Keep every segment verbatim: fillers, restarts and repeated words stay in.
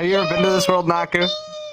have you ever been to this world, Naku?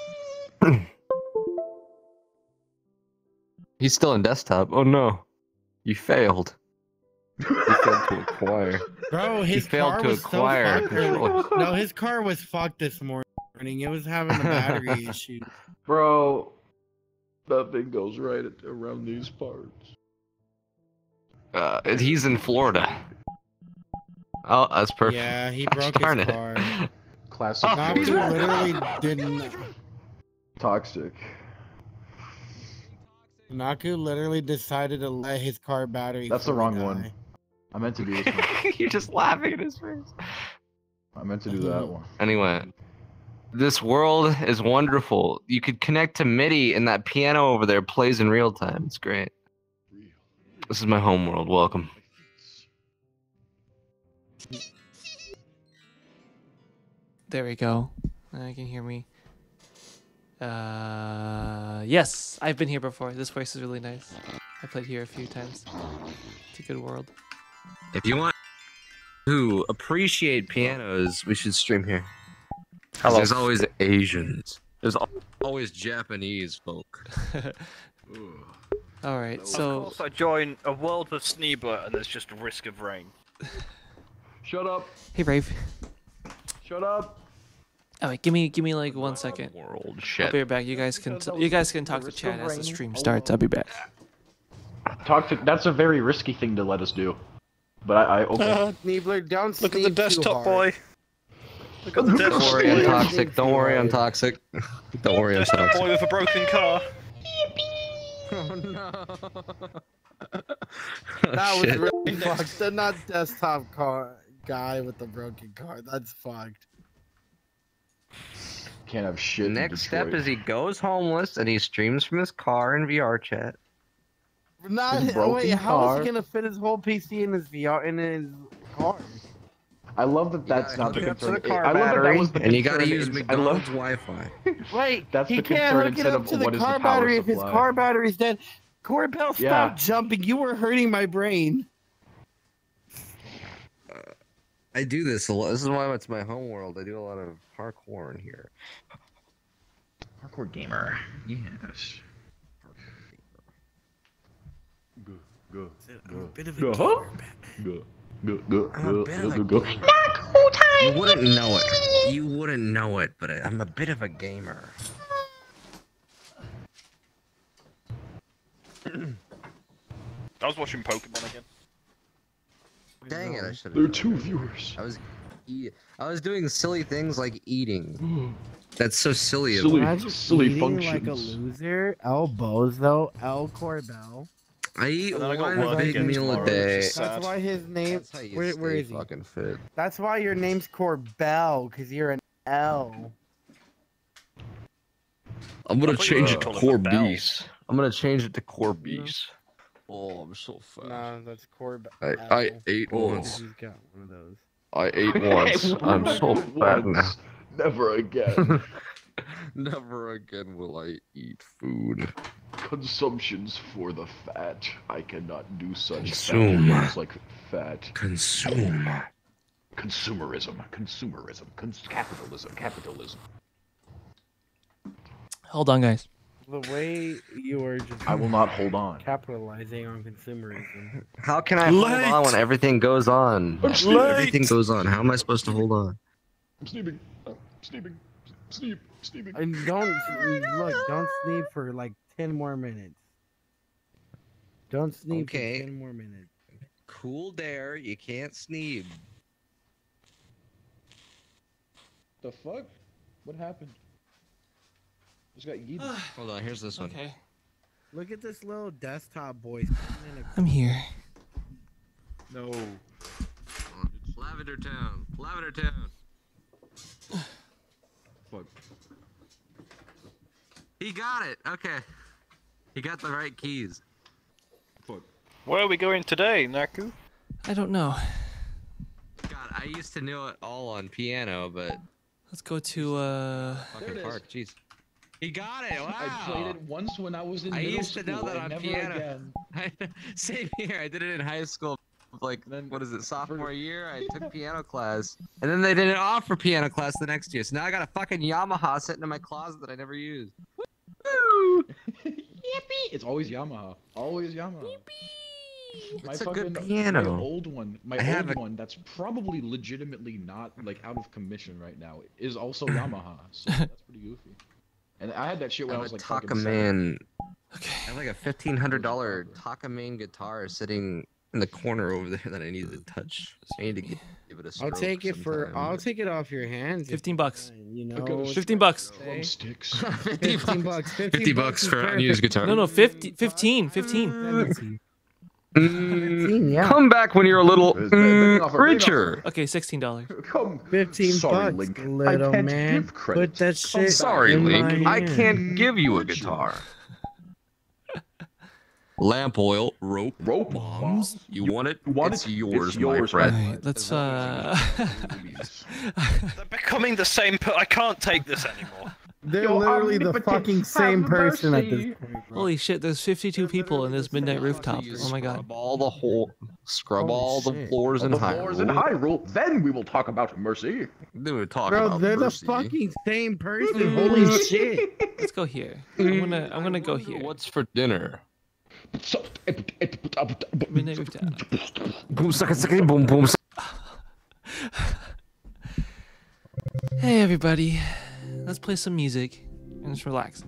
He's still in desktop. Oh no. You failed. You failed to acquire. Bro, his he failed car to was acquire so fucked. No, his car was fucked this morning. It was having a battery issue. Bro, nothing goes right at, around these parts. Uh, he's in Florida. Oh, that's perfect. Yeah, he Gosh broke darn his it. car. Classic. Nah, he literally didn't. Toxic. Naku literally decided to let his car battery. That's the fully wrong die. one. I meant to do this one. You're just laughing at his face. I meant to do that one. Anyway, this world is wonderful. You could connect to MIDI, and that piano over there plays in real time. It's great. This is my home world. Welcome. There we go. Now you can hear me. Uh, yes, I've been here before. This place is really nice. I played here a few times. It's a good world. If you want to appreciate pianos, we should stream here. 'Cause Hello. There's always Asians. There's al- always Japanese folk. All right, Of so course, I join a world of Sneebler, and there's just a risk of rain. Shut up. hey, Brave. Shut up. Oh wait, give me give me like one second. World I'll shit. be right back. You guys can t you guys can talk to chat as the stream starts. I'll be back. Toxic. That's a very risky thing to let us do. But I, I okay. Uh, Neebler, don't look at the sleep too desktop hard. boy. Look at the Don't desktop worry, I'm boy. toxic. Don't worry, I'm toxic. Don't worry, I'm Desktop toxic. boy with a broken car. Oh no. That was Shit. really fucked. They're not desktop car guy with the broken car. That's fucked. Can't have shit. in Next step Detroit. is he goes homeless and he streams from his car in V R chat. Not His broken wait. How is car. he gonna fit his whole P C in his V R in his car? I love that that's Yeah, not the hook it up to concern. the car I love that that battery, was the and you gotta concern use in- McDonald's I love, Wi-Fi. Wait, That's he the can't concern hook it instead up of to the what is the car power battery if his supply. car battery's dead. Corbell, stop Yeah. jumping. You were hurting my brain. I do this a lot. This is why it's my home world. I do a lot of parkour in here. Hardcore gamer. Yes. Go, go, I'm a bit of a go, gamer, huh? Batman. go, go, go, I'm a go, bit go, of a go, go. You wouldn't know it. You wouldn't know it, but I- I'm a bit of a gamer. I was watching Pokemon again. Dang it! I should. There are two viewers. I was, e I was doing silly things like eating. That's so silly. of Silly. me. Imagine silly eating like a functions. loser. El Bozo, El Corbell. I eat And then I got one work big again meal a tomorrow, day. which is sad. That's why his name. That's how you Where, stay where is he? fucking fit. That's why your name's Corbell, because you're an L. I'm gonna I thought you change were it to calling core it Bell. beast. I'm gonna change it to core beast. Oh, I'm so fat. No, that's Corbell. I I ate once. He's got one of those. I ate once. I'm so fat now. Once. Never again. Never again will I eat food. Consumptions for the fat. I cannot do such Consume. fat things like fat. Consume. Consumerism. Consumerism. Cons capitalism. Capitalism. Hold on, guys. The way you are just I will not hold on. capitalizing on consumerism. How can I hold Late. on when everything goes on? I'm sleeping. Everything goes on. How am I supposed to hold on? I'm sleeping. I'm sleeping. Sleep. Sleeping. And don't look, don't sleep for like ten more minutes. Don't sleep Okay. for ten more minutes. Cool dare. You can't sneeze. The fuck? What happened? Just got yeeted. Hold on. Here's this one. Okay, Look at this little desktop boy. sitting in a- I'm here. No. It's Lavender Town. Lavender Town. Fuck. He got it. Okay. He got the right keys. Fuck. Where are we going today, Naku? I don't know. God, I used to know it all on piano, but Let's go to uh. fucking There it is. park. Jeez. He got it. Wow. I played it once when I was in I middle used to know school, that and on never piano. again. Same here. I did it in high school. like Then- what is it, sophomore year? I took piano class, and then they didn't offer piano class the next year. So now I got a fucking Yamaha sitting in my closet that I never used. Woo! Yippee! It's always Yamaha. Always Yamaha. My It's a fucking good piano. My old one, my I have old a- one that's probably legitimately not like out of commission right now is also Yamaha. So that's pretty goofy. And I had that shit I when I have was a like fucking seven. Takaman. Okay. I have like a fifteen hundred dollar Takaman guitar sitting in the corner over there that I need to touch. I need to give, give it a I'll stroke take it for. sometime. I'll take it off your hands. if Fifteen you bucks. can, You Look at know, us. Fifteen bucks. Drum sticks. fifty Fifteen bucks. bucks. fifty bucks is for an perfect. unused guitar. No, no, fifty, fifteen, fifteen. Seventeen. Mm, yeah. Come back when you're a little It's- bring mm, off a- bring off a- richer. Okay, sixteen dollars. Come. Fifteen Sorry, bucks, Link. I little can't man. give credit. Put that Come shit. back. Sorry, in Link. my I hand. can't give you a guitar. Lamp oil, rope, Rope bombs. You want it? want it's it? yours, It's my yours, friend. my Alright, let's uh They're becoming the same. Per- I can't take this anymore. They're Yo, literally the omnipotent, fucking same have person at mercy. this point, bro. Holy shit, there's fifty-two people in this midnight rooftop. You Oh my god. Scrub all the whole, scrub Holy all the shit. floors in the floors in Hyrule. Hyrule. Then we will talk about mercy. Then we talk Bro, about they're mercy. the fucking same person. Holy shit. Let's go here. I'm gonna I'm gonna go here. What's for dinner? Midnight rooftop. Boom, sucka, sucka, boom, boom. Hey everybody. Let's play some music and just relax.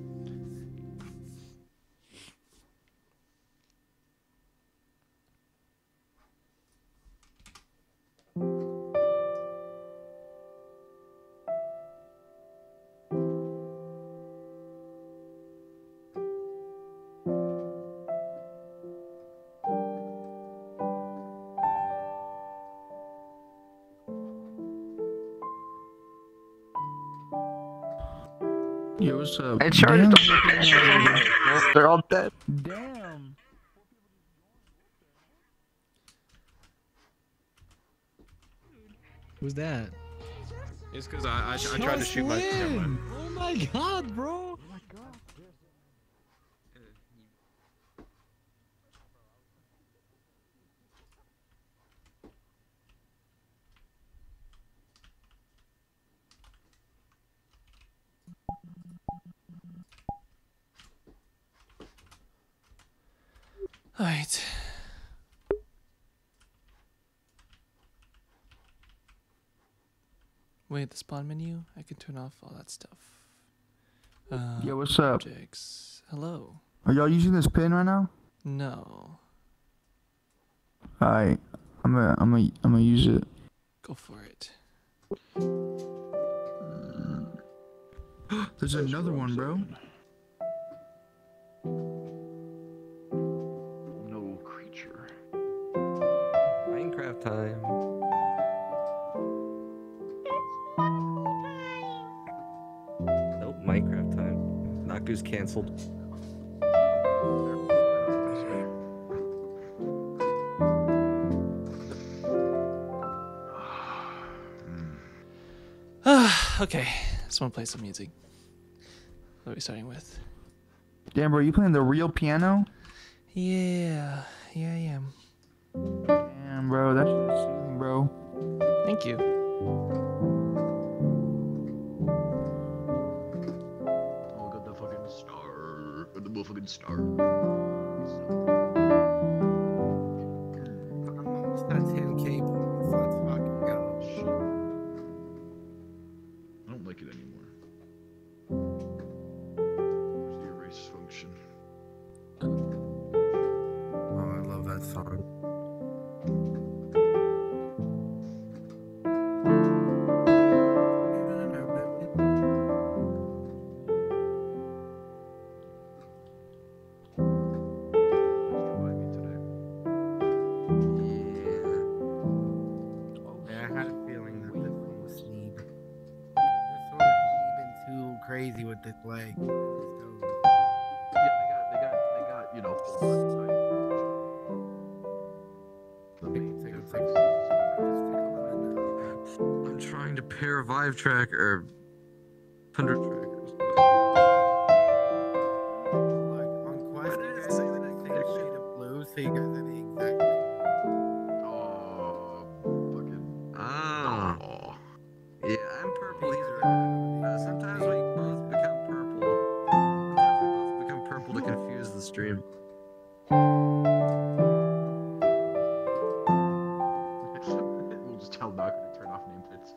Yo, what's up? I charged Damn. them. They're all dead. Damn. Who's that? It's because I, I, I tried to shoot my. Never mind. Oh my god, bro. Alright. Wait, the spawn menu? I can turn off all that stuff. Uh, Yo, what's up? Objects. Hello. Are y'all using this pin right now? No. Alright. I'm gonna, I'm gonna, I'm gonna use it. Go for it. There's another one, bro. No creature. Minecraft time. Nope, Minecraft time. Naku's canceled. Okay, just want to play some music. What are we starting with? Damn, bro, you playing the real piano? Yeah, yeah, I am. Damn, bro, that's just soothing, bro. Thank you. Oh, got the fucking star. Got the motherfucking star. I'm almost at ten K points. Let's fucking go. Shit. I don't like it anymore. Where's the erase function? Oh, I love that song. Remind me today. Yeah, I had a feeling that this one was Sneeb. This one was even too crazy with this leg. Yeah, they got, they got, they got, you know, full on side. The main thing is like, I'm trying to pair Vive track or Thunder trackers. Like, on Quest, you guys have the same shade of blue, so you guys have the exact same. the stream. We'll just tell Knocker to turn off nameplates.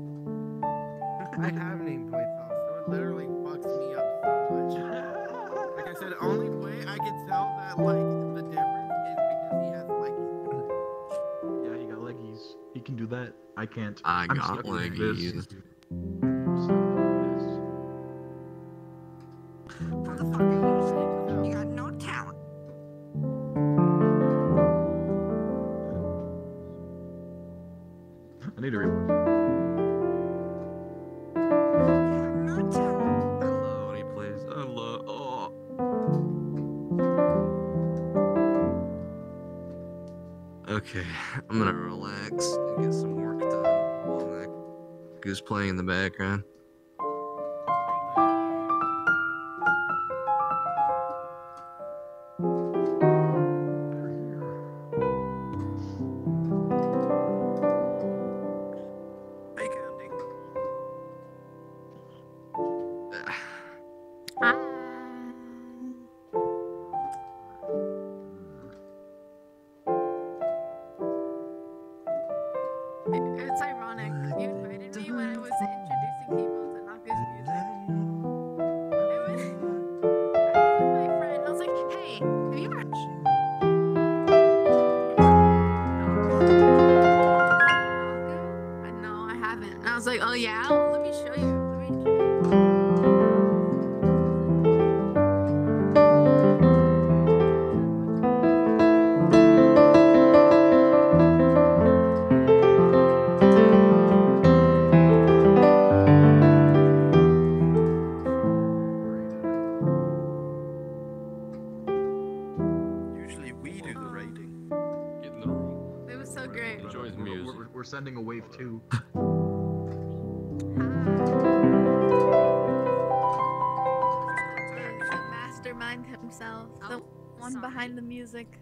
I have nameplates off, so it literally fucks me up so much. Like I said, the only way I can tell that like the difference is because he has leggies. Yeah, he got leggies. He can do that. I can't. I I'm got stuck like this. leggies. Stuck like this. What the fuck are you saying? You got no talent. I need to rewind. No talent. I love when he plays. I love. Oh. Okay, I'm gonna relax and get some work done while that goose playing in the background. Hey, Candy. It's ironic. You invited me when I was introducing people to Naka's music. I was, I was with my friend. I was like, hey, have you ever Naku? No, I haven't. And I was like, oh yeah? Well, let me show you. Let me show Usually we do the rating. Get in the room. It was so great. Enjoy the We're- music. We're, we're sending a wave too. The mastermind himself, the one behind the music.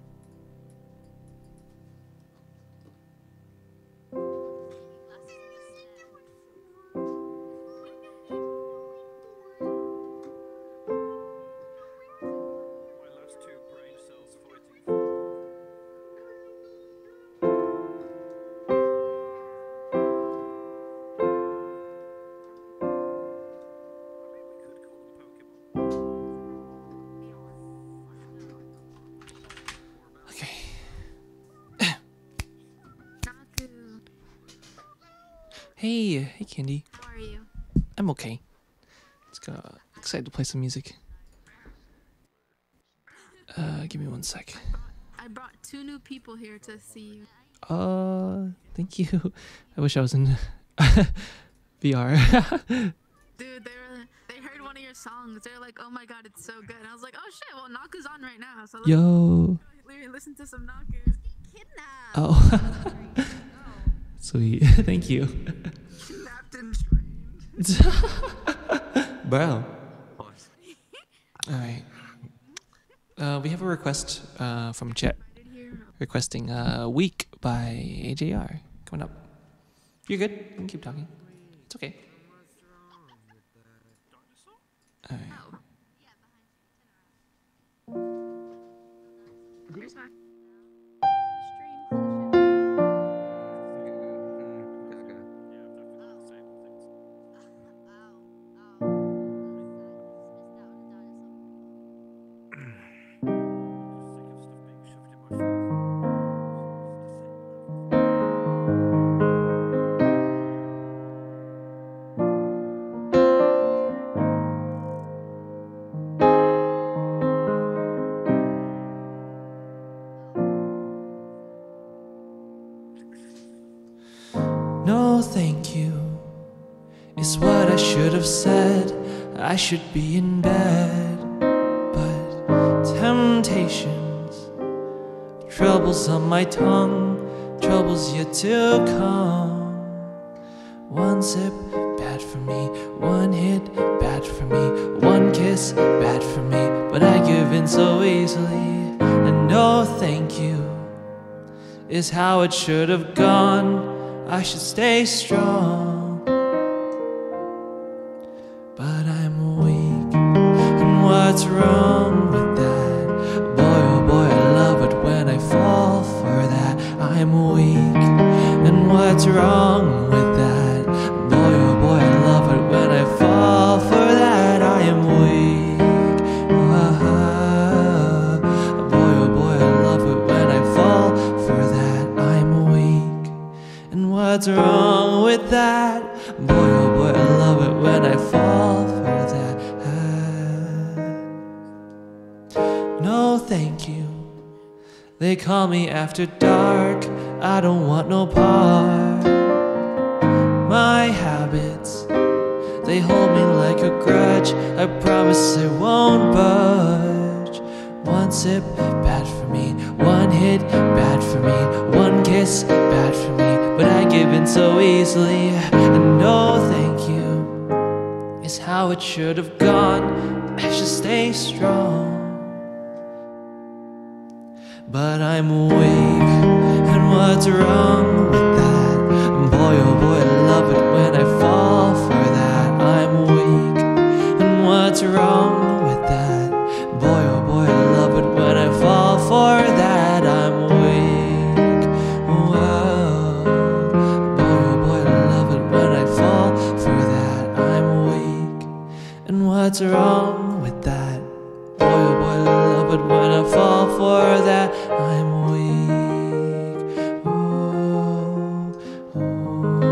My last two brain cells fighting. Okay. Naku, Hey, hey, Candy. how are you? I'm okay. Let's go. Excited to play some music. Uh, give me one sec. I brought two new people here to see you. Uh, thank you. I wish I was in V R. Dude, they were they heard one of your songs. They're like, "Oh my god, it's so good." And I was like, "Oh shit, well Naku's on right now." So let's Yo. literally listen to some Naku. Kidnapped. Oh. Sweet. Thank you. Kidnapped and trained. Bro. All right. Uh, we have a request uh, from Chet Right here. requesting uh, "Week" by A J R coming up. You're good. You can keep talking. It's okay. All right. Here's my stream. No, thank you. Is what I should have said. I should be in bed, but temptations, troubles on my tongue, troubles yet to come. One sip, bad for me. One hit, bad for me. One kiss, bad for me. But I give in so easily. And no, thank you is how it should have gone. I should stay strong, but I'm weak. And what's wrong with that? wrong with that? Boy, oh boy, I love it when I fall for that. I am weak. Ah, boy, oh boy, I love it when I fall for that. I'm weak. And what's wrong with that? Boy, oh boy, I love it when I fall for that. No, thank you. They call me after dark. I don't want no part. My habits, they hold me like a grudge. I promise I won't budge. One sip, bad for me. One hit, bad for me. One kiss, bad for me. But I give in so easily. And no thank you is how it should have gone. I should stay strong. But I'm weak, and what's wrong with that? Boy, oh boy, I love it when I fall for that. I'm weak, and what's wrong with that? Boy, oh boy, I love it when I fall for that. I'm weak, whoa. Boy, oh boy, I love it when I fall for that. I'm weak, and what's wrong with that? Boy, oh boy, I love it when I fall for that. I'm weak. Ooh, ooh.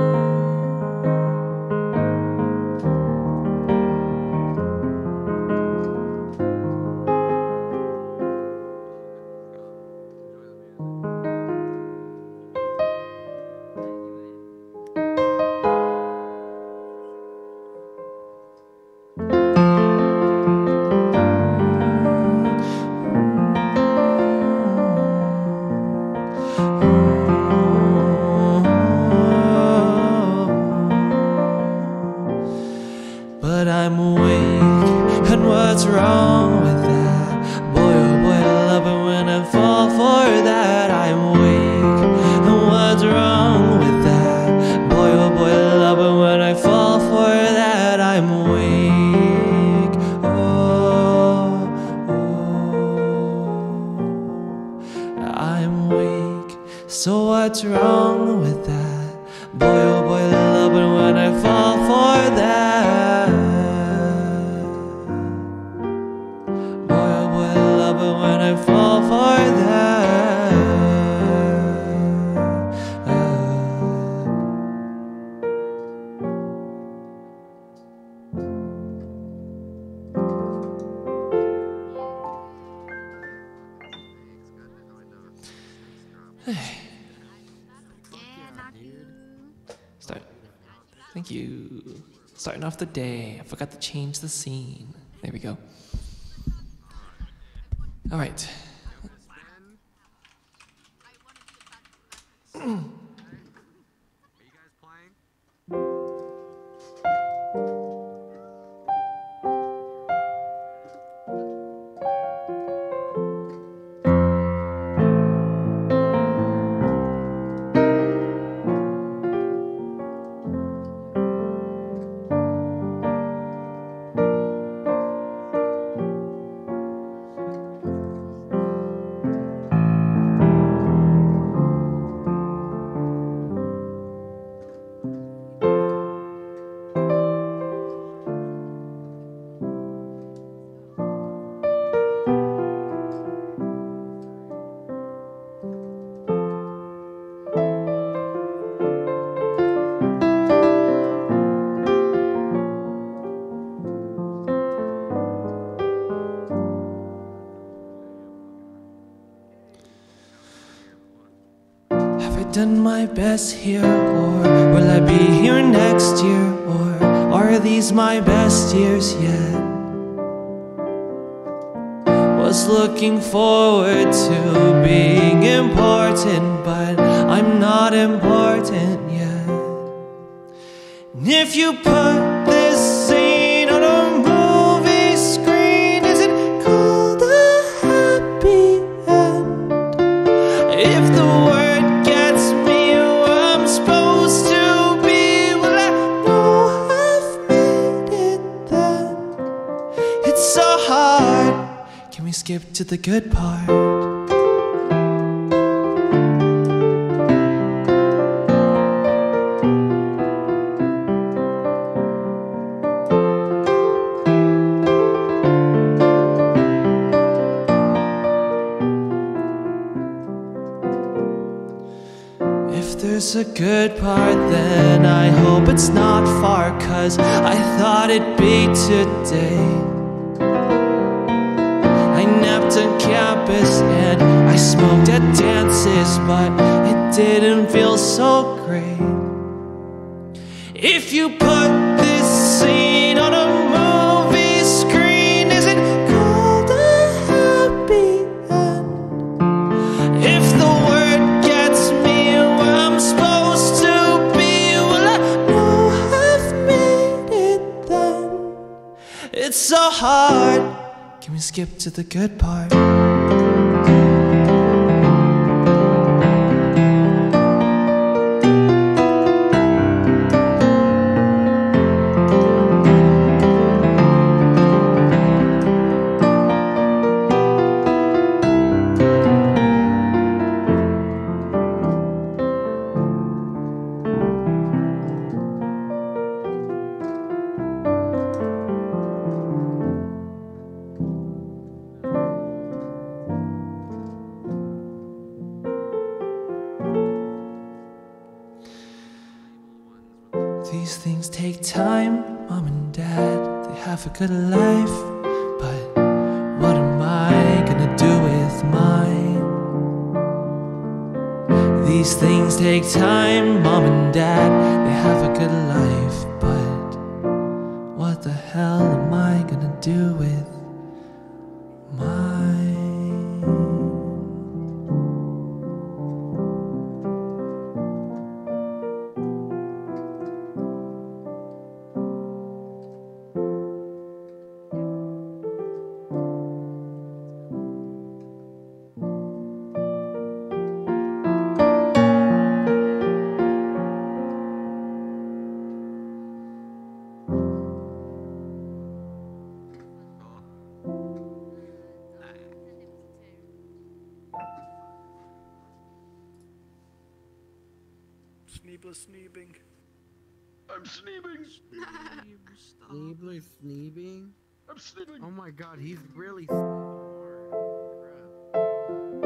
But I'm weak, and what's wrong with that? Boy, oh boy, I love it when I fall for that. I'm weak, and what's wrong with that? Boy, oh boy, I love it when I fall for that. I'm weak, oh, oh. I'm weak, so what's wrong with that? Boy, oh boy, I love it when I fall for that. Boy, oh boy, I love it when I fall for that. Hey. Start. Thank you. Starting off the day. I forgot to change the scene. There we go. All right. Done my best here, or will I be here next year, or are these my best years yet? Was looking forward to being important, but I'm not important yet. And if you put this scene on a movie screen, is it called a happy end? If the word skip to the good part. there's a good part, then I hope it's not far, 'cause I thought it'd be today. I napped on campus and I smoked at dances, but it didn't feel so great. If you put this scene on a movie screen, is it called a happy end? If the word gets me where I'm supposed to be, will I know I've made it then? It's so hard. Can we skip to the good part? These things take time, mom and dad, they have a good life, but what am I gonna do with mine? These things take time, mom and dad, they have a good life, but what the hell am I gonna do with mine? Sneebler sneebing. I'm sneebing. Sneebler sneebing? I'm sneebing. Oh my god, he's really sneebing hard.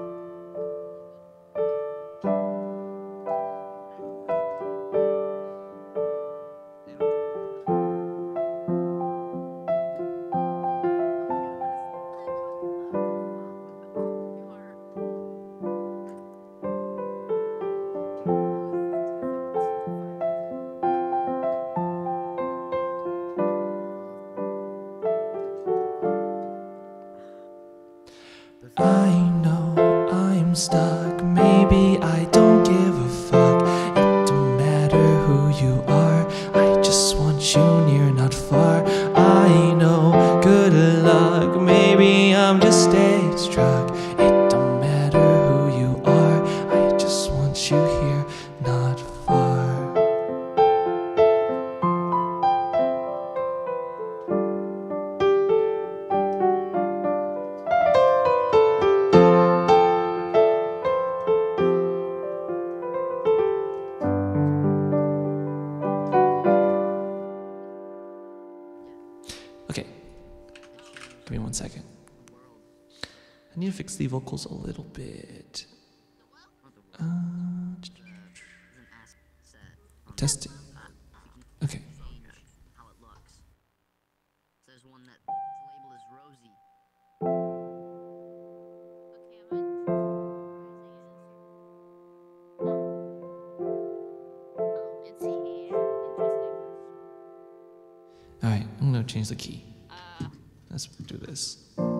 I know I'm stuck, maybe I don't give a fuck. It don't matter who you are, I just want you near, not far. I know, good luck, maybe I'm just stage struck. It don't matter who you are, I just want you here, not far. Okay, give me one second. I need to fix the vocals a little bit. Uh, testing. Okay. How it looks. There's one that's labeled as Rosie. Alright, I'm gonna change the key. Let's do this.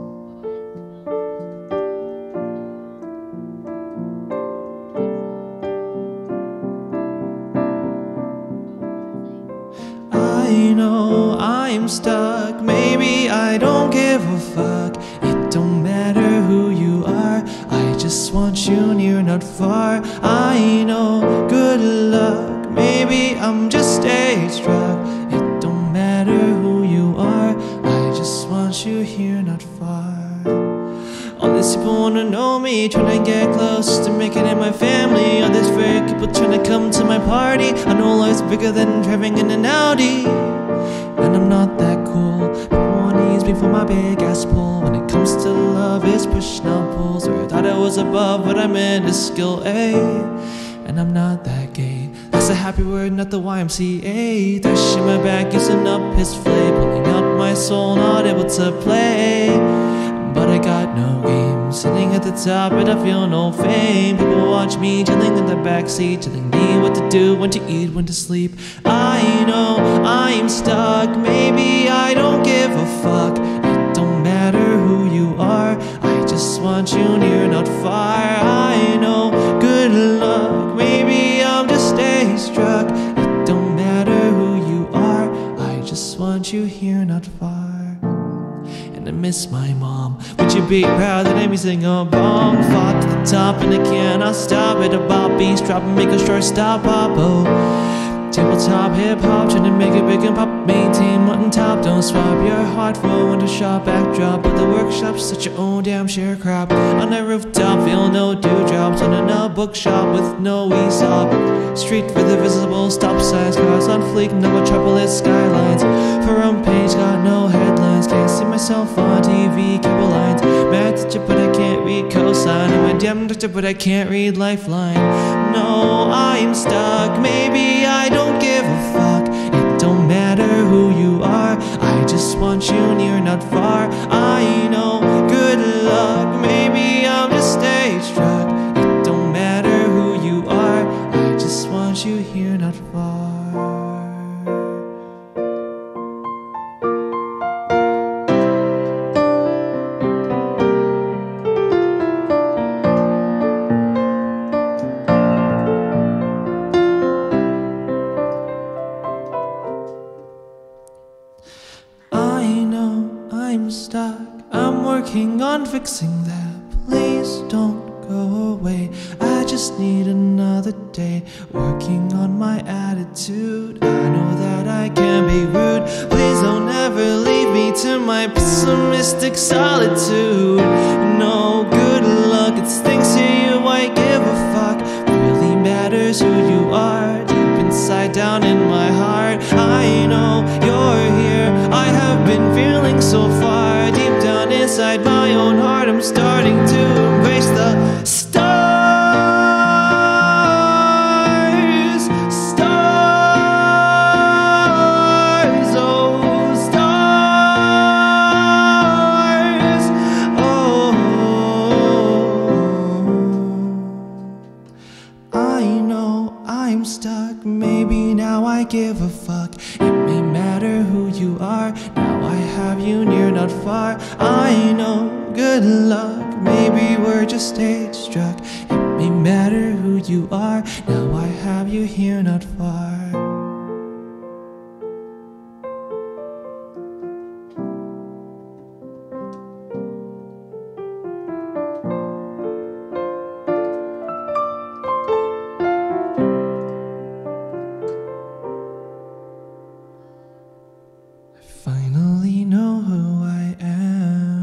I know I'm stuck, maybe I don't give a fuck. It don't matter who you are, I just want you near, not far. I know, good luck, maybe I'm just stage struck. It don't matter who you are, I just want you here, not far. All these people wanna know me, trying to get close to making it my family. All these fake people trying to come to my party. I know life's bigger than driving in an Audi, and I'm not that cool. People wanna use me for my big ass pull. When it comes to love, it's push, not pulls. Or I thought I was above, but I'm in a skill A, and I'm not that gay. That's a happy word, not the Y M C A. Thresh in my back, using up his flame, pulling up my soul, not able to play. But I got no game, sitting at the top and I feel no fame. People watch me chilling in the backseat, telling me what to do, when to eat, when to sleep. I know I'm stuck, maybe I don't give a fuck. It don't matter who you are, I just want you near, not far. I know, good luck, maybe I'm just A-struck. It don't matter who you are, I just want you here, not far. And I miss my mom. Would you be proud that I'm using a bong? Fought to the top and I cannot stop it. A bop beast drop and make a short stop pop. Oh, tabletop hip hop, trying to make it big and pop. Maintain mutton top, don't swap your heart for a winter shop backdrop. But the workshop's such your own damn sharecrop. On a rooftop, feel no dewdrops. On a bookshop with no Aesop. Street for the visible stop signs. Cars on fleek, no metropolis skylines. Front page got no headlines. Can't see myself on T V, cable lines. Mad teacher, but I can't read cosign. I'm a damn doctor, but I can't read lifeline. No, I'm stuck. Maybe I don't give a fuck. It don't matter who you are, I just want you near, not far. I know, good luck, maybe I'm just stage-struck. It don't matter who you are, I just want you here, not far. Working on fixing that, please don't go away. I just need another day, working on my attitude. I know that I can be rude, please don't ever leave me to my pessimistic solitude. No, good luck, it's thanks to you I give a fuck. Really matters who you are, deep inside down in my heart. I know you're here, I have been feeling so far. Deep down inside my own heart, I'm starting to embrace the stars. Stars, oh stars. Oh, I know I'm stuck, maybe now I give a fuck. It may matter who you are, now I have you near, not far. I know, good luck, maybe we're just stage-struck. It may matter who you are, now I have you here, not far. Finally know who I am.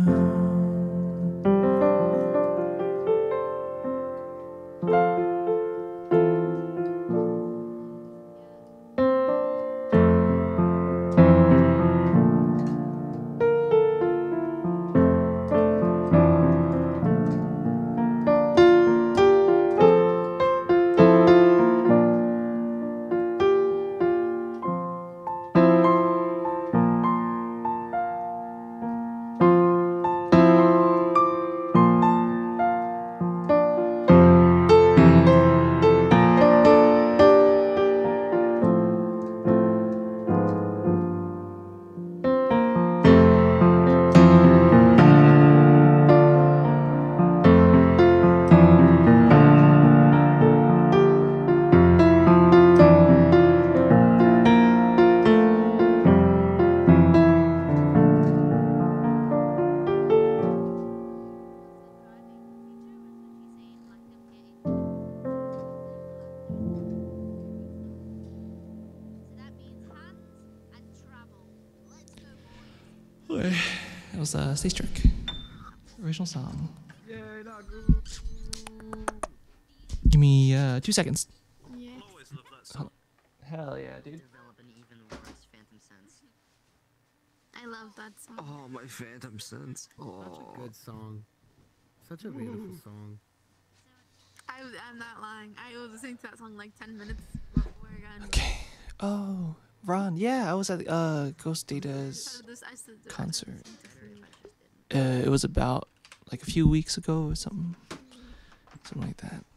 That was uh, Stage Trick. Original song. Yay, not good. Give me uh, two seconds. Yeah. Always love that song. Hell yeah, dude. Develop an even worse phantom sense. I love that song. Oh, my phantom sense. Such Oh. a good song. Such a beautiful song. I I, I'm not lying. I was listening to that song like ten minutes before I got into Okay. Oh, Ron. Yeah, I was at uh Ghost Data's So this- I said- I said concert. listening to free. Uh, it was about like a few weeks ago or something. Something like that.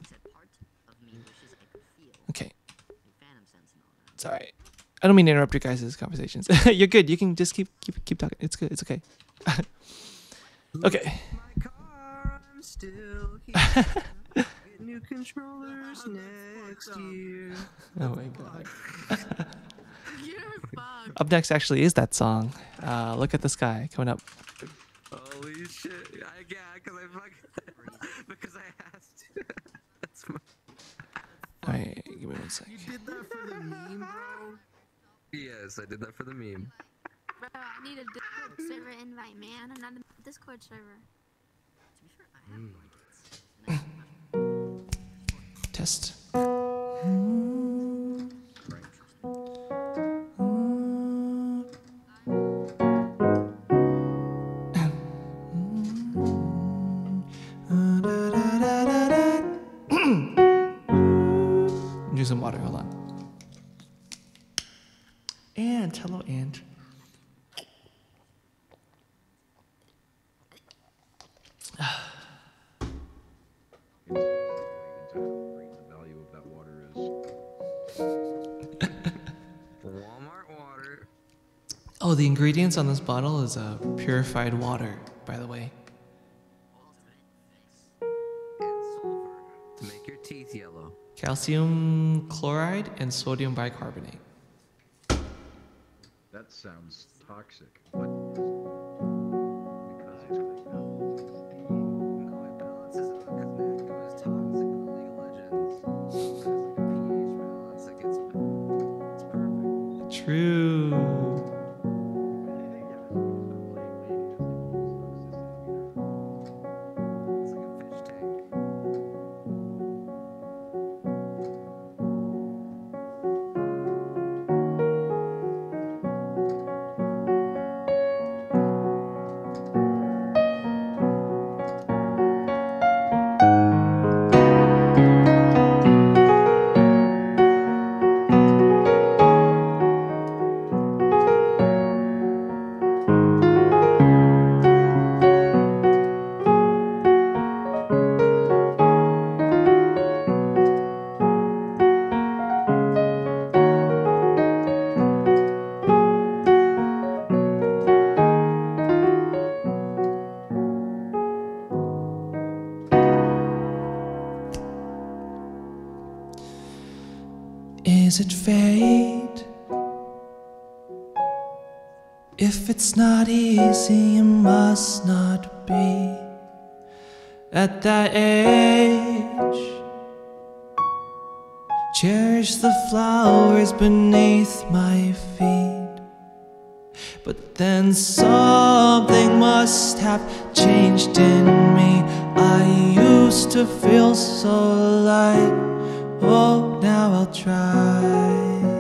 Okay. Sorry. I don't mean to interrupt your guys' conversations. You're good. You can just keep keep keep talking. It's good. It's okay. Okay. My car, I'm still here. Get new controllers next year. Oh my god. You're fucked. Up next actually is that song. Uh, Look at the Sky coming up. Holy shit! I yeah, because I fuck because I asked. That's my. Alright, give me one sec. You did that for the meme, bro. Yes, I did that for the meme. Bro, I need a Discord server invite, man. I'm not in the Discord server. Test. Do some water, hold on. And hello, and. The value of that water is. Walmart water. Oh, the ingredients on this bottle is uh, purified water, by the way. And sulfur to make your teeth yellow. Calcium chloride and sodium bicarbonate. That sounds toxic. But because it's No, it balances it out because Natco is toxic in the League of Legends. It has like a pH balance. Like it's, it's perfect. True. It's like a fish tank. Is it fate? If it's not easy, it must not be. At that age, cherish the flowers beneath my feet. But then something must have changed in me. I used to feel so light. Oh, now I'll try.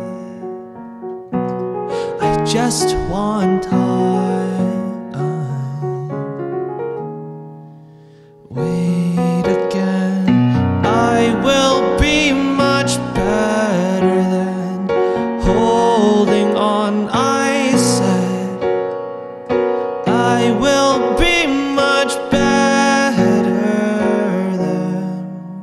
I just want time. Wait again. I will be much better than holding on. I said I will be much better than.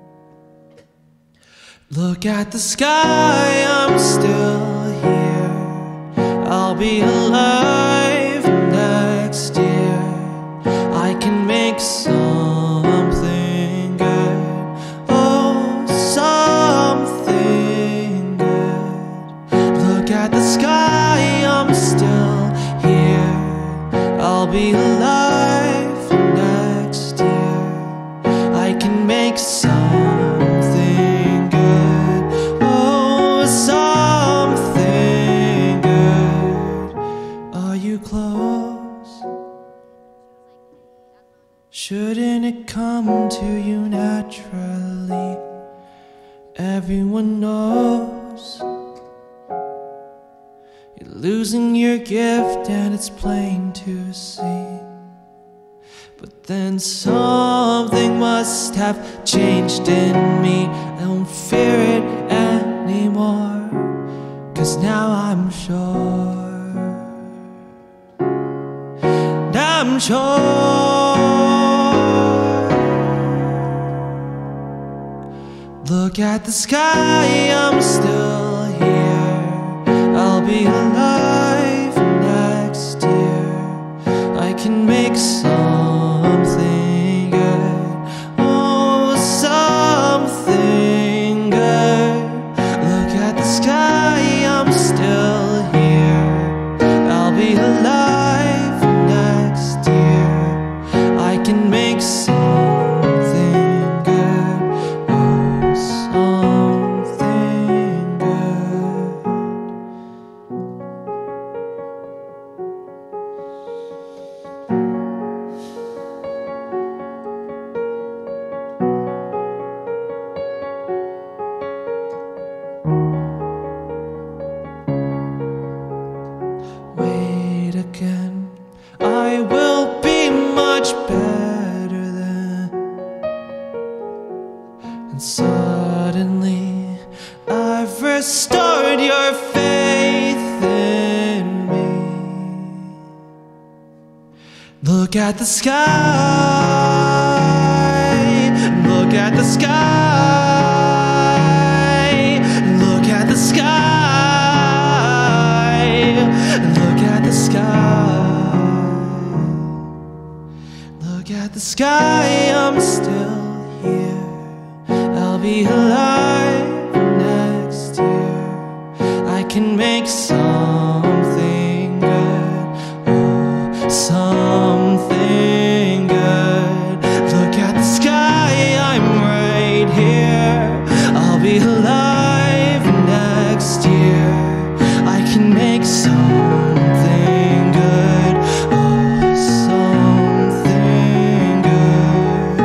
Look at the sky, I'm still here. I'll be alive next year. I can make something good. Oh, something good. Look at the sky, I'm still here. I'll be alive next year. I can make something good. Oh, something good. Are you close? Shouldn't it come to you naturally? Everyone knows you're losing your gift, and it's plain to see. But then something must have changed in me. I don't fear it anymore, 'cause now I'm sure, now I'm sure. Look at the sky, I'm still here. I'll be alive next year. I can make something good. Oh, something good. Look at the sky, I'm still here. I'll be alive next year. I can make something good. Oh, something good. Wait again, I will be much better then. And suddenly I've restored your faith in me. Look at the sky, look at the sky, look at the sky, look at the sky, look at the sky, I'm still here. I'll be alive next year. I can make something good. Oh, something good. Look at the sky, I'm right here. I'll be alive next year. I can make something good. Oh, something good.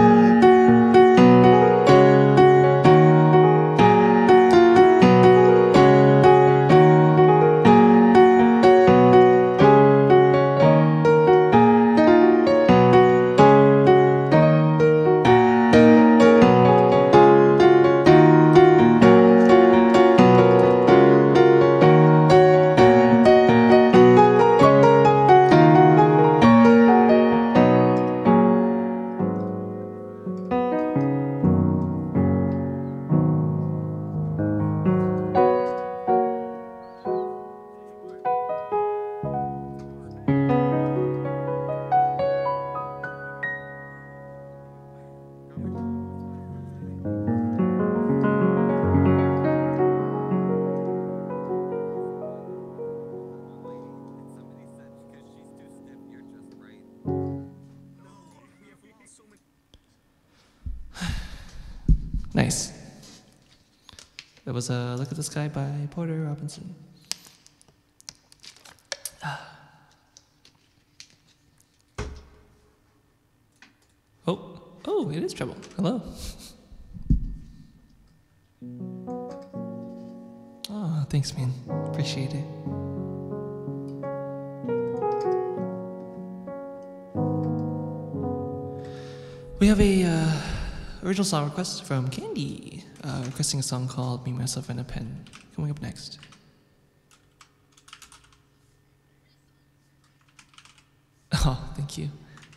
Nice. That was a Look at the Sky by Porter Robinson. Oh, oh, it is Treble. Hello. Oh, thanks, man. Appreciate it. We have a uh, original song request from Candy, uh, requesting a song called Me, Myself, and a Pen. Coming up next. Oh, thank you.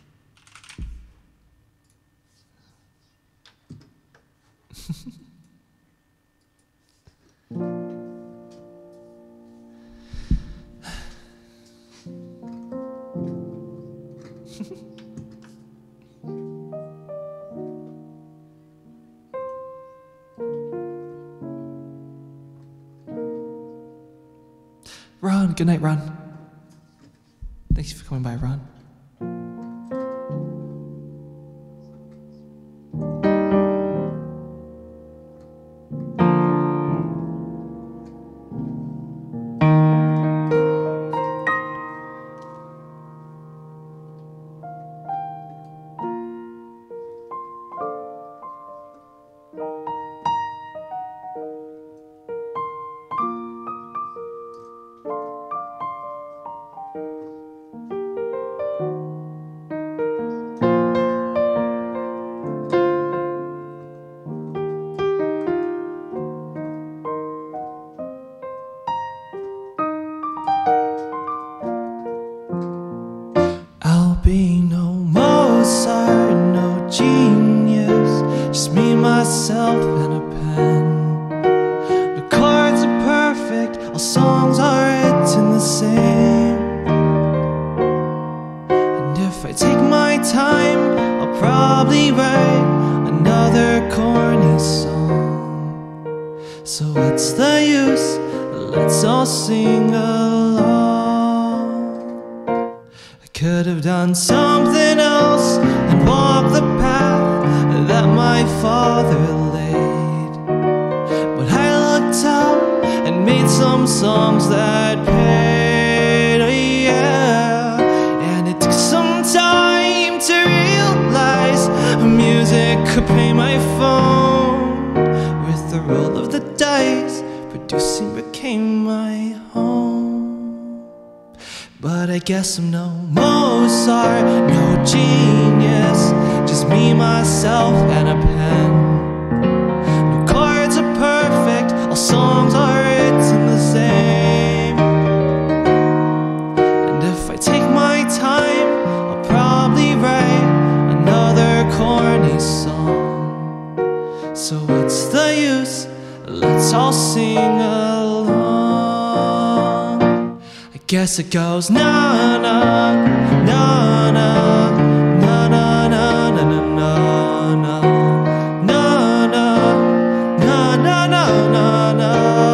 Ron, good night, Ron. Thanks for coming by, Ron. myself and a pen. The chords are perfect, all songs are written the same. And if I take my time, I'll probably write another corny song. So what's the use? Let's all sing along. I could have done something else and walked the path that my father laid, but I looked up and made some songs that paid, oh yeah. And it took some time to realize music could pay my phone. With the roll of the dice, producing became my home. But I guess I'm no Mozart, no genius, just me, myself, and a pen. No chords are perfect, all songs are written the same. And if I take my time, I'll probably write another corny song. So what's the use? Let's all sing along. I guess it goes na na na na na na na na na na na na na na na na.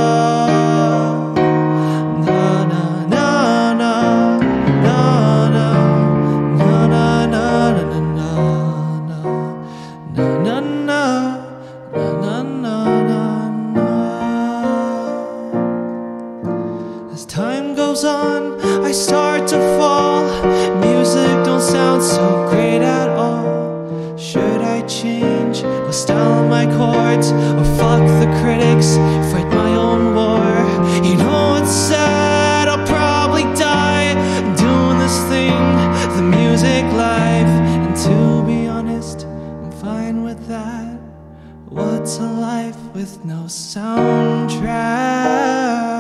On, I start to fall. Music don't sound so great at all. Should I change my style, my chords, or fuck the critics, fight my own war? You know it's sad, I'll probably die doing this thing, the music life. And to be honest, I'm fine with that. What's a life with no soundtrack?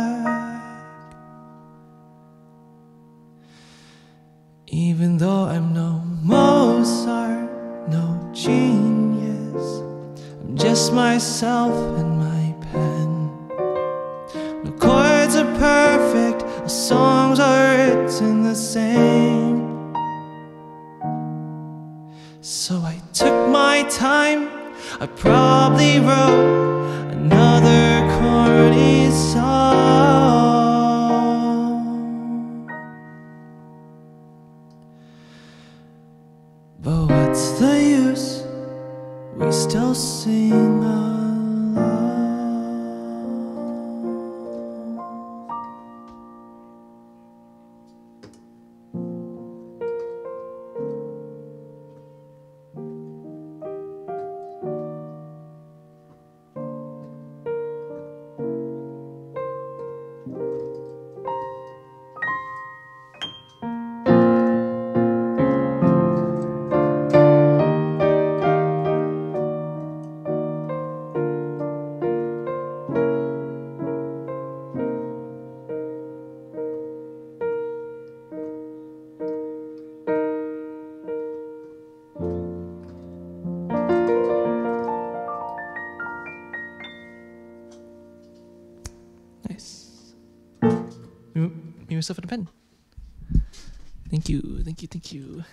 Even though I'm no Mozart, no genius, I'm just myself and my pen. No chords are perfect, all songs are written the same. So I took my time, I probably wrote another corny song. But what's the use? We still sing along. Yourself in a pen. Thank you, thank you, thank you.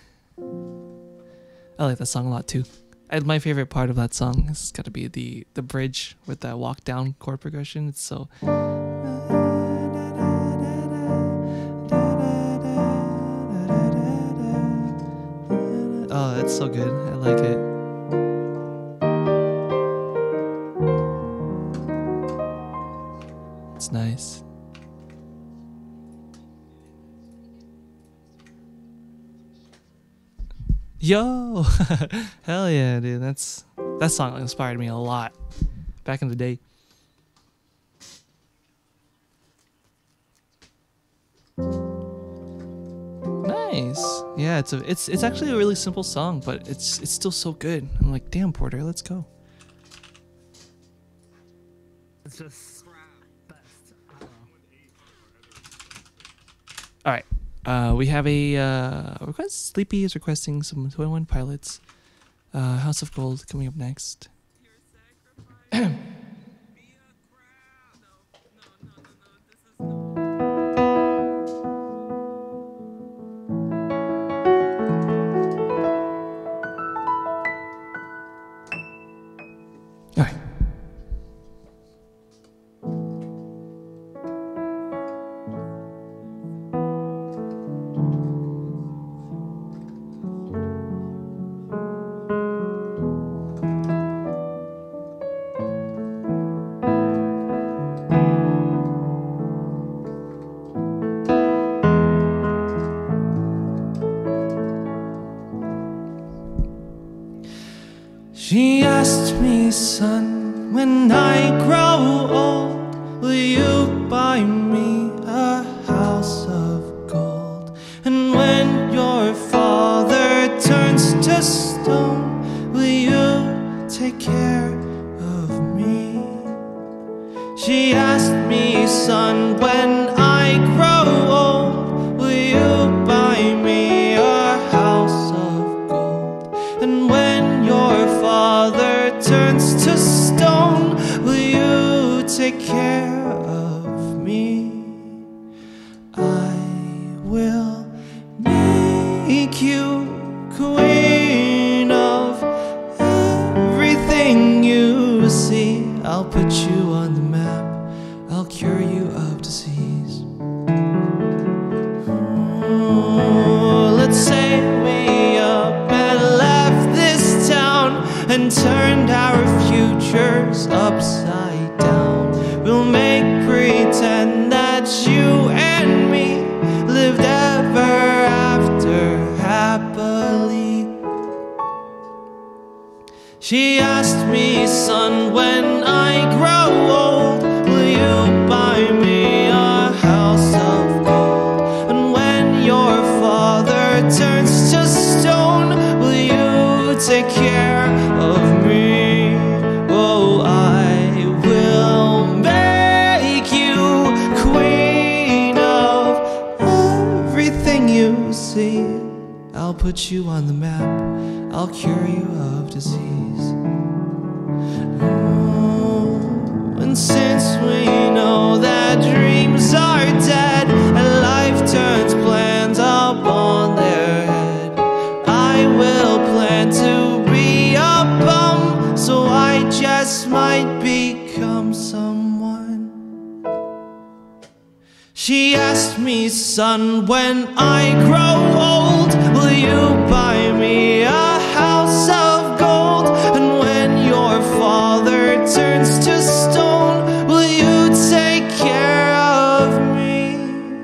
I like that song a lot too. And my favorite part of that song has got to be the the bridge with that walk down chord progression. It's so. Oh, it's so good. I like it. It's nice. Yo, hell yeah, dude. That's that song inspired me a lot back in the day. Nice. Yeah, it's a it's it's actually a really simple song, but it's it's still so good. I'm like, damn, Porter, let's go. It's just best. All right. Uh, we have a uh, request. Sleepy is requesting some twenty-one Pilots. Uh, House of Gold coming up next. You're sick, All right. She asked me, son, when I grow old, will you buy me a house of gold? And when your father turns to stone, will you take care of me? She asked me, son, when I grow old, will you buy me a house of gold? And when your father turns to stone, will you take care of me? I will make you queen of everything you see. I'll put you on the map, I'll cure you of disease. Oh, let's say we up and left this town and turned our futures upside down. We'll make pretend that you and me lived ever after happily. She asked me, son, when I grow old, will you buy me a house of gold? And when your father turns to stone, will you take care of me? Oh, I will make you queen of everything you see. I'll put you on the map, I'll cure you of disease. Oh, and since we know that dreams are dead and life turns plans up on their head, I will plan to be a bum, so I just might become someone. She asked me, son, when I grow old, will you buy me a house of gold? And when your father turns to stone, will you take care of me?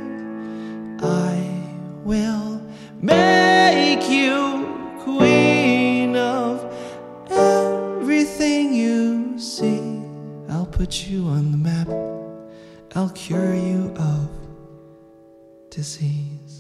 I will make you queen of everything you see. I'll put you on the map, I'll cure you of disease.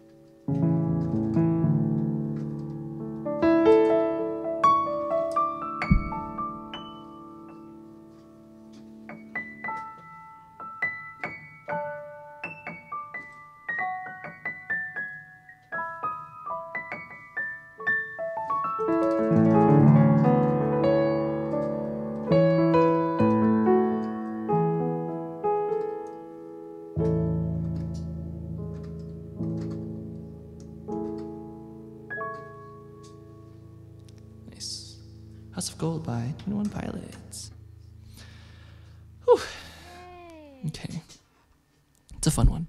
Nice. House of Gold by twenty-one Pilots. Whew. Okay. It's a fun one.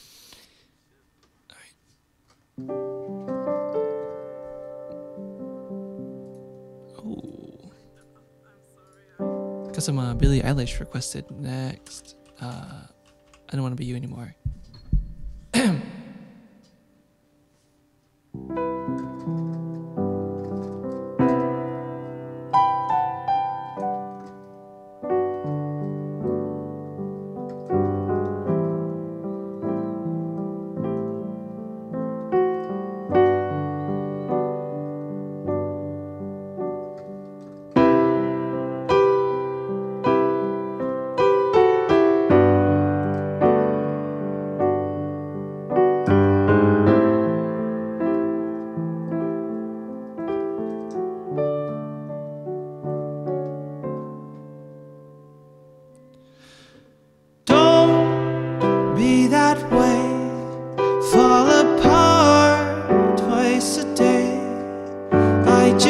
Oh. Got some uh, Billie Eilish requested next. Uh, I don't want to be you anymore.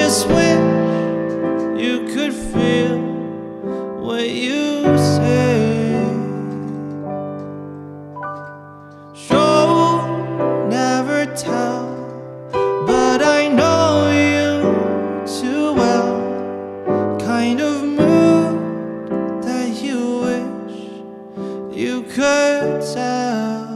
just wish you could feel what you say. Show, never tell, but I know you too well. Kind of mood that you wish you could tell.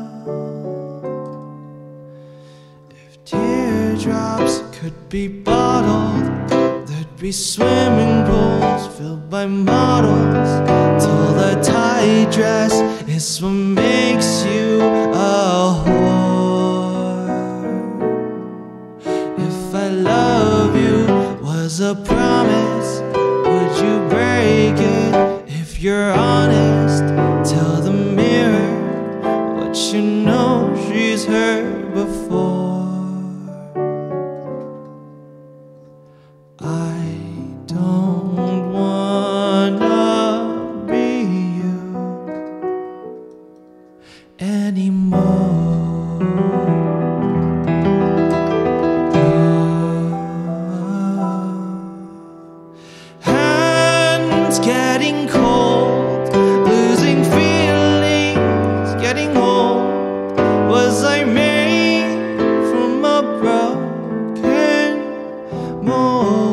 If teardrops could be bottled, there'd be swimming pools filled by models, till the tight dress is what makes you a whore. If I love you was a promise, would you break it? If you're honest, tell the mirror what you know she's heard before. I don't wanna be you anymore. Hands getting cold, losing feelings, getting old. Was I made from a broken mold?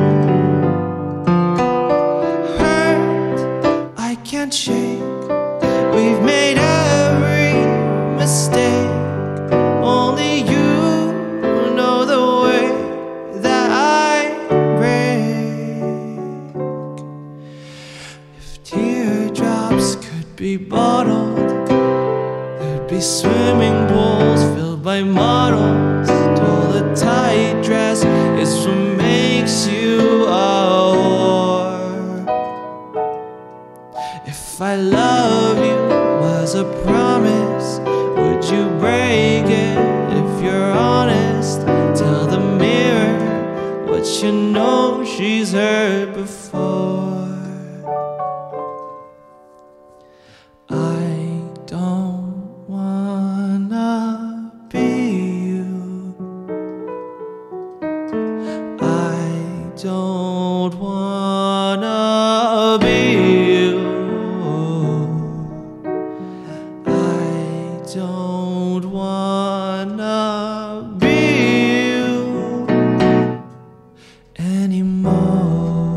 Hurt, I can't shake. We've made every mistake. Only you know the way that I break. If teardrops could be bottled, there'd be swimming pools filled by models, till the tight dress is what makes you a whore. If I love you was a promise, would you break it? If you're honest, tell the mirror what you know she's heard before. I don't wanna be you. I don't wanna be you. I don't wanna be you anymore.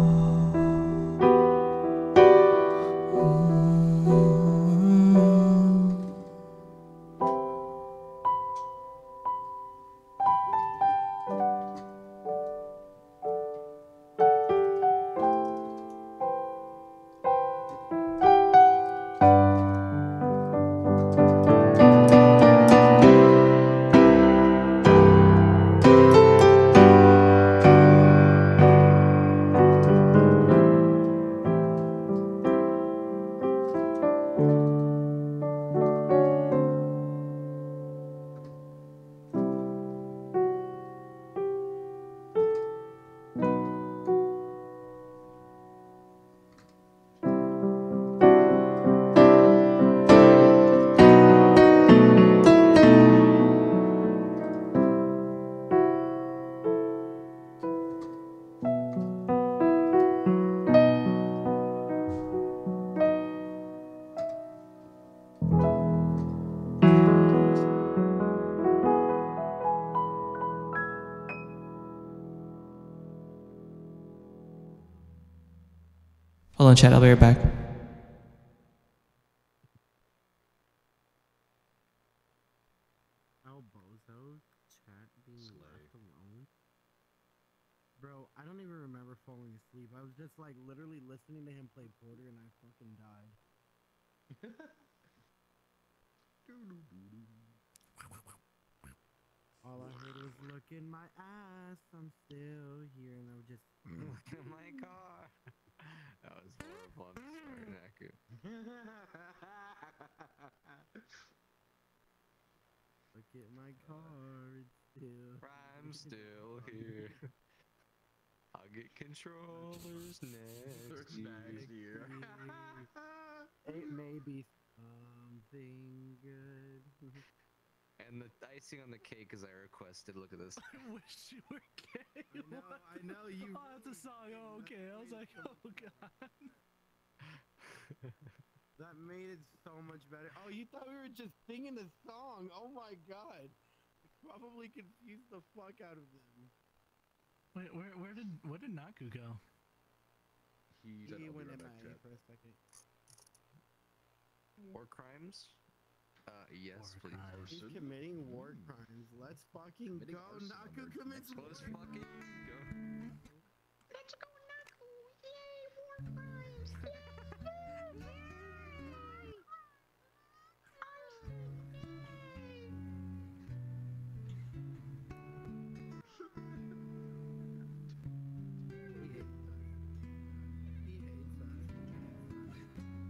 Hold on, chat. I'll be right back. Oh, bozo. Chat being left alone. Bro, I don't even remember falling asleep. I was just like literally listening to him play Porter and I fucking died. All I heard was look in my ass, I'm still here, and I was just Look at my car. That was horrible. I'm sorry, Naku. look at my car, it's still I'm still here. I'll get controllers next year. It may be something good. And the icing on the cake is I requested. Look at this. I wish you were gay. I know, What I know the- you. Oh, that's a song. Oh, okay. I was like, oh god. That made it so much better. Oh, you thought we were just singing a song? Oh my god. Probably confused the fuck out of them. Wait, where where did where did Naku go? He, He said, "I'll be went right M back, I A chat." for a second. War crimes? Uh, yes, War please. crimes. He's Arson? committing war Mm. crimes. Let's fucking Committing go. arson Naku under commits war Let's crimes. fucking go. Let's go, Naku! Yay, war crimes! He hates us. He hates us.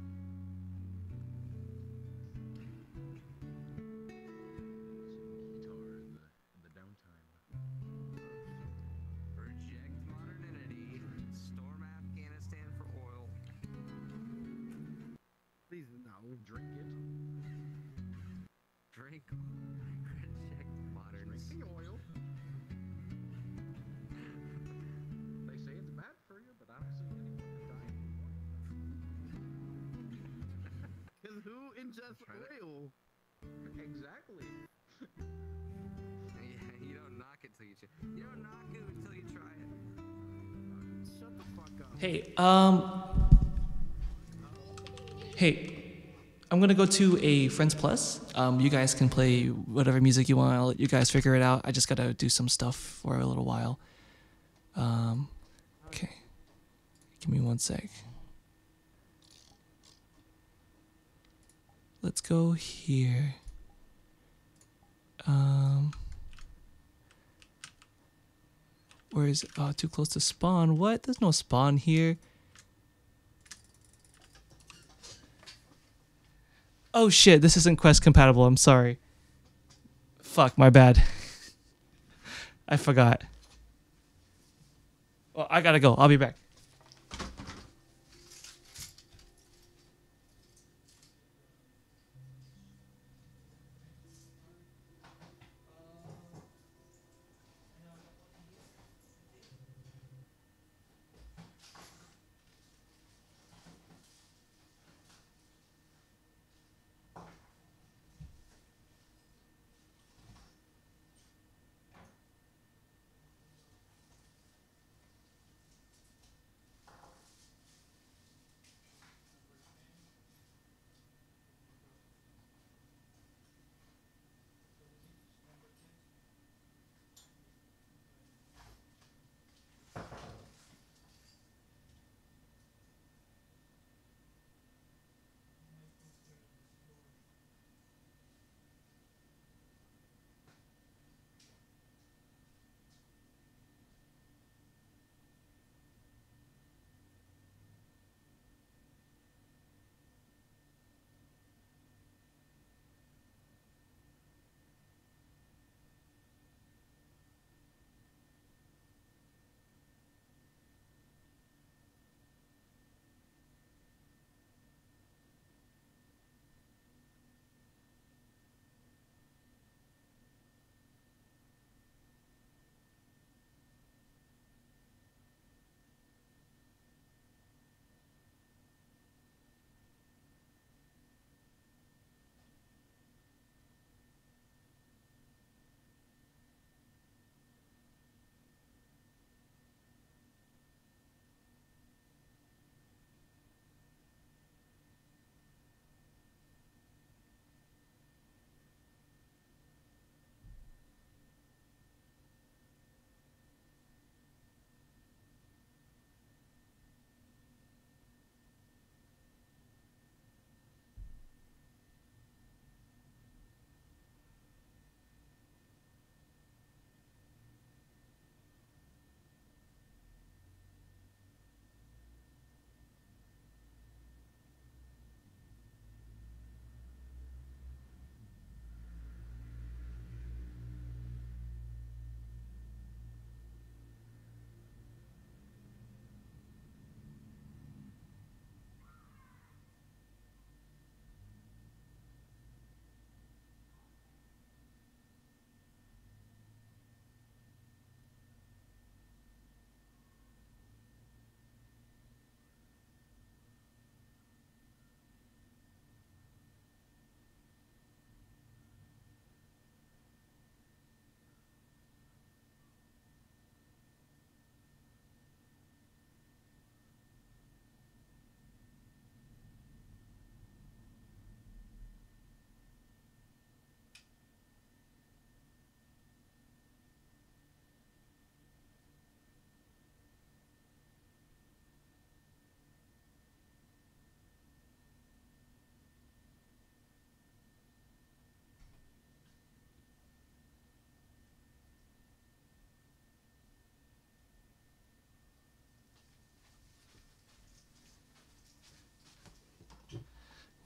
Guitar in the in the downtime. Reject modernity. Storm Afghanistan for oil. Please no. Drink it. Drink. Reject modern. Drink the oil. They say it's bad for you, but I don't see anyone dying. Cause who ingests Try that. oil? Exactly. Yeah, you don't knock it till you try. You don't knock it until you try it. Shut the fuck up. Hey, um. Hey, I'm gonna go to a Friends Plus. Um, you guys can play whatever music you want. I'll let you guys figure it out. I just gotta do some stuff for a little while. Um, okay. Give me one sec. Let's go here. Um. Where is it? Oh, too close to spawn. What? There's no spawn here. Oh shit, this isn't Quest compatible. I'm sorry. Fuck, my bad. I forgot. Well, I gotta go. I'll be back.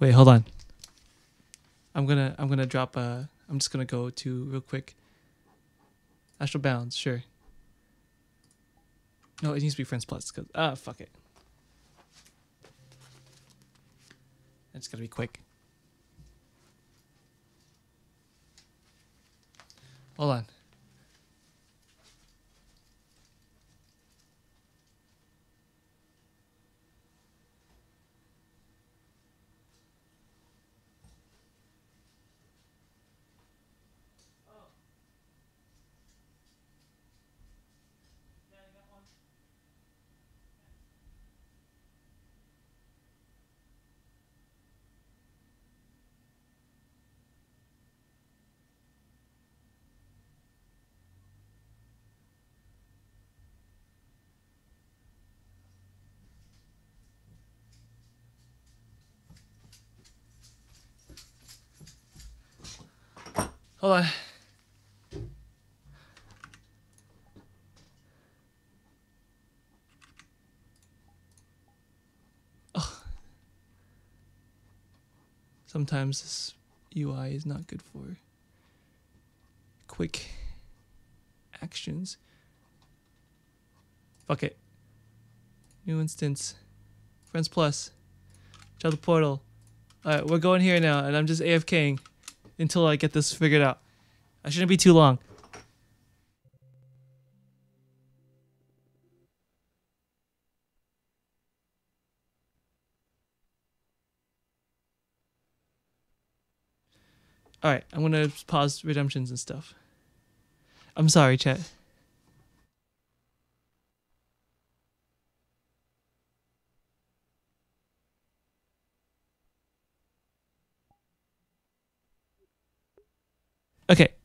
Wait, hold on. I'm gonna I'm gonna drop a. I'm just gonna go to real quick. Astral Bounds, sure. No, it needs to be Friends Plus. Cause ah, fuck it. It's gotta be quick. Hold on. Hold on. Ugh. Sometimes this U I is not good for quick actions. Fuck it. New instance. Friends Plus. Child portal. Alright, we're going here now, and I'm just AFKing until I get this figured out. I shouldn't be too long. Alright, I'm gonna pause redemptions and stuff. I'm sorry, chat. Okay.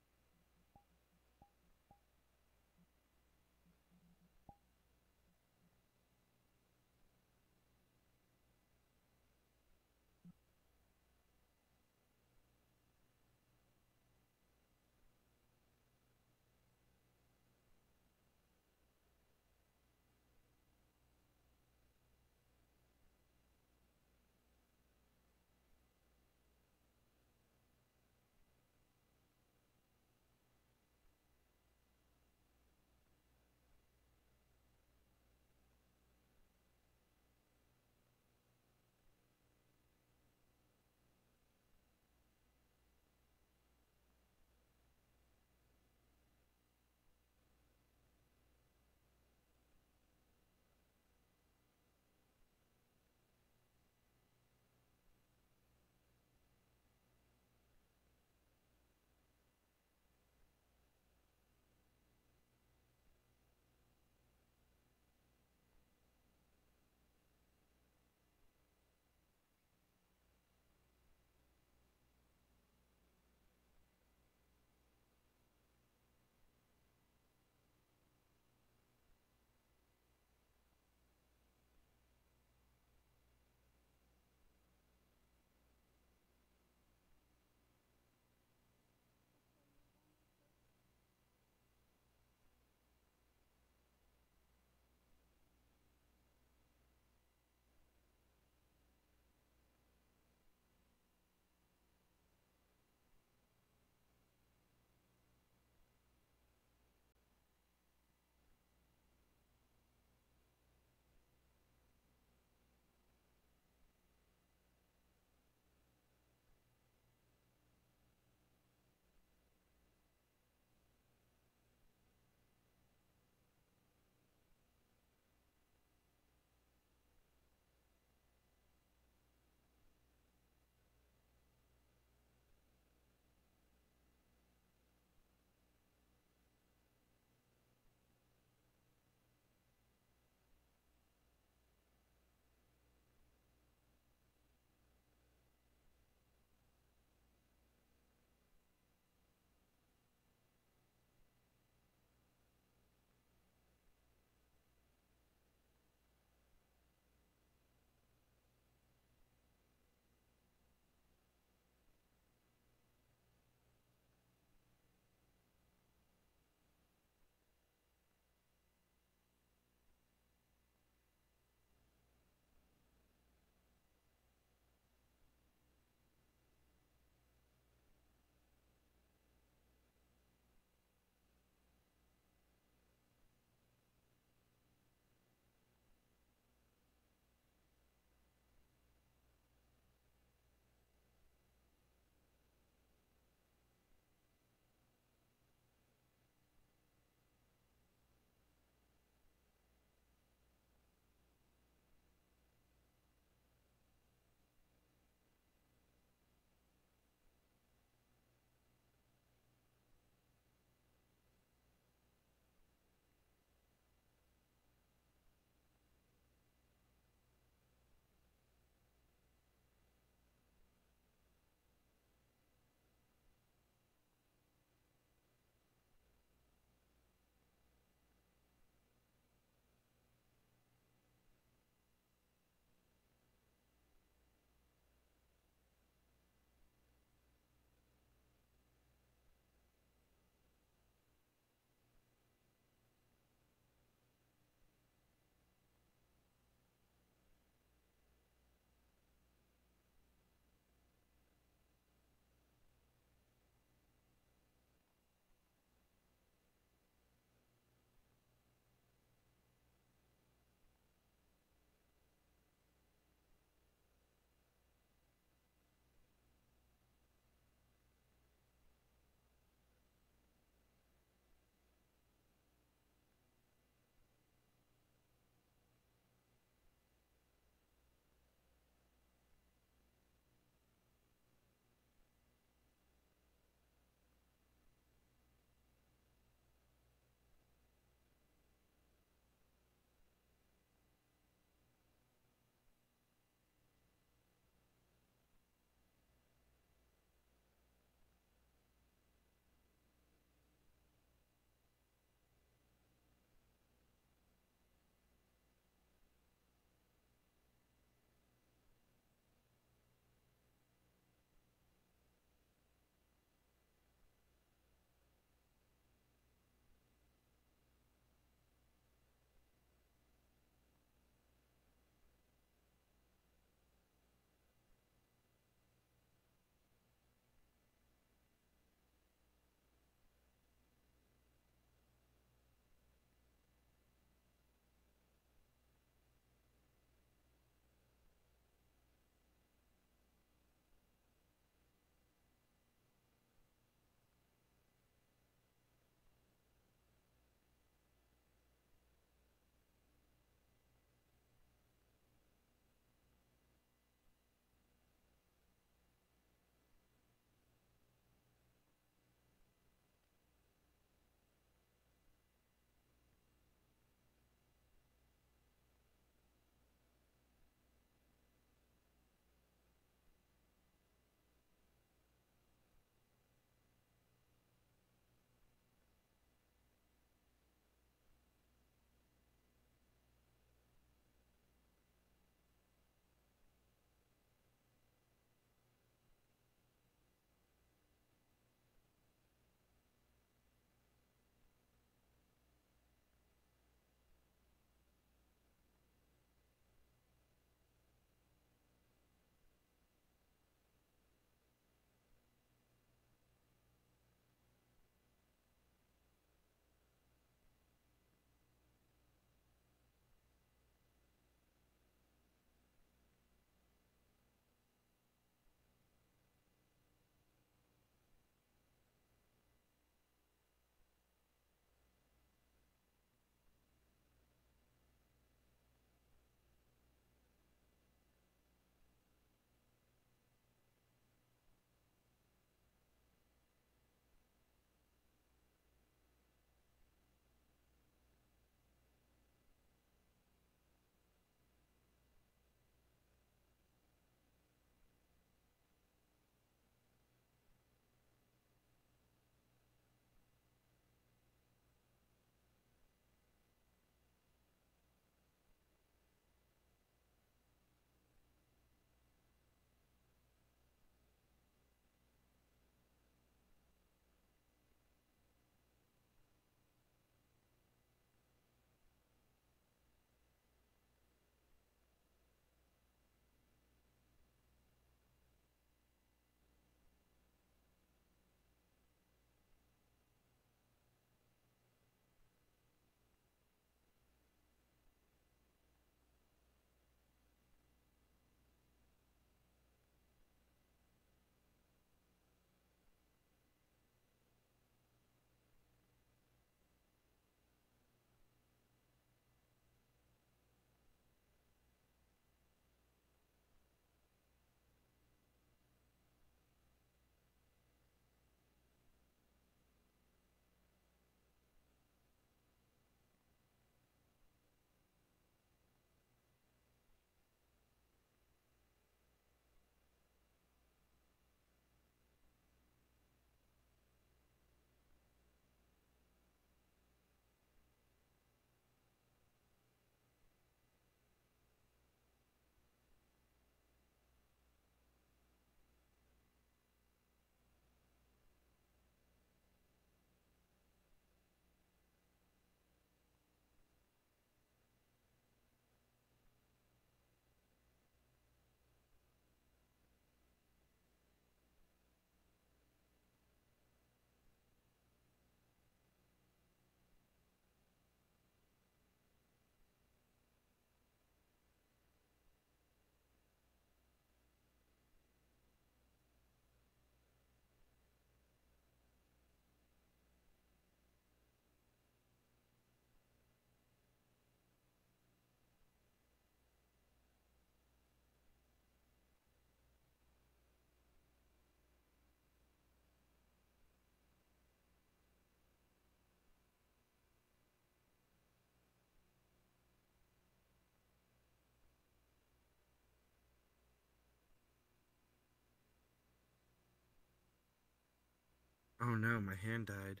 Oh no, my hand died.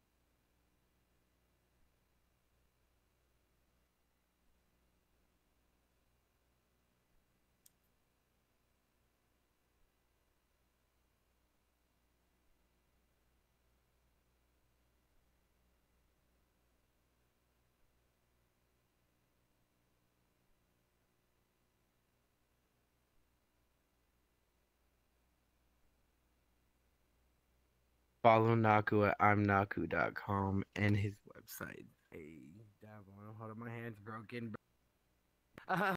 Follow Naku at I'm Naku dot com and his website. Hey, damn, hold on, my hand's broken. Uh,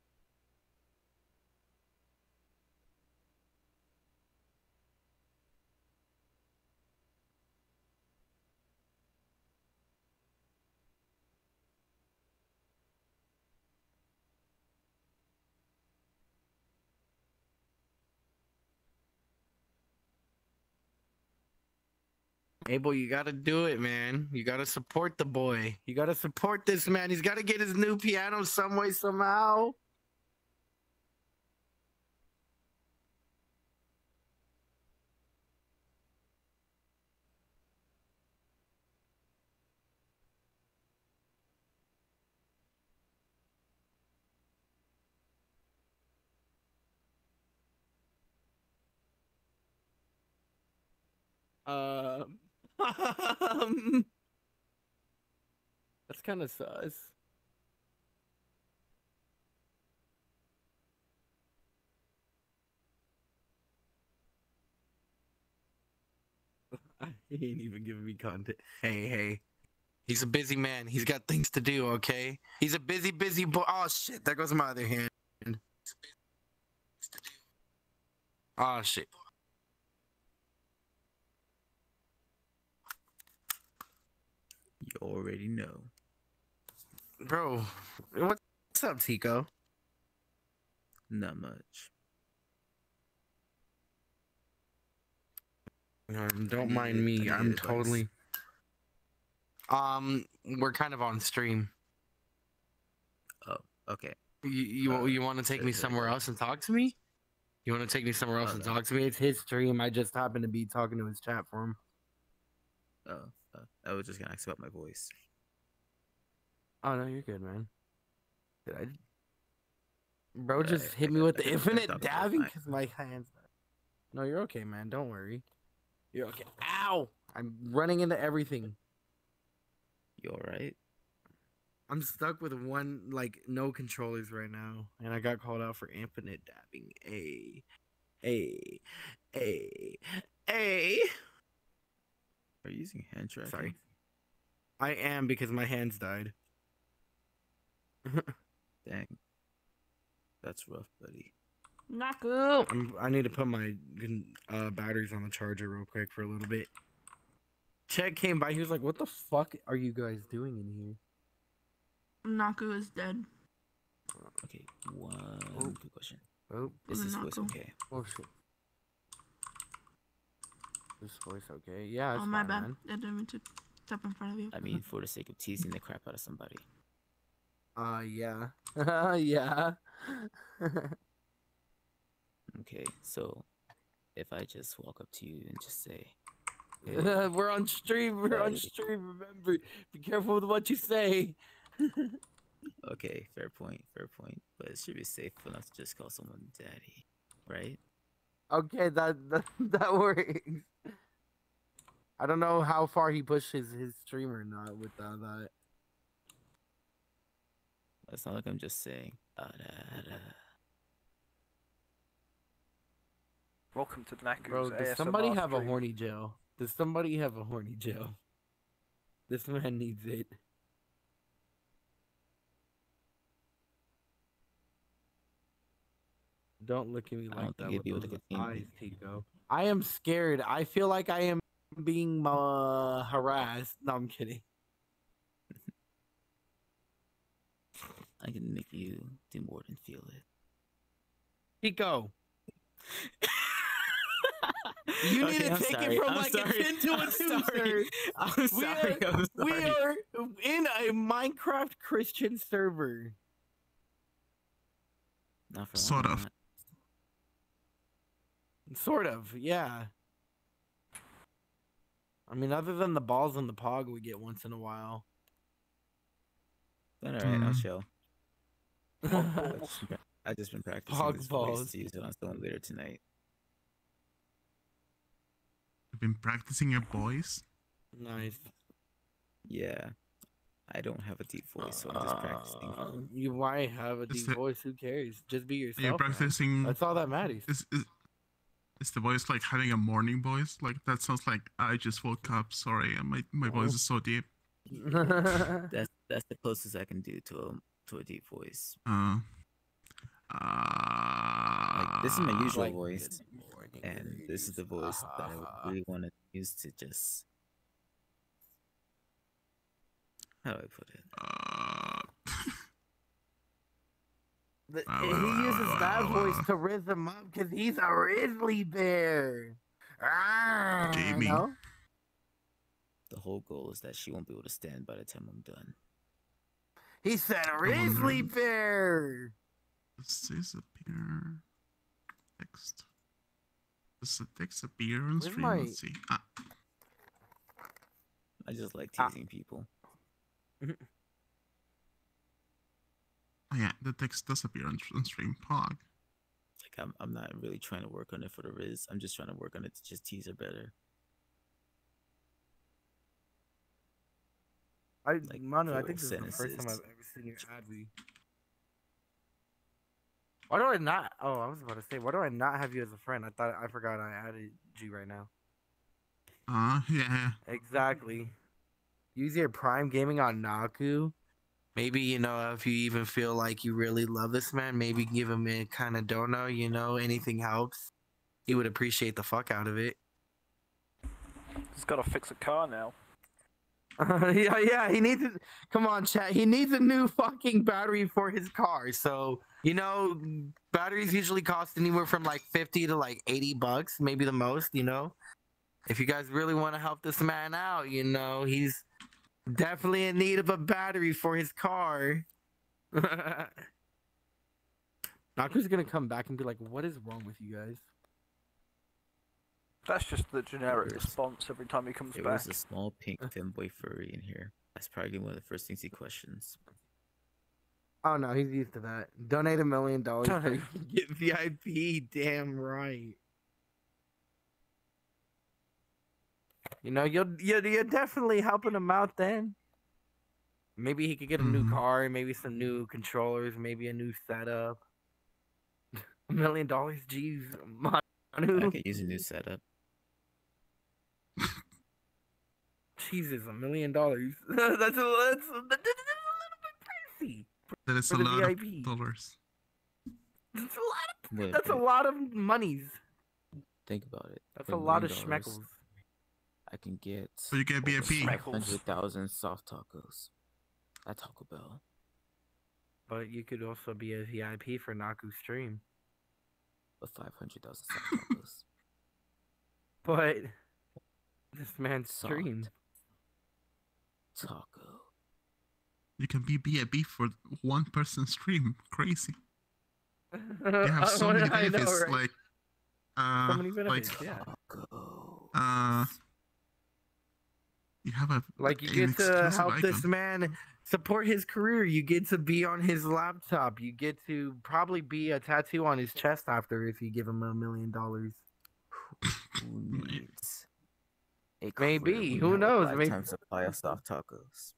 Abel, you gotta do it, man. You gotta support the boy. You gotta support this man. He's gotta get his new piano some way, somehow. Um, that's kind of sus. He ain't even giving me content. Hey, hey. He's a busy man. He's got things to do, okay? He's a busy, busy boy. Oh, shit. There goes my other hand. Oh, shit. You already know. Bro, what's up, Tico? Not much. Um, don't need mind it- I me. need I'm advice. totally. Um, we're kind of on stream. Oh, okay. You you, Uh, you want to take sure, me sure, somewhere sure. else and talk to me? You want to take me somewhere else Oh, and no. talk to me? It's his stream. I just happen to be talking to his chat for him. Oh, uh, I was just gonna ask about my voice. Oh no, you're good, man. Did I? Bro, Yeah, just I- hit I me got- with I the got- I infinite thought it was dabbing fine. because my hands. No, you're okay, man. Don't worry. You're okay. Ow! I'm running into everything. You alright? I'm stuck with one, like, no controllers right now, and I got called out for infinite dabbing. A, a, a, a. Are you using hand tracking? Sorry. I am because my hands died. Dang. That's rough, buddy. Naku! I'm, I need to put my uh, batteries on the charger real quick for a little bit. Chet came by. He was like, "What the fuck are you guys doing in here?" Naku is dead. Okay, one Oh. quick question. Oh, Is this voice Naku. okay? oh shit. This voice okay? Yeah, it's Oh, my fine, bad. man. I didn't mean to step in front of you. I mean, for the sake of teasing the crap out of somebody. Uh, yeah. yeah. Okay, so if I just walk up to you and just say, hey, We're on stream. We're on Daddy. stream. Remember, be careful with what you say. okay, fair point, fair point. But it should be safe enough to just call someone daddy, right? Okay, that that, that works. I don't know how far he pushed his, his stream or not with uh, that. It's not like I'm just saying. Uh, da, da. Welcome to Naku's Bro, does A S M R somebody have a stream. horny jail? Does somebody have a horny jail? This man needs it. Don't look at me I like don't that think it'd with be able those to get in. eyes, Tico. I am scared. I feel like I am being uh, harassed. No, I'm kidding. I can make you do more than feel it. Tico. You need Okay, to I'm take sorry, it from I'm like sorry, a ten to a I'm two, sorry, sir. I'm We sorry. are, I'm we sorry. are in a Minecraft Christian server. Not for Sort long, of. not. Sort of, yeah. I mean, other than the balls and the pog we get once in a while. All right, I'll Mm. chill. I just, been- I just been practicing Pog this balls. voice to use it on someone later tonight. You've been practicing your voice? Nice. Yeah, I don't have a deep voice, so I'm just practicing. Uh, you might have a Is deep it- voice. Who cares? Just be yourself. Are you man. practicing? That's all that matters. Is, is, is the voice like having a morning voice? Like that sounds like I just woke up. Sorry, and my my voice is so deep. That's that's the closest I can do to a to a deep voice. Uh, uh, Like this is my usual Like, voice, and this is the voice that I would really want to use to just. How do I put it? uh, The- Wow, he wow, uses wow, that wow, voice wow. to riz him up because he's a grizzly bear. Ah, Jamie. no? The whole goal is that she won't be able to stand by the time I'm done. He said a grizzly bear. this is a beer text. This is a text a beer on Where's stream. my- Let's see. Ah, I just like Ah. teasing people. oh yeah, the text does appear on, on stream. Pog. Like I'm I'm not really trying to work on it for the Riz. I'm just trying to work on it to just tease her better. I, Like, Manu, I four think this is the first time sentences. I've ever seen your ad read. Why do I not? Oh, I was about to say, why do I not have you as a friend? I thought I forgot I added you right now. Uh, yeah. Exactly. Use your Prime Gaming on Naku. Maybe, you know, if you even feel like you really love this man, maybe give him a kind of dono, you know, anything helps. He would appreciate the fuck out of it. He's got to fix a car now. yeah, yeah, he needs it. Come on, chat. He needs a new fucking battery for his car. So, you know, batteries usually cost anywhere from like fifty to like eighty bucks, maybe the most, you know. If you guys really want to help this man out, you know, he's definitely in need of a battery for his car. Doctor's gonna come back and be like, what is wrong with you guys? That's just the generic There is- response every time he comes There back. was a small pink femboy furry in here. That's probably one of the first things he questions. Oh no, he's used to that. Donate a million dollars so Donate. you can get V I P. Damn right. You know, you're, you're you're definitely helping him out then. Maybe he could get a new Mhm. car, maybe some new controllers, maybe a new setup. A million dollars, jeez. I Manu. could use a new setup. Jesus, a million dollars. That's a, that's, a, that's a little bit pricey. That is For a the lot V I of P. dollars. That's a lot Wait, of, that's a wait, lot of monies. Think about it. That's For a lot of million dollars, schmeckles. I can get So you get V I P. Smack. hundred thousand soft tacos at Taco Bell. But you could also be a V I P for Naku stream. But five hundred thousand soft tacos. But this man's Soft. stream. Taco. You can be V I P for one person stream. Crazy. You You have so many benefits. Like, uh, so many benefits, like, yeah. Taco. uh, you have a Like you an get to exclusive help this icon. man support his career. You get to be on his laptop. You get to probably be a tattoo on his chest after if you give him a million dollars. Who needs a Maybe, career when who you have a knows, maybe- lifetime supply of soft tacos.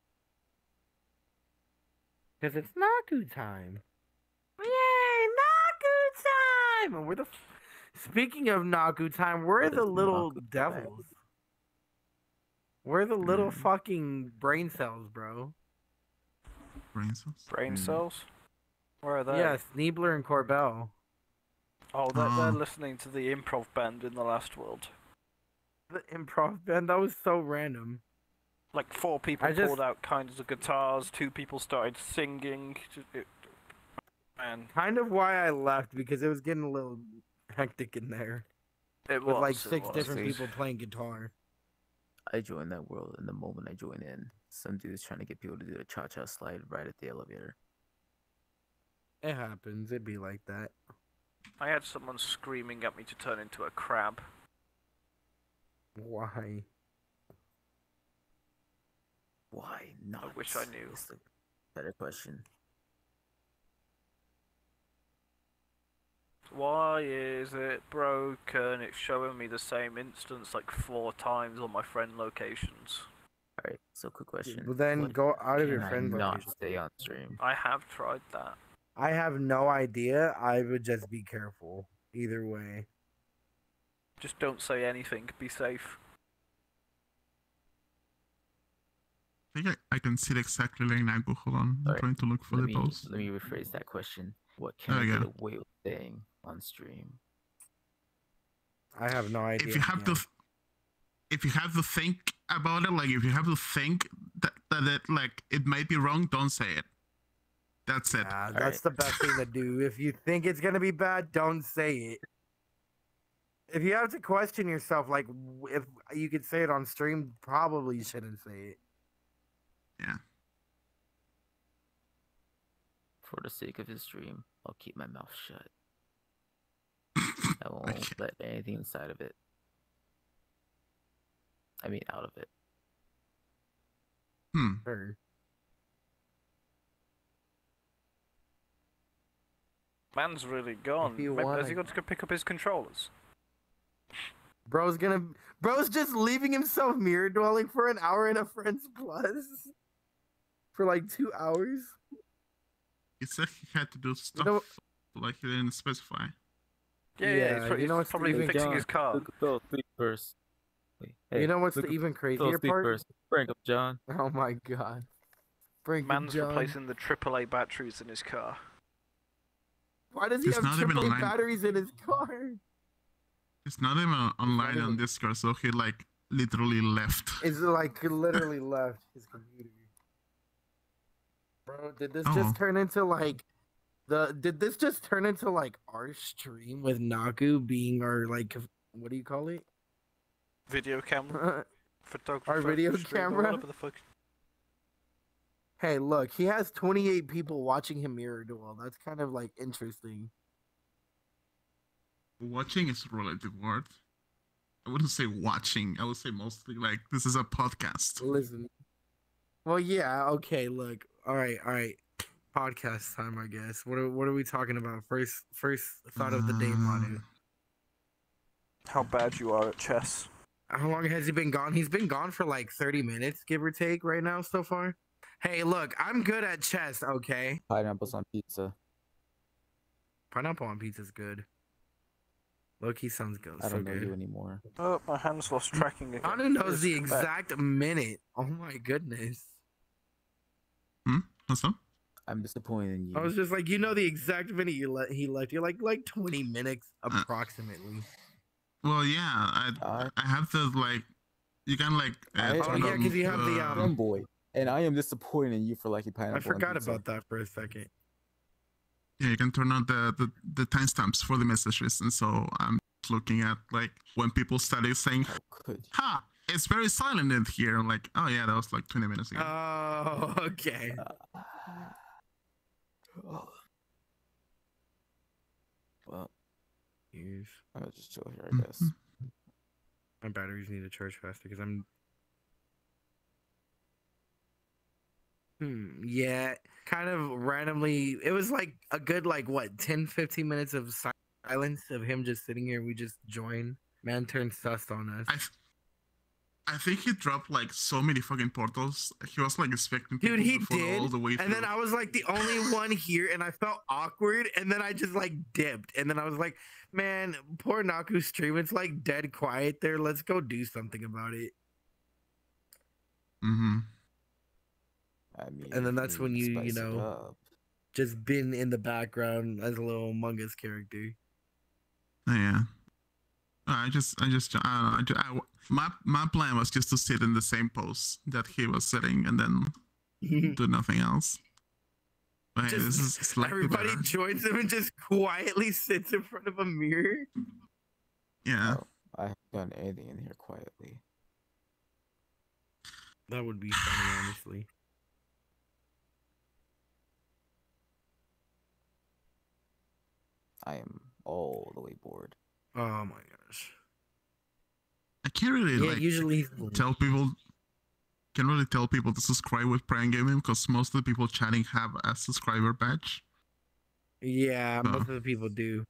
Because it's Naku time. Yay, Naku time! And we're the. f- Speaking of Naku time, we're What the is little Naku time? devils. We're the little Mm. fucking brain cells, bro. Brain cells. Brain Mm. cells? Where are they? Yes, Niebler and Corbell. Oh, they're, they're Oh. listening to the improv band in the last world. The improv band, that was so random. Like four people I just- pulled out kinds of guitars, two people started singing. It, man, Kind of why I left, because it was getting a little hectic in there. it With was like it six was. different See. people playing guitar. I joined that world, and the moment I joined in, some dude's trying to get people to do the cha-cha slide right at the elevator. It happens. It'd be like that. I had someone screaming at me to turn into a crab. Why? Why not? I wish I knew. Is the better question. Why is it broken? It's showing me the same instance like four times on my friend locations. Alright, so quick question. Well, then What go out of your can I friend not location. stay on stream? I have tried that. I have no idea. I would just be careful. Either way. Just don't say anything. Be safe. I think I, I can see it exactly like Nagu. Hold on. I'm Alright, trying to look for Let the me, post. let me rephrase that question. What can There I we get go. away with saying on stream? I have no idea. If you have yeah. to, th- if you have to think about it, like if you have to think that that it like it might be wrong, don't say it. That's it. Yeah, that's the best thing to do. If you think it's gonna be bad, don't say it. If you have to question yourself, like w- if you could say it on stream, probably shouldn't say it. Yeah. For the sake of his stream, I'll keep my mouth shut. I won't Okay. let anything inside of it. I mean, out of it. Hmm. Sure. Man's really gone. you Maybe- wanna- Has he got to go pick up his controllers? Bro's gonna. Bro's just leaving himself mirror dwelling for an hour in a friend's plus. For like two hours. He said he had to do stuff, know- like he didn't specify. Yeah, yeah, Yeah, he's, pro- you know he's what's probably even- fixing his car. Look at Phil speak first. Wait, you know what's look the at even Phil crazier speak part? first. Frank up, John. Oh my god. Frank Man's John. replacing the triple A batteries in his car. Why does he He's have not even triple A online. batteries in his car? It's not even on- online on even- Discord, so he like literally left. It's like literally left his computer. Bro, did this Oh. just turn into like the? Did this just turn into like our stream with Naku being our like what do you call it? Video camera, photographer, Our video streamer, camera? whatever the fuck. Hey, look, he has twenty-eight people watching him mirror duel. That's kind of like interesting. Watching is a relative word. I wouldn't say watching. I would say mostly like this is a podcast. Listen. Well, yeah, okay, look. All right, all right. Podcast time, I guess. What are what are we talking about? First first thought of the day, Manu. How bad you are at chess. How long has he been gone? He's been gone for like thirty minutes, give or take, right now so far. Hey, look, I'm good at chess, okay? Pineapples on pizza. Pineapple on pizza's good. Look, he sounds good. I so don't know good. you anymore. Oh, my hand's lost tracking again. Manu knows the Please come back. exact minute. Oh my goodness. Hmm? What's up? I'm disappointed in you. I was just like, you know the exact minute you let he left. You're like like twenty minutes Uh, approximately. Well, yeah, I I- I have to like you can like uh, I- Oh turn yeah, on because you have the um. Rum boy, and I am disappointed in you for liking pineapple. I forgot on pizza. about that for a second. yeah, you can turn on the the, the timestamps for the messages, and so I'm just looking at like when people started saying, How could you? "Ha, it's very silent in here." I'm like, oh yeah, that was like twenty minutes ago. Oh, okay. Oh. Well, Years. I'll just chill here, I guess. My batteries need to charge faster because I'm. Hmm. Yeah. Kind of randomly. It was like a good like what ten, fifteen minutes of si- silence of him just sitting here. We just joined. Man turned sus on us. I, th- I think he dropped like so many fucking portals. He was like expecting people Dude, he to follow did. all the way And then through. I was like the only one here, and I felt awkward. And then I just like dipped. And then I was like, man, poor Naku's stream. It's like dead quiet there. Let's go do something about it. Mm-hmm. I mean, And then if that's we when you, you spice it know, up. just been in the background as a little Among Us character. Oh, yeah. I just, I just, I don't know. I, ju- I, my my plan was just to sit in the same pose that he was sitting, and then do nothing else. But hey, this is Just slightly everybody better. joins him and just quietly sits in front of a mirror. Yeah. Oh, I haven't done anything in here quietly. That would be funny, honestly. I am all the way bored. Oh my gosh. I can't really Yeah, like usually. tell people. can't really tell people to subscribe with Prime Gaming because most of the people chatting have a subscriber badge. Yeah, So- most of the people do.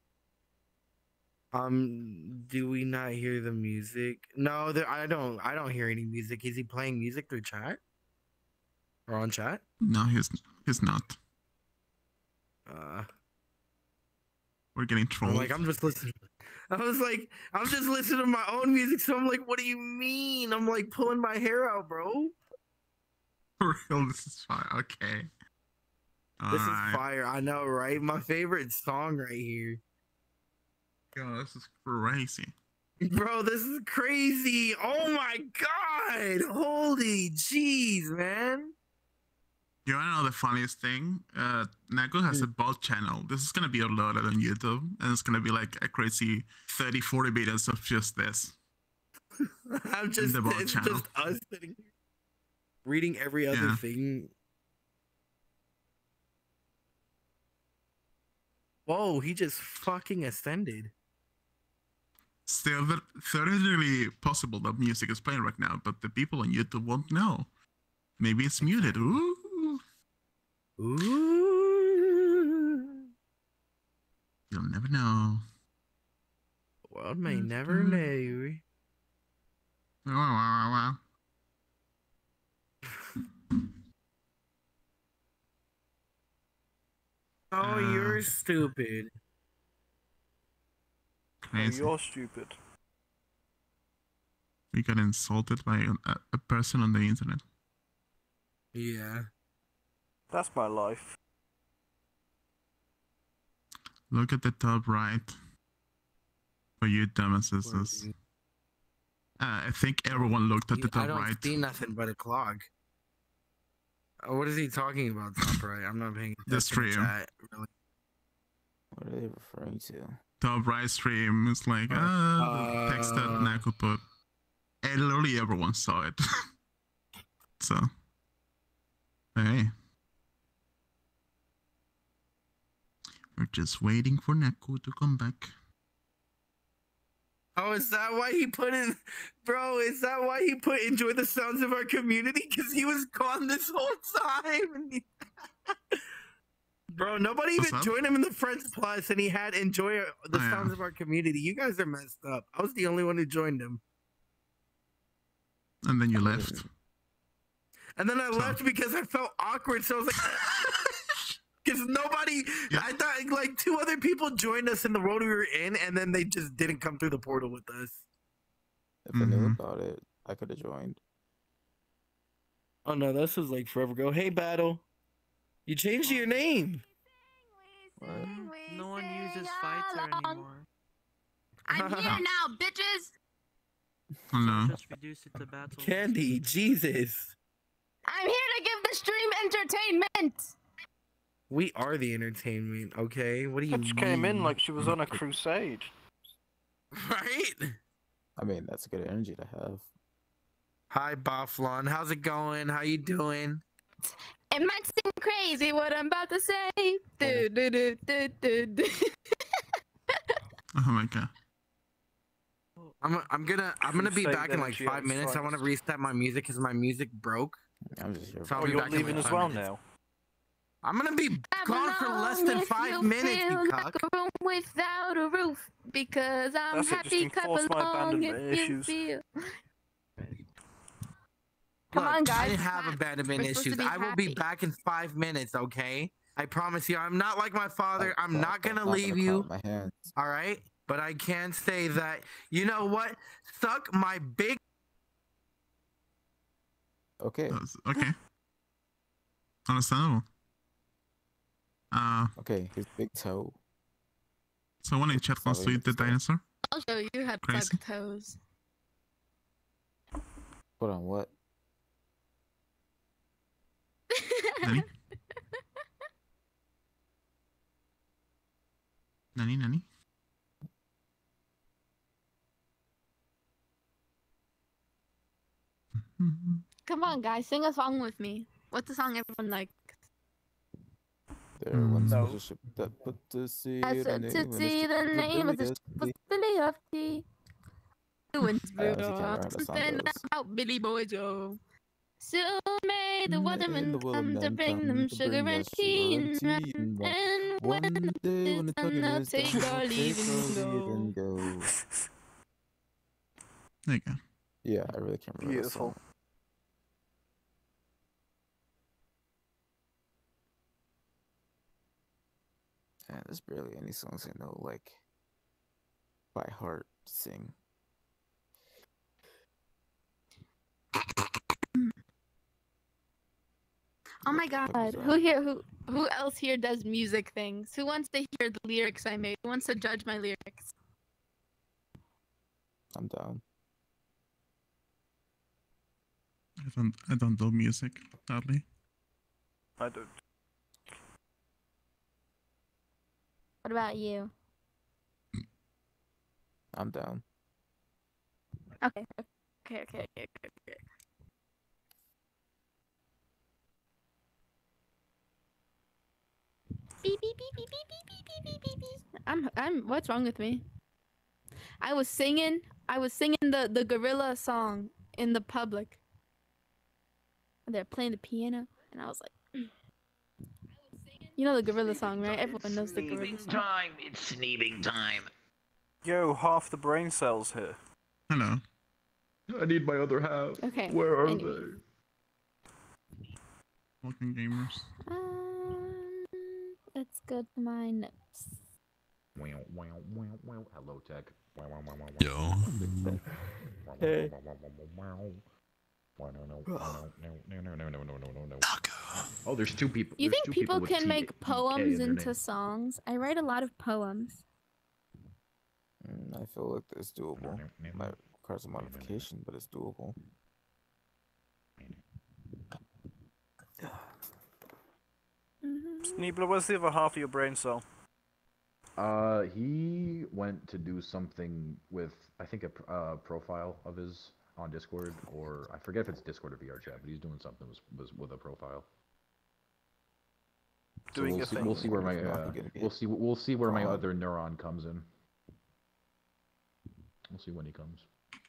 Um, do we not hear the music? No, there, I don't. I don't hear any music. Is he playing music through chat or on chat? No, he's he's not. Uh, We're getting I'm trolled. like, I'm just listening. I was like, I'm just listening to my own music. So I'm like, what do you mean? I'm like pulling my hair out, bro. For real, this is fine. Okay. This Alright. is fire. I know, right? My favorite song right here. Yo, this is crazy. Bro, this is crazy. Oh my god. Holy jeez, man. You wanna know the funniest thing? Uh, Naku has a bot channel. This is gonna be uploaded on YouTube, and it's gonna be like a crazy thirty, forty videos of just this. I'm just, the bot it's channel. just us sitting here reading every other Yeah. thing. Whoa, he just fucking ascended. Still, there- theoretically possible that music is playing right now, but the people on YouTube won't know. Maybe it's muted. Ooh. Ooh. You'll never know. The world may never know. Wow, wow, wow, Oh, Uh, you're stupid. Crazy. you're stupid. We got insulted by a, a person on the internet. Yeah. That's my life. Look at the top right. For you dumbasses. Uh, I think everyone looked at the I top don't right. see nothing but a clock. Uh, what is he talking about, top right? I'm not paying attention The to stream. chat, really. What are they referring to? Top right stream is like, uh, text that Uh. Naku put. And literally everyone saw it. So, hey. We're just waiting for Naku to come back. Oh, is that why he put in, bro? Is that why he put "enjoy the sounds of our community"? Because he was gone this whole time. Bro, nobody What's even up? joined him in the Friends Plus, and he had "enjoy the Oh, yeah. sounds of our community." You guys are messed up. I was the only one who joined him, And then you left. and then I So- left because I felt awkward. So I was like, because nobody, I thought like two other people joined us in the world we were in, and then they just didn't come through the portal with us. If I knew Mhm. about it, I could have joined. Oh no, this was like forever ago. Hey, Battle, you changed your name. No one uses fighter anymore. I'm here now, bitches. Oh no. Just reduce it to battle. Candy, Jesus. I'm here to give the stream entertainment. We are the entertainment, okay? What do you Bitch mean? came in like she was on a crusade. Right? I mean, that's good energy to have. Hi, Bufflon. How's it going? How you doing? It might seem crazy what I'm about to say. Do, do, do, do, do, do. Oh my god. I'm I'm gonna I'm gonna be Save back in like energy five minutes. I want to outside. reset my music because my music broke. I'm just here. So I'll Oh, be you're back in, leaving like, as five well minutes. now. I'm gonna be gone for less than If five you minutes, feel you like cock. a room without a roof, because I'm That's it, just happy, clap enforce my along abandonment if you issues. feel. Come Look, on, I guys. didn't have abandonment We're supposed to issues. be I will be happy. back in five minutes, okay? I promise you. I'm not like my father. I- I'm I- not gonna I'm not leave gonna you. clap my hands. All right, but I can say that you know what? Suck my big. Okay. That's- okay. Understandable. Uh, Okay. His big toe. someone in chat wants to eat the dinosaur? I'll show you how to Crazy. suck toes. Put on what? Nani? Nani, nani? Come on, guys, sing a song with me. What's the song everyone likes? There Mm. once No. was a ship that put to sea. I the said name to and see ship the was name of the Billy ship was Dudley. Billy of Tea. Doing I honestly can't remember how the song something goes. about Billy Boy Joe. Soon may the waterman come to bring them sugar and tea, and and when the it's done, they'll take our leave and go. There you go. Yeah, I really can't remember. the Beautiful. song. Yeah, there's barely any songs I know, like, by heart to sing. Oh my god, who here who who else here does music things? Who wants to hear the lyrics I made? Who wants to judge my lyrics? I'm down. I don't I don't do music, sadly. I don't. What about you? I'm down. Okay. Okay, okay, okay, okay, okay. Beep beep beep beep beep beep beep beep beep beep. I'm I'm what's wrong with me? I was singing I was singing the, the gorilla song in the public. They're playing the piano and I was like you know the gorilla song, right? Everyone knows the gorilla song. Time, it's sneebing time. Yo, half the brain cells here. Hello. I need my other half. Okay. Where are anyways. they? Walking gamers. Um, let's go to my notes. Wow, wow, wow, wow. Hello, tech. Wow, wow, wow, wow, Yo. Hey. Oh, there's two people. You there's think two people with can T- make T K poems in their into name. songs? I write a lot of poems. Mm, I feel like it's doable. Might require some modification, but it's doable. Sneebler, where's the other half of your brain cell? Uh, he went to do something with, I think, a pr- uh, profile of his on Discord, or I forget if it's Discord or V R chat, but he's doing something was, was with a profile. So Doing we'll a see, thing. we'll see where my Not uh, gonna get we'll see we'll see where my gone. other neuron comes in. We'll see when he comes.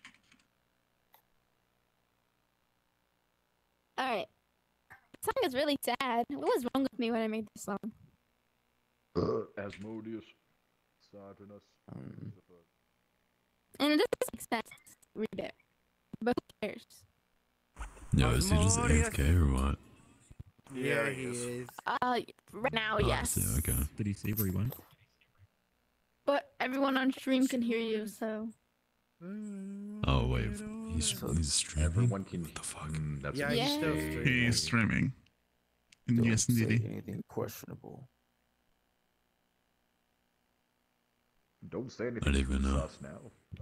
Alright. The song is really sad. What was wrong with me when I made this song? Asmodeus, Saturnus. Um, And it doesn't make sense. Read it. But who cares? Yo, is he just A F K or what? Yeah, he is. Uh, right now, Oh, yes. yeah, okay. Did he say where he went? But everyone on stream can hear you, so. Oh wait, he's he's streaming. Everyone can. What the fuck? Mm, that's Yeah, a he's still mistake. streaming. He's streaming. And don't yes, say indeed. anything questionable. Don't say anything. I don't even know. sus now.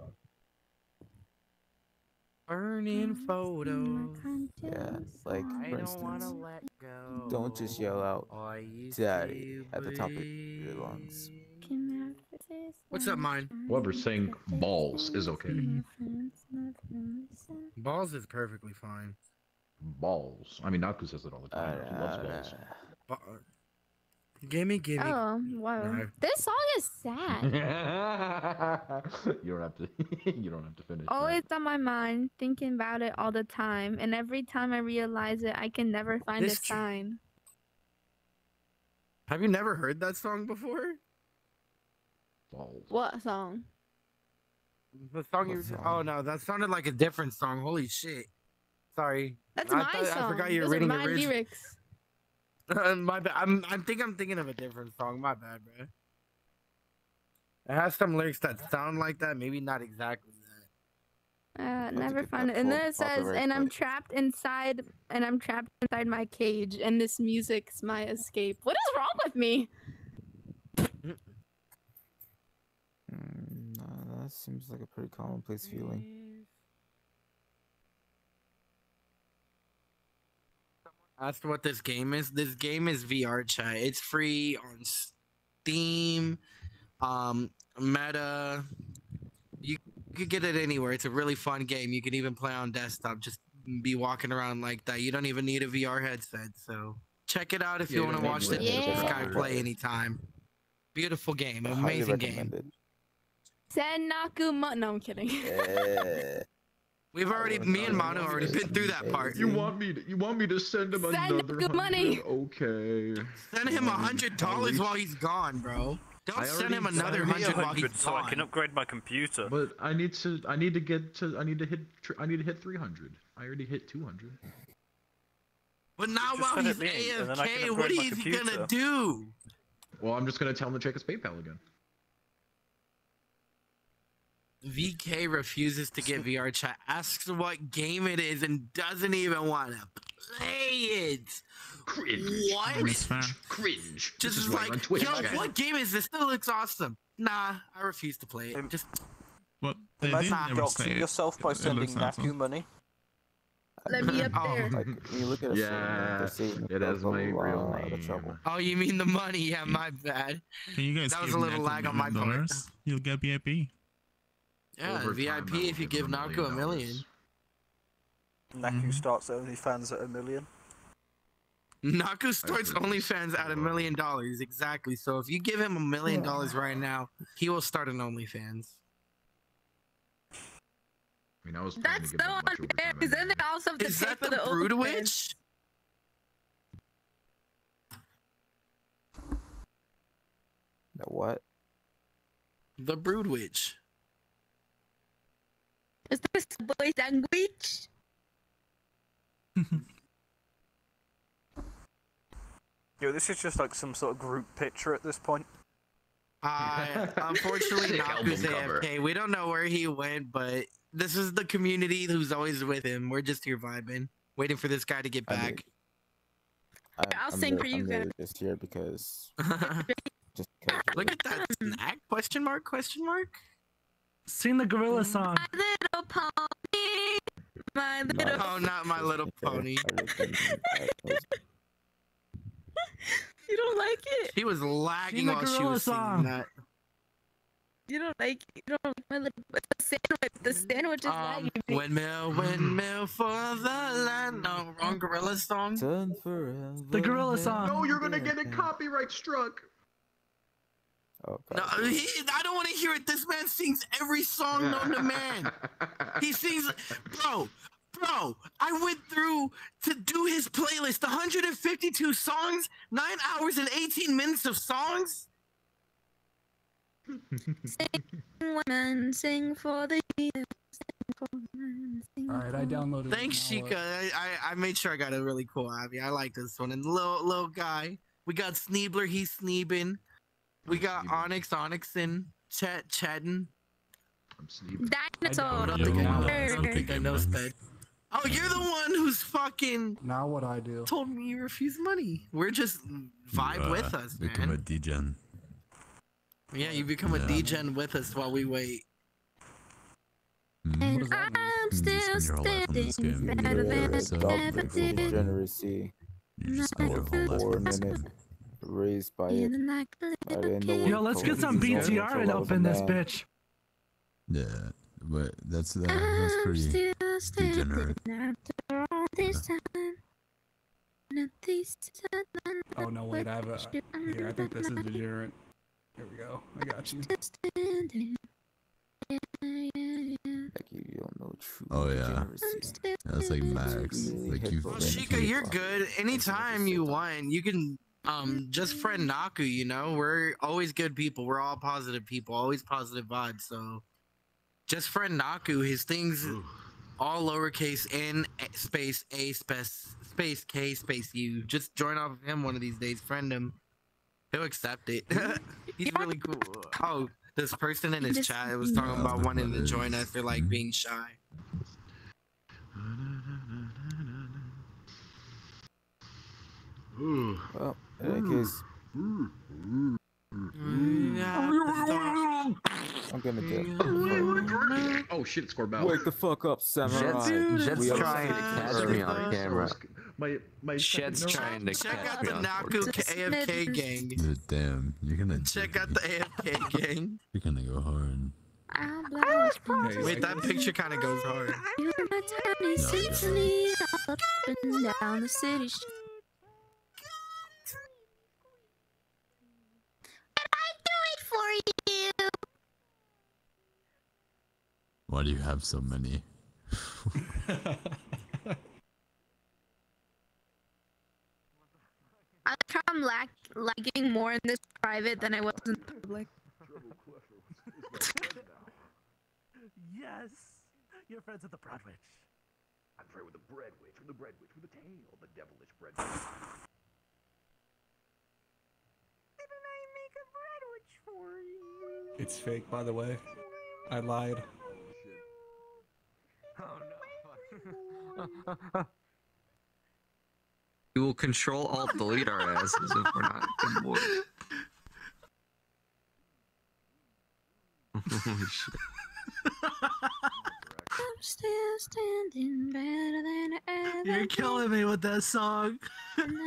Burning photos. Yeah, like I for don't wanna instance, let go. don't just yell out I used "Daddy" to at the top of your lungs. What's up, mine? Whoever saying balls is okay. Balls is perfectly fine. Balls. I mean, Naku says it all the time. He loves balls. Ba- gimme, gimme. Oh, wow. No. This song is sad. you don't have to. You don't have to finish. Always on my mind, thinking about it all the time, and every time I realize it, I can never find This a tr- sign. Have you never heard that song before? Balls. What song? The song you. What song? Oh no, that sounded like a different song. Holy shit. Sorry. That's I my thought- song. I forgot you were Those are reading my the lyrics. my bad. I'm. I think I'm thinking of a different song. My bad, bro. It has some lyrics that sound like that. Maybe not exactly that. Uh, to never get find that it. And full then it says, copyright and I'm claim. trapped inside, and I'm trapped inside my cage, and this music's my escape. What is wrong with me? Mm, no, that seems like a pretty commonplace feeling. Asked what this game is. This game is V R chat. It's free on Steam, um, Meta. You could get it anywhere. It's a really fun game. You can even play on desktop. Just be walking around like that. You don't even need a V R headset. So check it out if Yeah, you you want to don't watch need the a headset. Sky play anytime. Beautiful game. Highly Amazing game. recommended. Senaku Mo- No, I'm kidding. Eh, We've already, me and Manu already been through that part. You want me to? You want me to send him Send another the money. hundred? Okay. Send him a hundred dollars while he's gone, bro. Don't I send him already- another Send me a hundred while he's hundred so I can gone. upgrade my computer. But I need to. I need to get to. I need to hit. tr- I need to hit three hundred. I already hit two hundred. But now Just while send he's it me, and then I can A F K, what upgrade my is he gonna computer. do? Well, I'm just gonna tell him to check his PayPal again. V K refuses to get V R chat, asks what game it is, and doesn't even want to play it. Cringe. What? That's fair. Cringe. Just This is is why like, you're on Twitch, yo, guys. what game is this? It looks awesome. Nah, I refuse to play it. Just What they did Imagine never doxing say it. yourself by It sending looks awesome. Naku money. Let me up Oh. there. Like, when you look at a Yeah, statement, it is my real out of name. trouble. Oh, you mean the money? Yeah, my bad. Can you guys That was give a little Naku lag on my million part. dollars? You'll get V I P. Yeah, Over V I time, I P will if you give give him a Naku a million million. dollars. Naku Mhm. starts OnlyFans at a million. Naku starts think OnlyFans at a million dollars, exactly. So if you give him a million dollars right now, he will start an OnlyFans. I mean, I was planning That's to give so him much unfair. overtime Isn't anyway. it also have to Is pay that for the the Brood OnlyFans? Witch? The what? The Brood Witch. Is this boy sandwich? Yo, this is just like some sort of group picture at this point. Uh, unfortunately, Naku's Album cover. A F K. We don't know where he went, but this is the community who's always with him. We're just here vibing, waiting for this guy to get I mean, back. I, I'll I'm sing really- for you I'm really guys. just here because Look just because. at that snack? Question mark? Question mark? Sing the gorilla song. My little pony. My little. Oh, not My Little Pony. You don't like it. He was lagging Sing the while she gorilla was singing song. that. You don't like. You don't like my little. The sandwich. The sandwich is Um, lagging me. windmill, windmill for the land. No, wrong gorilla song. Turn forever. The gorilla song. No, you're gonna get a copyright struck. Oh, No, God. he, I don't want to hear it. This man sings every song known to man. He sings, bro, bro. I went through to do his playlist, one hundred fifty-two songs, nine hours and eighteen minutes of songs. Sing, woman, sing for the years. Sing for woman, sing All right, I for- downloaded. Thanks, it now. Sheikah. I, I I made sure I got a really cool Abby. I like this one. And little little guy. We got Sneebler. He's Sneebin. We got Onyx, Onyxin, Chet, Chadden. I'm sleeping. Dinosaur. I don't Yo, think I know. no, I don't think I know Sped. Oh, you're the one who's fucking Now what I do? told me you refuse money. We're just vibe Uh, with us, Become a man. D-Gen. Yeah, you become a Yeah. D-Gen with us while we wait. Hmm? And does that mean? I'm You still spend your whole life on this standing game. better than Yeah, I so ever grateful for did. it. Degeneracy. You just spend your whole life Four on this minute game. raised by it. Feeling like a I little didn't know kid. what Yo, let's get some COVID was B T R until and I was a open this man. bitch. Yeah, but that's that, that's I'm pretty still standing degenerate. after all this time. And at least I Oh no, wait, I have a. know Here, I think this is I'm degenerate. Here we go. I got you. still standing. Yeah, yeah, yeah. Like you, you don't know true Oh, yeah. degeneracy. I'm still That's like Max. Really Like hit you. the Well, limit. Sheikah, you're good. Anytime you want, you can um just friend Naku, you know? We're always good people. We're all positive people, always positive vibes. So just friend Naku. His things all lowercase N space A space space K space U. Just join off of him one of these days. Friend him. He'll accept it. He's really cool. Oh, this person in his chat was talking about wanting to join us. They're like being shy. Well, in any case, I'm gonna get. Oh shit, Scorbell. Wake the fuck up, samurai. Jet's, Jet's We are- trying to catch me on camera. My my Shed's second- trying to Check catch out me the on Naku camera. A F K gang. Dude, damn, you're gonna. Check out the A F K gang. You're gonna go hard. I'll blow Hey, Wait, like- that picture kind of goes hard. you my tiny symphony all up and down the city street. And I do it for you. Why do you have so many? I like how I'm lack lagging more in this private than I was in public. Yes, you're friends with the Bread Witch. I'm friends with the Bread Witch, with the Bread Witch, with the tail, the devilish Bread Witch. Didn't I make a Bread Witch for you? It's fake, by the way. I lied. We will control alt delete our asses if we're not good boys. Holy shit. I'm still standing better than I ever. You're killing me with that song. Every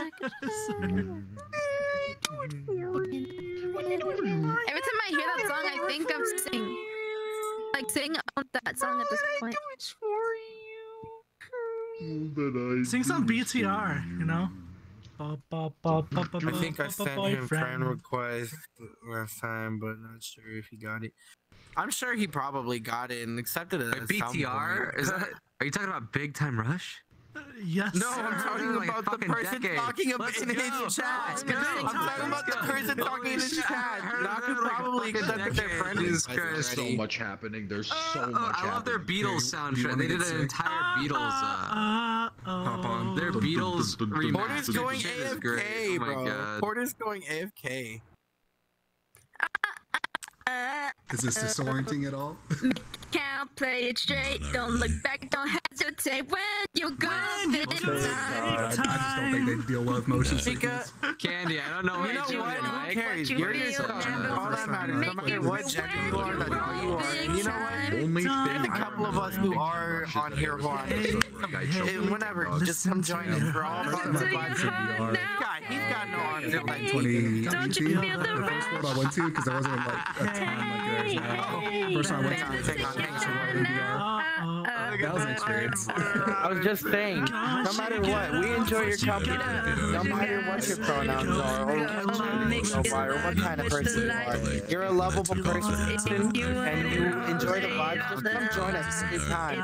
time I hear that song, I think of Sing. Like Sing on that song at this point. Sing some B T R, you know? I think I sent him friend request last time, but not sure if he got it. I'm sure he probably got it and accepted it. Wait, at B some T R? point. Is that? Are you talking about Big Time Rush? Yes. No, I'm talking Like about the fucking person decade. talking about Let's in go. his chat. Let's go. I'm talking about the person talking in his chat. Not who probably accepted their friend Jesus request Christ. There's so already. much happening. There's so Oh, much I love their happening. Beatles soundtrack. They did an entire Beatles uh, Hop on. their Beatles remix. Porter's going Shit A is F great. K, Oh my bro. god. Porter's going A F K. Is this disorienting at all? Can't play it straight. Don't look back. Don't hesitate when you go. Uh, I just don't think they deal well with motion sickness. Candy, I don't know You know what you what? did, Who Mike. cares? You You're were just such a- all that matters. No matter what gender you are, that's all you are. And you know what? Only There's thing a couple of us who are on here who are. And whenever, just come join us. We're all about the vibes. God, he's got no arms in like twenty eighteen, the first world I went to, because there wasn't like a ton like there is now. First one I went to, was like, that was an experience. I was just saying, no matter what, we enjoy your company. No matter what your pronouns are, or what gender you go by, or what kind of person you are. You're a lovable person, and you enjoy the vibes. Just come join us any time.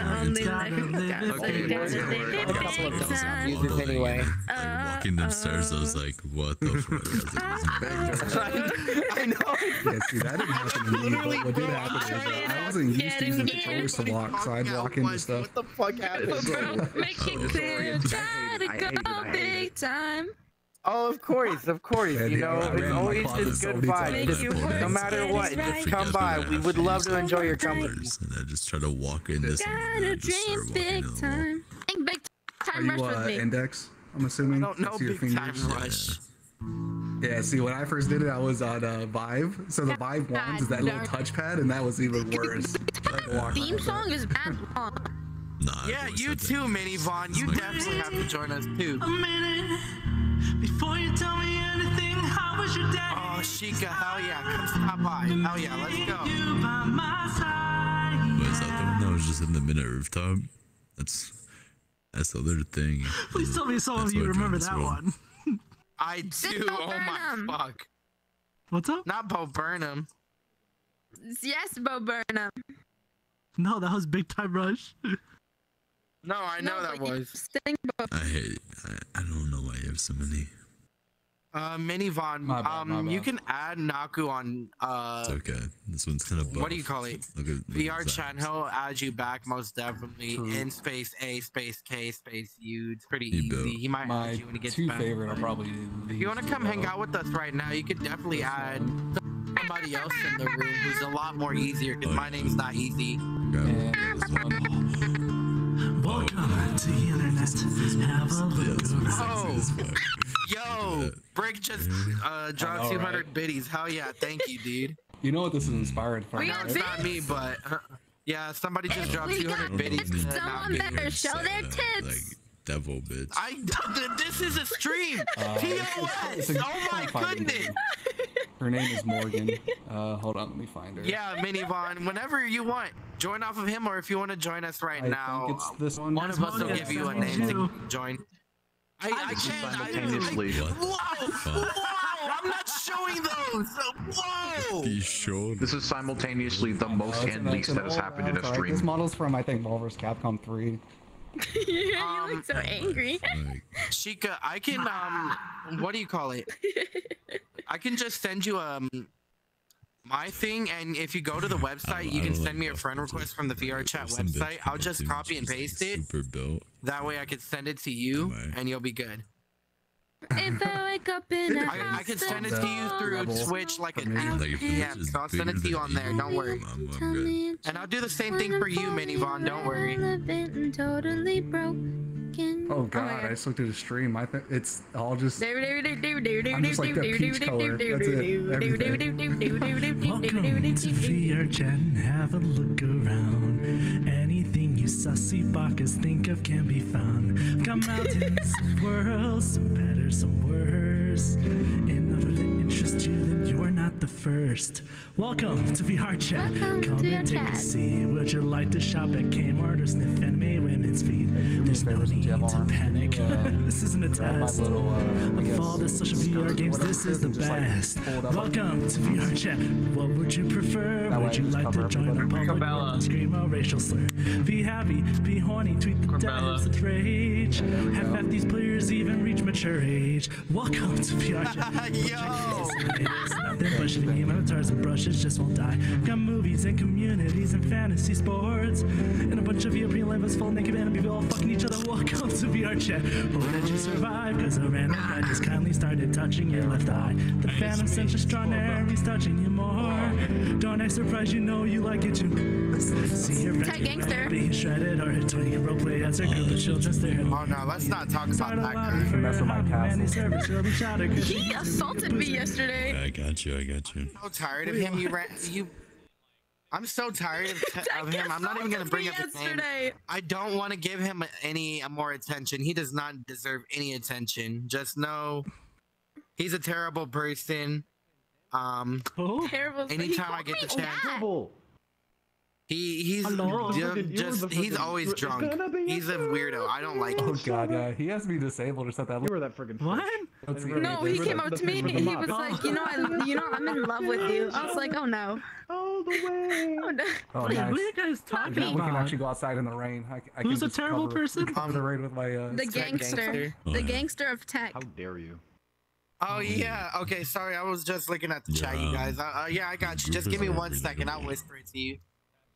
A couple of thousand users anyway. Walking upstairs, I was like, what the fuck? I was like, I know. Yeah, see, that didn't happen to me, but what did happen is uh, I wasn't used to using controllers to walk, so I'd walk into stuff. What the fuck happened? Make it clear. Try to go big time. Oh, of course, of course. Yeah, You dude, know, I ran it's in my always closet just so good many vibes. times. Just, no matter what, just come by. We would love to enjoy your company. and I just try to walk into something and I just start walking Big into the wall. time. Think big Are time you rush with uh, me. Index? I'm assuming. I don't know That's your Big Time fingers? Rush. Yeah, see, when I first did it, I was on uh, Vive. So the Vive wands is that little touchpad, and that was even worse. Trying to walk Theme around song is bad long. Nah, Yeah, you too, Mini Vaughn. You definitely have to join us too. A minute before you tell me anything. How was your day? Oh, Sheikah, hell yeah, come stop by. Hell yeah, let's go. You by my side. Was that the one that was just in the minute rooftop? That's that's the other thing. Please tell me some of That's you why I remember joined this that world. one. I do. Bo Oh Burnham. my fuck. What's up? Not Bo Burnham. Yes, Bo Burnham. No, that was Big Time Rush. No, I know that but you was. sing Bo. I hate. I, I don't know why you have so many. Uh, Mini Vaughn. My bad, Um, my you bad. can add Naku on uh It's okay. This one's kind of. what do you call it? Look at, look V R at chat. Zach's. He'll add you back most definitely True. in space A space K space U. It's pretty He easy. built. He might My add you when he gets two back. favorite are probably If these. you want to come hang out with us right now, you could definitely add somebody else in the room who's a lot more easier because my name's not easy. Grab And this one. Welcome to the internet. Have a look around. Oh, yo, Brick just uh, dropped know, two hundred right? biddies. Hell yeah, thank you, dude. You know what this is inspired from, We No, got it's right? not me, but uh, yeah, somebody just dropped We two got hundred biddies. bits. uh, Someone not me. better show their Uh, tits. Like devil bitch. I this is a stream. Uh, P O it's S. a- Oh my I'm finding goodness. her. Her name is Morgan. Uh, hold on, let me find her. Yeah, Mini Vaughn. Whenever you want, join off of him, or if you want to join us right I now, think it's this one. one of us will Morgan, give you a that's name you. to join. I, I can't. I, Simultaneously. I, What whoa, the fuck? whoa, I'm not showing those. Whoa. He showed. This is simultaneously the most Oh, it's end an- leaks it's an that has old happened in a mouse, right? This stream. model's from, I think, Marvel versus. Capcom three. you look so angry. Chica, I can um, what do you call it? I can just send you um my thing, and if you go to the website, you can send me a friend request from the V R Chat Some bitch website. I'll just cartoons copy and just, like, paste it. Super built. That way, I can send it to you, and you'll be good. If I wake up in a I, I house can send it that's to you through Level Twitch like a Like, if yeah, it's so I'll send it to you on there. Don't worry. I'm, I'm good. And I'll do the same thing for you, Mini Von. Don't worry. totally broken. Oh god, I just looked at the stream. I think it's all just. I'm I'm just like that peach color. That's it. Everything. Welcome to V R Chat and have a look around. Anything you sussy bakas think of can be found. I've got mountains, worlds, some better, some worse. In order to interest you, then you are not the first. Welcome to V R Chat. Welcome Come to and V R take a Chat. seat. Would you like to shop at Kmart or sniff anime women's feet? There's no need to panic. This isn't a test. Of all the social V R games, this is the best. Welcome to V R Chat. What would you prefer? That way Would you I just like to cover join a everybody. public war and scream a racial slur? Be happy, be horny, tweet the devs with rage. Have half these players even reach mature age. Welcome to V R Chat. Yo! It's nothing but shitty avatars and brushes just won't die. Got movies and communities and fantasy sports. And a bunch of European levels full of naked men and people all fucking each other. Welcome to V R Chat. Hope that you survive, cause a random guy just kindly started touching your left eye. The phantom sense extraordinary's touching you more. Don't act surprised, you know you like it too. See your Tight gangster. being shredded or a twenty year old play as a group of children staring. Oh no, let's not talk about that guy. Mess with my castle. He assaulted me yesterday. I got you. I got you. I'm so tired of him. You ran. You. I'm so tired of, t- of him. I'm not even gonna bring up his name. Yesterday. I don't want to give him any more attention. He does not deserve any attention. Just know he's a terrible person. Um, Terrible. anytime I get the chance, he he's Hello? ju- just he's always drunk. He's a weirdo. I don't like Oh him. god, yeah. He has me disabled or something. You were that friggin' What? Let's see. No, he came up to me and he was like, you know, I, you know, I'm in love with you. I was like, oh no. All the way. Oh no. Oh, Wait, nice. what are you guys Now talking we can about? actually go outside in the rain. I, I Who's can a just terrible cover, person? Cover the rain with my uh. The gangster. gangster. The gangster of tech. How dare you? Oh yeah. Okay. Sorry, I was just looking at the chat, you Yeah. guys. Uh, uh, yeah, I got you. Just give me one second. I'll whisper it to you.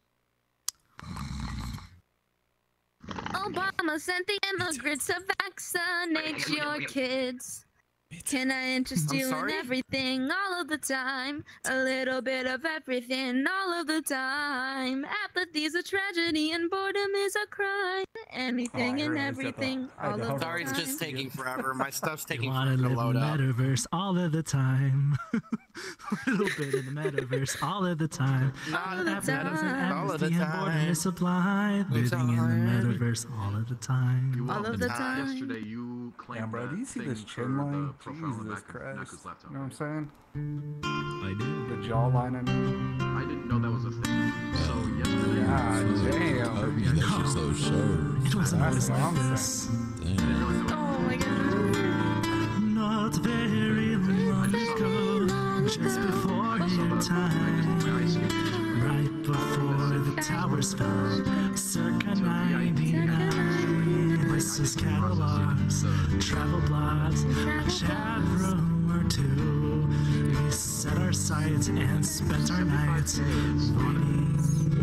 Obama sent the immigrants to vaccinate your kids. Can I interest I'm you in sorry? everything all of the time? A little bit of everything all of the time. Apathy's a tragedy and boredom is a crime. Anything Oh, I and realized that, everything I had all to of the hover. Sorry, it's time. just taking forever. My stuff's You taking wanna forever to live in load the up. metaverse all of the time. A little bit in the metaverse all of the time. Not of the Apathy and time. all of the amnesty and boredom time. is sublime. Living in the metaverse all of the time. All of the time. Yesterday you claimed Damn, bro, do you that see thing this for chin the line? profile on the Jesus back of Christ. Naka's laptop, You know what I'm right? saying? I do. The jawline, I mean. I didn't know that was a thing. So yesterday. God damn. Oh, that's just so sharp. It wasn't That's always what I'm like this. Damn. Oh my god. Not very long ago, just before your time, right before the towers fell, circa ninety-nine. This is catalogs, travel blogs, a chat room or two. We set our sights and spent our nights waiting.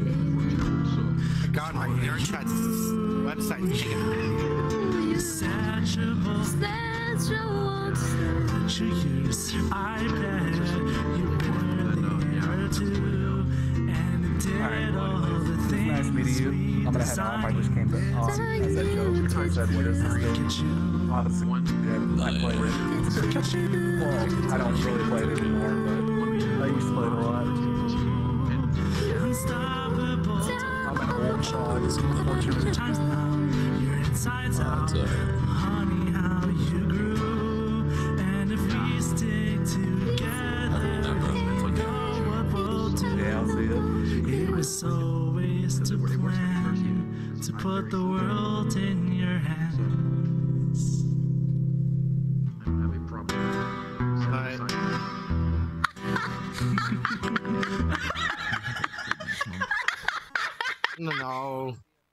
God, my V R Chat's website's taking forever. Satchable that you use, I bet you barely ever do. And it did Alright, all the It's things nice meeting you. we I'm gonna head off. I just came to um, as a joke. I said, what is this game? Honestly, yeah, I play it. Well, I don't really play it anymore, but I used to play it a lot. unstoppable. I'm an old fraud, unfortunately. Times now, your insides out. Honey, how you grew. And if we stick together, we know what we'll do. Yeah, I'll see it. It was always to plan to put the world in your hands. I have a problem. Alright. No.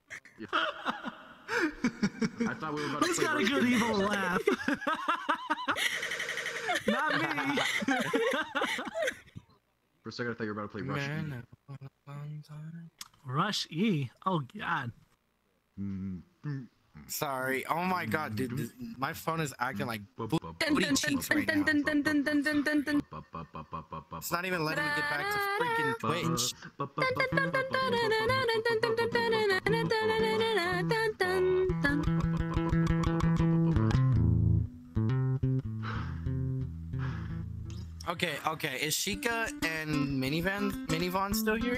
I thought we were about to Who's play got a Rush good Game. evil laugh? Not me. For a second, I thought you were about to play Rush. Man, Rush E. Oh God. Sorry. Oh my god, dude. This, my phone is acting like booty Dun, dun, cheeks dun, right dun, now. dun, dun, dun, dun, dun, dun, dun. It's not even letting me get back to freaking Twitch. Okay, okay. Is Sheikah and Minivan Minivan still here?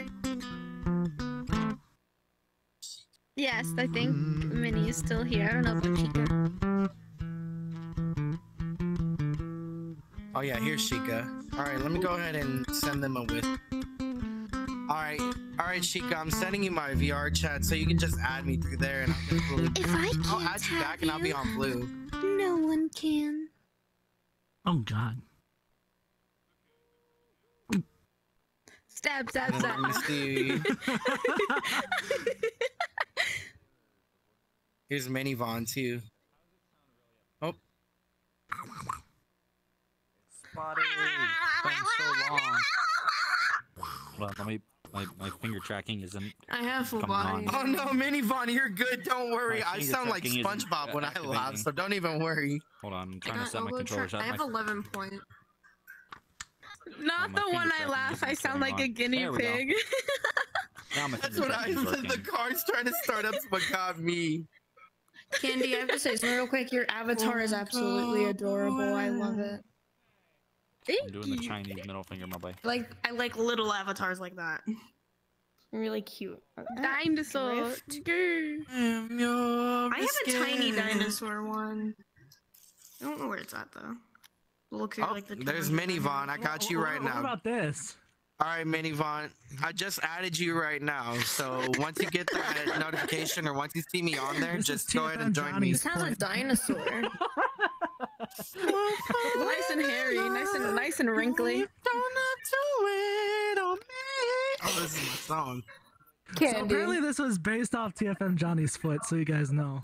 Yes, I think Minnie is still here. I don't know about Chica. Oh yeah, here's Sheikah. Alright, let me go ahead and send them a with. Alright, alright Sheikah, I'm sending you my V R chat so you can just add me through there and I'll get blue. If I I'll can't add you back have and I'll be you, on blue. no one can. Oh God. Stab, stab, And let me stab. see. Here's Minivon too. Oh. Spotty, been so long. Hold on, let me. My, my finger tracking isn't. I have full coming body. on. Oh no, Minivon, you're good. Don't worry. My I finger sound like tracking isn't, SpongeBob when uh, I laugh, activating. so don't even worry. Hold on, I'm I trying to got set my elbow controller. tra- I have my, eleven point. Oh, Not my the one finger I tracking laugh. isn't I sound turning like a on. guinea There we go. pig. now my That's finger what I tracking's said. The working. car's trying to start up to macabre me. Candy, I have to say something real quick. Your avatar is absolutely adorable. I love it. I'm doing the Chinese middle finger, my boy. Like I like little avatars like that. Really cute. Dinosaur. I have a tiny dinosaur one. I don't know where it's at though. Look through Oh, like the. there's toys. Minivon. I got you right What now. about this? All right, Minivon. I just added you right now. So once you get that notification or once you see me on there, This just is go ahead and join me. This has a dinosaur. Nice and hairy, nice and nice and wrinkly. Oh, this is my song. So apparently this was based off T F M Johnny's foot, so you guys know.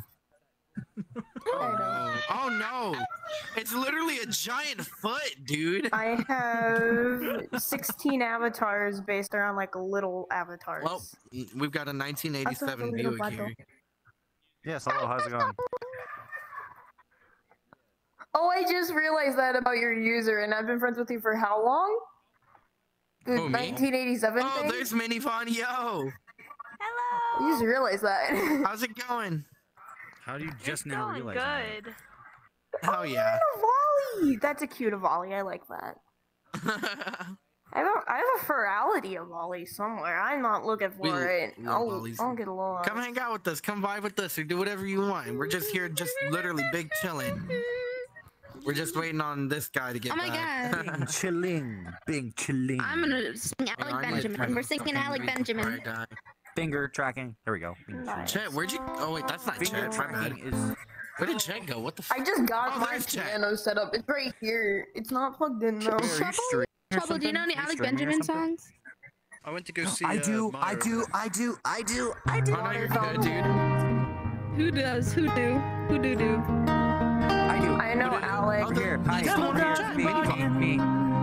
Oh, oh no! It's literally a giant foot, dude. I have sixteen avatars based around like little avatars. Well, we've got a nineteen eighty-seven That's a little Buick bundle. here. Yes, hello, how's it going? Oh, I just realized that about your user, and I've been friends with you for how long? The Who, me? nineteen eighty-seven Oh, thing? there's Minivon. Yo, You just realized that. how's it going? How do you just now realize that? good. Oh yeah. Avali! That's a cute Avali. I like that. I have a, I have a ferality Avali somewhere. I'm not looking for We it. love I'll, Avali's. I'll get along. Come hang out with us. Come vibe with us, or do whatever you want. We're just here, just literally big chilling. We're just waiting on this guy to get Oh my back. god. Chilling, big chilling. I'm gonna sing Alec I might Benjamin. press We're singing fucking Alec Benjamin. retard guy. Finger tracking. There we go. Chet, where'd you? Oh wait, that's not Finger Chet. My bad. tracking is. Where did Chet go? What the? F I just got Oh, my there's Chet. piano set up. It's right here. It's not plugged in though. Trouble, do you know any Alec Benjamin songs? I went to go see. I uh, do, I Mario. do, I do, I do, I do. Oh no, you're good, dude. Who does? Who do? Who do do? I do. I know Alec. Oh, the- Here, hi, He's still here, here. me, Minivon. me.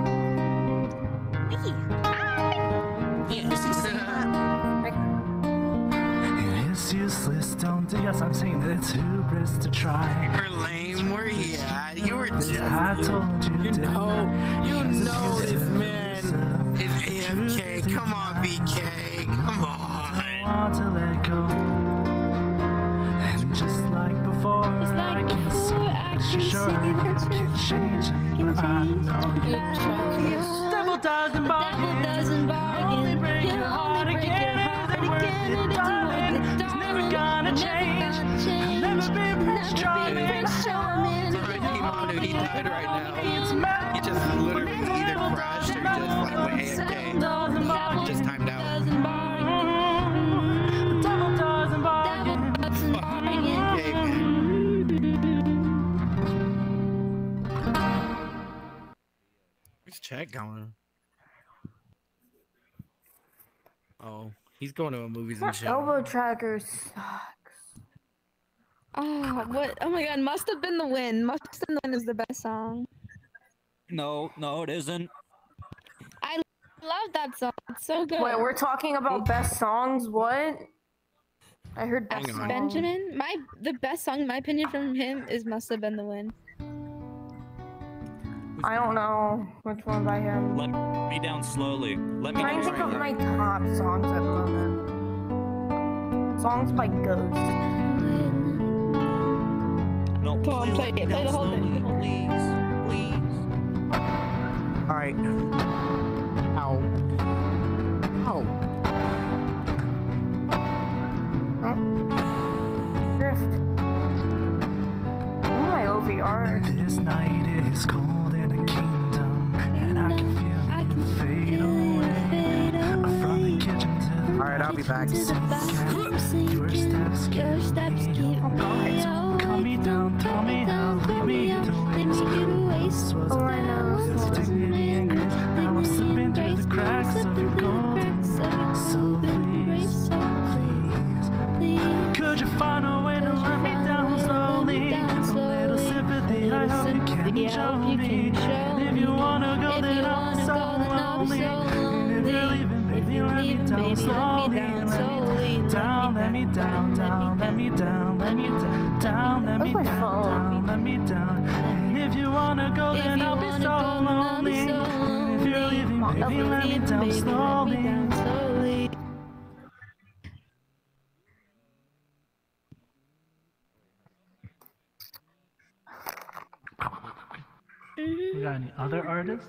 It's useless, don't do. Yes, I'm saying that it's hubris to try. You're lame. Where you at? You were just. I told you, You didn't know, I? you Because know it's this just man is A F K. Come on, B K. Come on. I want to let go. And just like before, Just like I can before, I see can sure see I that can change, but I know you change. can't. Devil doesn't bargain. Devil doesn't bargain. Only break He'll your heart only break your again. heart Isn't worth again, it, and it's darling. worth it, It's never darling. gonna Never change. gonna change. Never be Prince Never be Charming. Prince Charming. Sorry, Kimanu, he died right now. It's mad. He just literally either crashed or just like went A F K. Doesn't He bargain. just timed out. Doesn't bargain. The devil doesn't bargain. Doesn't Fucking bargain. B K, man. Where's Chet going? Oh, He's going to a movies and That shit. elbow tracker sucks. Oh, what? Oh my god, Must Have Been the Win. Must Have Been the Win is the best song. No, no, it isn't. I love that song. It's so good. Wait, we're talking about best songs? What? I heard best Ask song. Benjamin. My the best song, in my opinion, from him is "Must Have Been the Win." I don't know which one by him. Let me down slowly. Let me Trying down to think of slowly. my top songs at the moment. Songs by Ghost. No, Come on, play it. Play the whole thing. Please, please. Alright. Ow. Ow. Drift. Oh, my O V R. This night is cold in a kingdom, and I can feel it fade away from the kitchen to the Alright, I'll be back. your steps keep me away. Calm me down, tell me how, lead me to waste. Was Oh, I know. It's dignity and grace. Now I'm slipping through the cracks of your golden. So please, please, could you find a way to let me down slowly? A little sympathy, I hope you can show me. And if you wanna go, then I'm so lonely. And if you're leaving, baby, let me down slowly. Down, let me down, down, let me down, let me down, down, let me down, down, let me down. And if you wanna go, then I'll be so lonely. And if you're leaving, baby, let me down slowly. We got any other artists?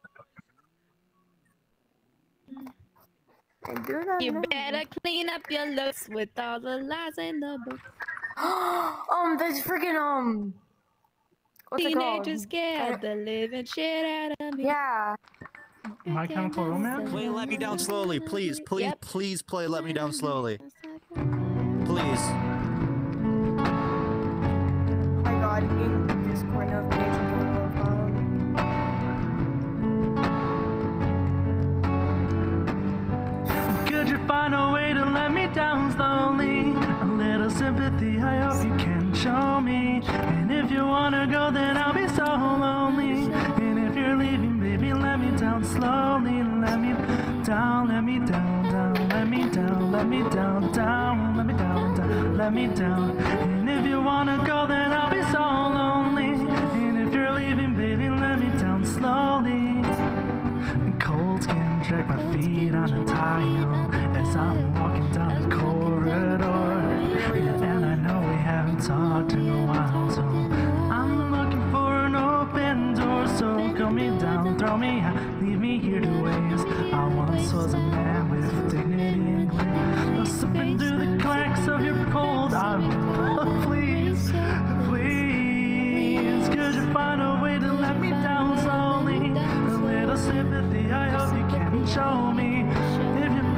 You better clean up your looks with all the lies in the book. um, that's freaking um. What's it called? Teenagers scared the living shit out of me. Yeah. My Chemical Romance? Play Let Me Down Slowly, please, please, Yep. please play Let Me Down Slowly. Please. Oh my god, in Discord notification for the profile. Could you find a way to let me down slowly? A little sympathy, I hope you can show me. And if you wanna go, then I'll be so lonely. And if you're leaving, baby, let me down slowly. Let me down, let me down, down, let me down, let me down, down, let me down, down, let me down. And if you wanna go, then I'll be so lonely. And if you're leaving, baby, let me down slowly. Cold skin drag my feet on a tile as I'm walking down the corridor. And I know we haven't talked in a while, so I'm looking for an open door. So calm me down, throw me out, leave me here to waste. I once was a man with dignity and grace. I'm slipping through the cracks of your cold arms. Oh, please, please, could you find a way to let me down slowly? A little sympathy, I hope you can show me. If you're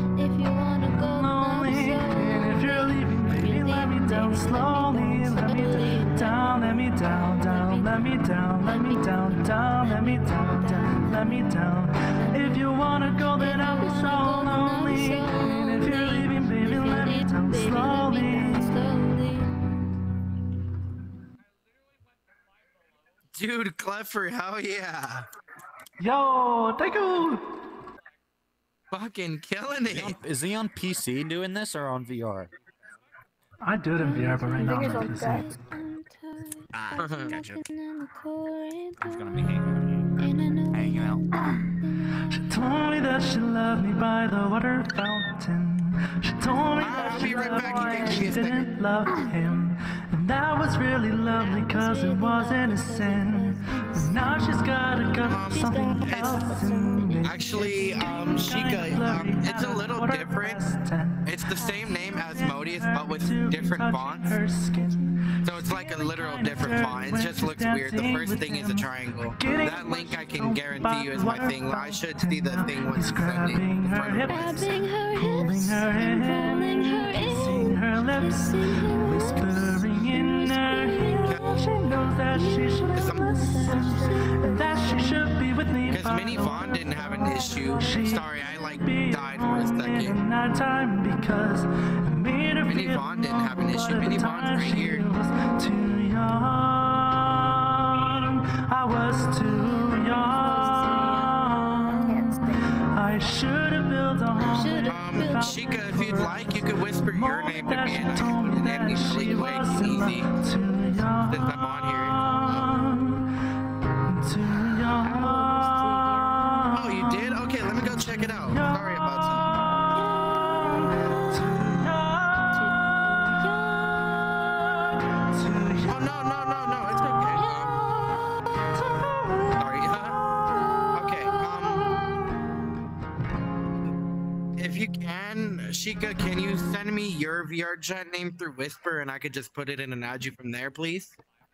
lonely, and if you're leaving, baby, let me down slowly. Let me down, let me down, down, let me down, let me down, down, let me down, down, let me down. If you wanna go, then I'll be so lonely. And if you're leaving, baby, let me down slowly. Dude, Cleffer, hell yeah. Yo, thank you. Fucking killing Is he, on, it. is he on P C doing this or on V R? I do it in V R, but right now I'm on P C. Ah, gotcha. He's gonna be hanging, hanging out. She told me that she loved me by the water fountain. She told me that she loved me and she didn't love him. And that was really lovely cause it wasn't a sin. But now she's gotta go something else in me. Actually, um, Sheikah, um, it's a little different. It's the same name as Modius, but with different fonts. So it's like a literal different font. It just looks weird. The first thing is a triangle. That link I can guarantee you is my thing. I should see the thing when it's sending in front of me. Holding her hand, kissing her lips, whispering in her ear. She knows that she should listen, and that she should be with me by Mini Vaughn didn't have an issue. Sorry, I like died for a second. Mini Vaughn didn't have an issue. Mini Vaughn's right here. Too young. I was too young. I should have built a home. Um, Chica, if you'd like, you could whisper your name to me and I can put it in really quick and easy. Since I'm on here. Oh, you did? Okay, let me go check it out. Sorry about that. Oh, no, no, no, no, it's okay. Um, sorry, huh? Okay, um... If you can, Sheikah, can you send me your V R chat name through Whisper and I could just put it in and add you from there, please?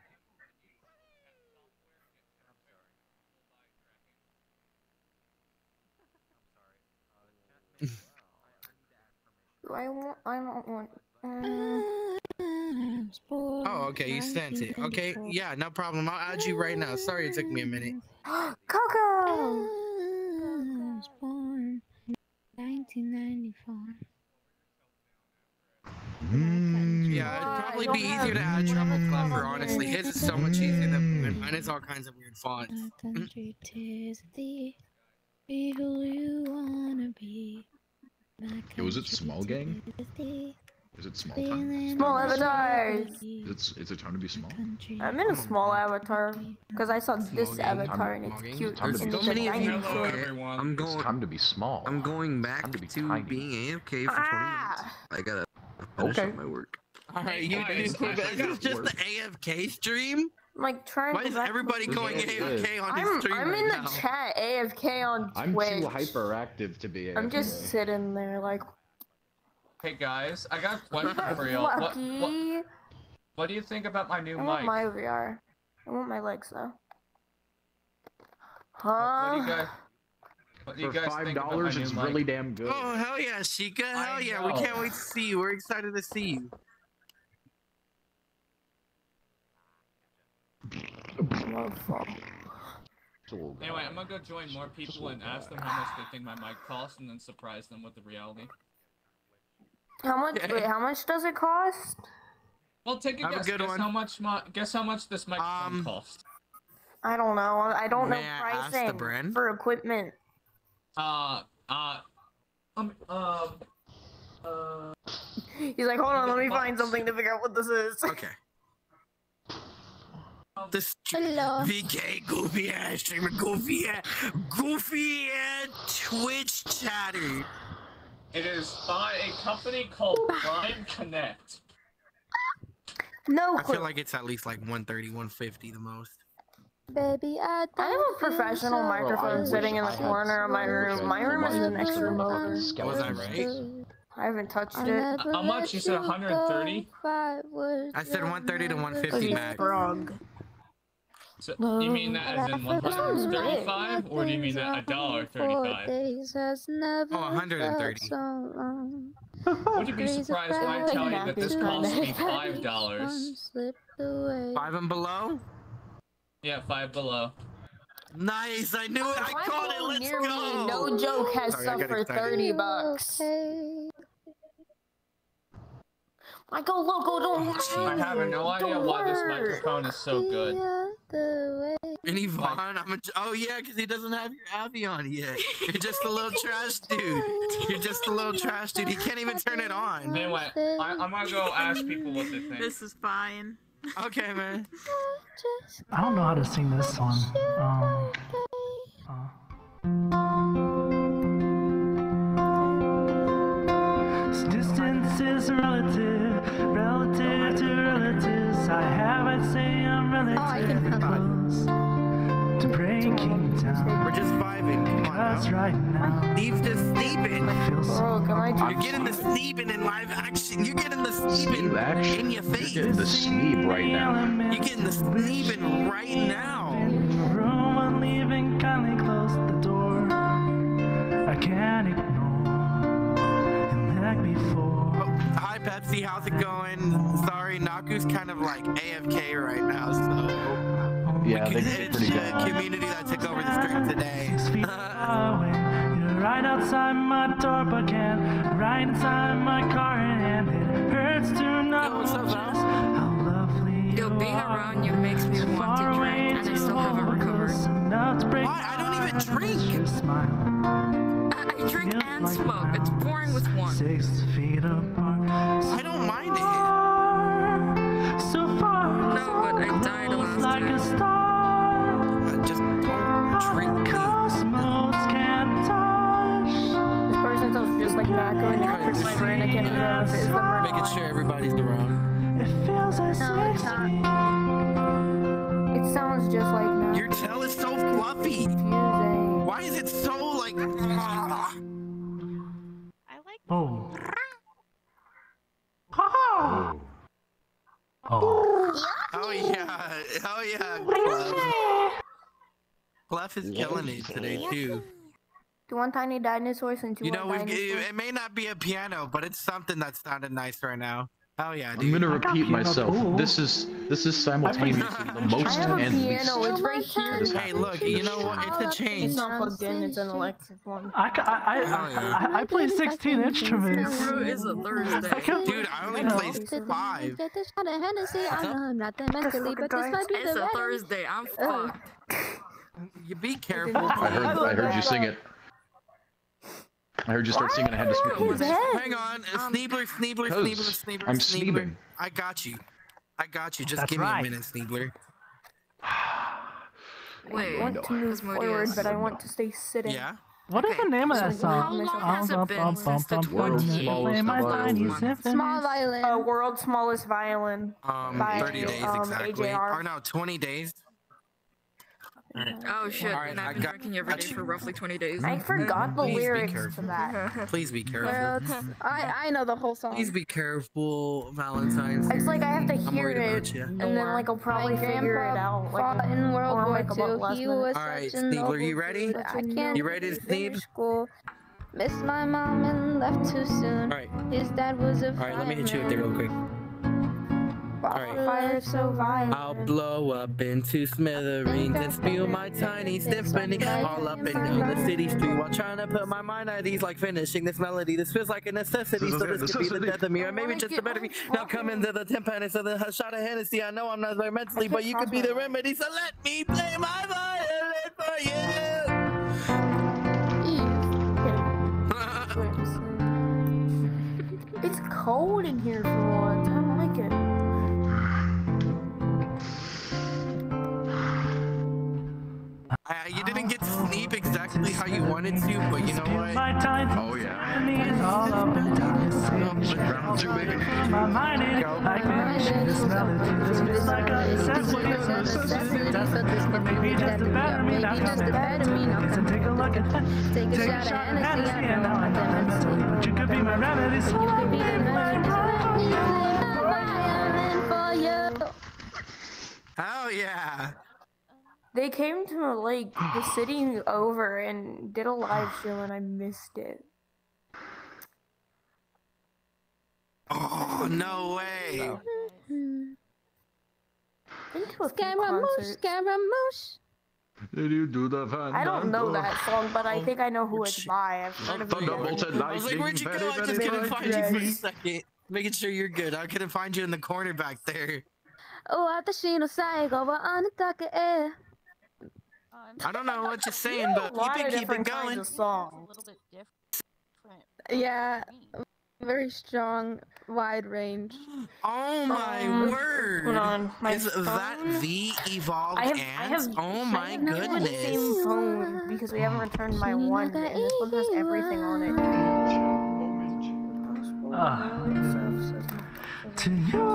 I want. I don't want. Um, Oh, okay, you sent it. Okay, yeah, no problem. I'll add you right now. Sorry it took me a minute. Coco. Born nineteen ninety-four. Yeah, it'd probably be easier to add Treble Clever, honestly. His is so much easier than mine. Mine is all kinds of weird fonts. Country tis thee, be who you wanna be. Yo, is it Small Gang? Is it Small Time? Small avatars. Is it, is it time to be small? I'm in a small avatar because I saw this gang? avatar and Time- it's cute. time to and be it's a small. tiny Hello, short. everyone. I'm It's going. time to be small. I'm going back Time to be to tiny. being A F K for twenty minutes. I gotta finish Okay. up my work. All right, you Guys, do. I This is got just work. the A F K stream. Like trying Why to is back- everybody going A F K on his I'm, stream I'm right in the now? chat A F K on I'm Twitch. too hyperactive to be. I'm just sitting there like. Hey guys, I got a question for y'all. What, what, Lucky. what do you think about my new I want mic? my V R. I want my legs though. What do Huh? you guys? What do you For guys five think about my dollars, new it's mic? really damn good. Oh hell yeah, Sheikah! Hell I yeah, we know. can't wait to see you. We're excited to see you. Anyway, I'm gonna go join more people and ask them how much they think my mic costs, and then surprise them with the reality. How much? Wait, how much does it cost? Well, take a Have a guess. good guess one. how much my guess how much this microphone cost. I don't know. I don't know May I ask the pricing brand? for equipment. Uh, uh, um, um, uh. He's like, hold on, let me find something to figure out what this is. Okay. This Hello. V K goofy ass streamer, goofy ass, goofy ass Twitch chatter. It is by a company called Prime Connect. No I clue. feel like it's at least like one thirty, one fifty the most. Baby, I I have a professional so microphone wish sitting in the I had corner of my someone room. My room is an extra Was motor. I right? I haven't touched I it. never How much? let You said you one hundred thirty? go if I was I said one thirty to one Cause fifty he's max. frog. So you mean that as in one hundred thirty-five, or do you mean that a dollar thirty-five? Oh, one hundred thirty. So Would you be surprised when I tell you that this cost me five dollars? Five and below? Yeah, five below. Nice, I knew it. I My caught it. phone Let's near me, go. no joke, has Sorry, I stuff got for excited. thirty bucks. Michael Loco, don't I have no idea why this microphone is so good. Any Vaughn? I'm a, oh yeah, because he doesn't have your Avion yet. You're just a little trash dude. You're just a little trash dude. He can't even turn it on. Anyway, I, I'm gonna go ask people what they think. This is fine. Okay, man. I don't know how to sing this song. Um, uh. Distance is relative, relative to relatives. I haven't say I'm relatively close to breaking down. We're just vibing. Come on That's now. right now. Steve's just sleeping. Bro, can I You're getting the Steven in live action. You're getting the Steven action? in your face. You're getting the Sneeb right now. You're getting the Steven right now. Room I'm leaving, kindly close the door. I can't ignore and like before. Hi Pepsi, how's it going? Sorry, Naku's kind of like A F K right now, so. Yeah, Yeah, they get It's pretty the good. community that took over the stream today. You're right outside my door, but can't right inside my car, and it hurts to know just how lovely Yo, being around you makes me want to drink, and I still haven't recovered. Why? I don't even drink. I, I drink and smoke. It's boring with one. Six feet apart. I don't mind So far. No, but I died last like time. a star. it. Just don't drink. Cosmos can't touch. This person sounds just like Matt going after my brain. I can't even know if it's the right. Making sure everybody's around. It feels as No, it's not. It sounds just like Matt. Your tail is so fluffy. Confusing. Why is it so like? I like. Oh. Oh. Oh. Oh yeah. Oh yeah. Clef. Clef is killing it today too. Do you want tiny dinosaurs and you, You know, want we've, dinosaurs? it, it may not be a piano, but it's something that sounded nice right now. Oh yeah, I'm dude. gonna I got repeat piano myself. too. This is this is simultaneously the most I have a and least. piano. It's right here. This Hey, look, you know what? It's a change. It's not plugged in. It's an electric one. I, ca- I, I, I, I play sixteen instruments. Tomorrow is a Thursday. I can Dude, I only No. play five. Get this shot of Hennessy. I know I'm not that mentally, but this might be It's the a wedding. Thursday. I'm Oh. fucked. You be careful. I heard I heard you sing it. I heard you start singing. I had to speak His words. head. Hang on, uh, Sneebler, Sneebler, Cause Sneebler, Sneebler, I'm Sneebler. sneebing. I got you. I got you. Just That's give me right. a minute, Sneebler. Wait, I want to move Asmodeus. forward, but I want to stay sitting. Yeah. What is Okay, the name of that so song? how long has it been since the World's twenty? smallest my violin. tiny symphony. Small violin. Uh, world's smallest violin. Um, By, thirty days um, exactly. A J R. Or no, twenty days. Oh shit, Alright, and I I've been got- drinking every got day you. for roughly twenty days. I forgot the Please be lyrics to careful. that. Please be careful. Well, I I know the whole song. Please be careful, Valentine's. It's like I have to I'm hear worried it, about you. and then like I'll probably My figure it grandpa out. Like, fought in World or War like about Two. last He minute. was Alright, such a Sneebler, noble you ready? dude. I can't You ready to finish Sneeb? school. Missed my mom and left too soon. Alright. His dad was a Alright, let me hit you with it real quick. Alright. Fire so violent. I'll blow up into smithereens and spew my tiny symphony all up and down the city street while trying to put my mind at ease, like finishing this melody. This feels like a necessity, so this could be the death of me, or maybe just the better me. Now come into the timpani, so the shot of Hennessy. I know I'm not very mentally, but you could be the remedy, so let me play my violin for you. It's cold in here for once. I don't like it. I, you didn't get to sleep exactly how you wanted to, but you know what? Oh yeah. All up and down the city. Round two, baby. My mind ain't like finishing this melody. It's like a necessity, but maybe just a better me. Now come in. So take a look at that. Take a shot of Hennessy. I know I'm not mentally, But you could be my remedy. So you could be the remedy. So let me play my violin for you. Hell yeah. They came to like the city over and did a live show, and I missed it. Oh, no way. Been to a few Scaramouche, concerts. Scaramouche. Did you do the I don't know that song, but I think I know who it's by. I've heard of it. Thunderbolt and I was like, lightning, where'd you go? very, I just very couldn't bright. find you for a second. Making sure you're good. I couldn't find you in the corner back there. Oh,私の最後はあなただけ。 I don't know what you're saying, but A lot keep of it, keep it different kinds going. of songs. Yeah, very strong, wide range. Oh my Um, word! hold on, my Is that phone? the evolved I have, I ants? have, Oh I my have not the goodness! same phone because we haven't returned my one, and this one has everything on it. To you,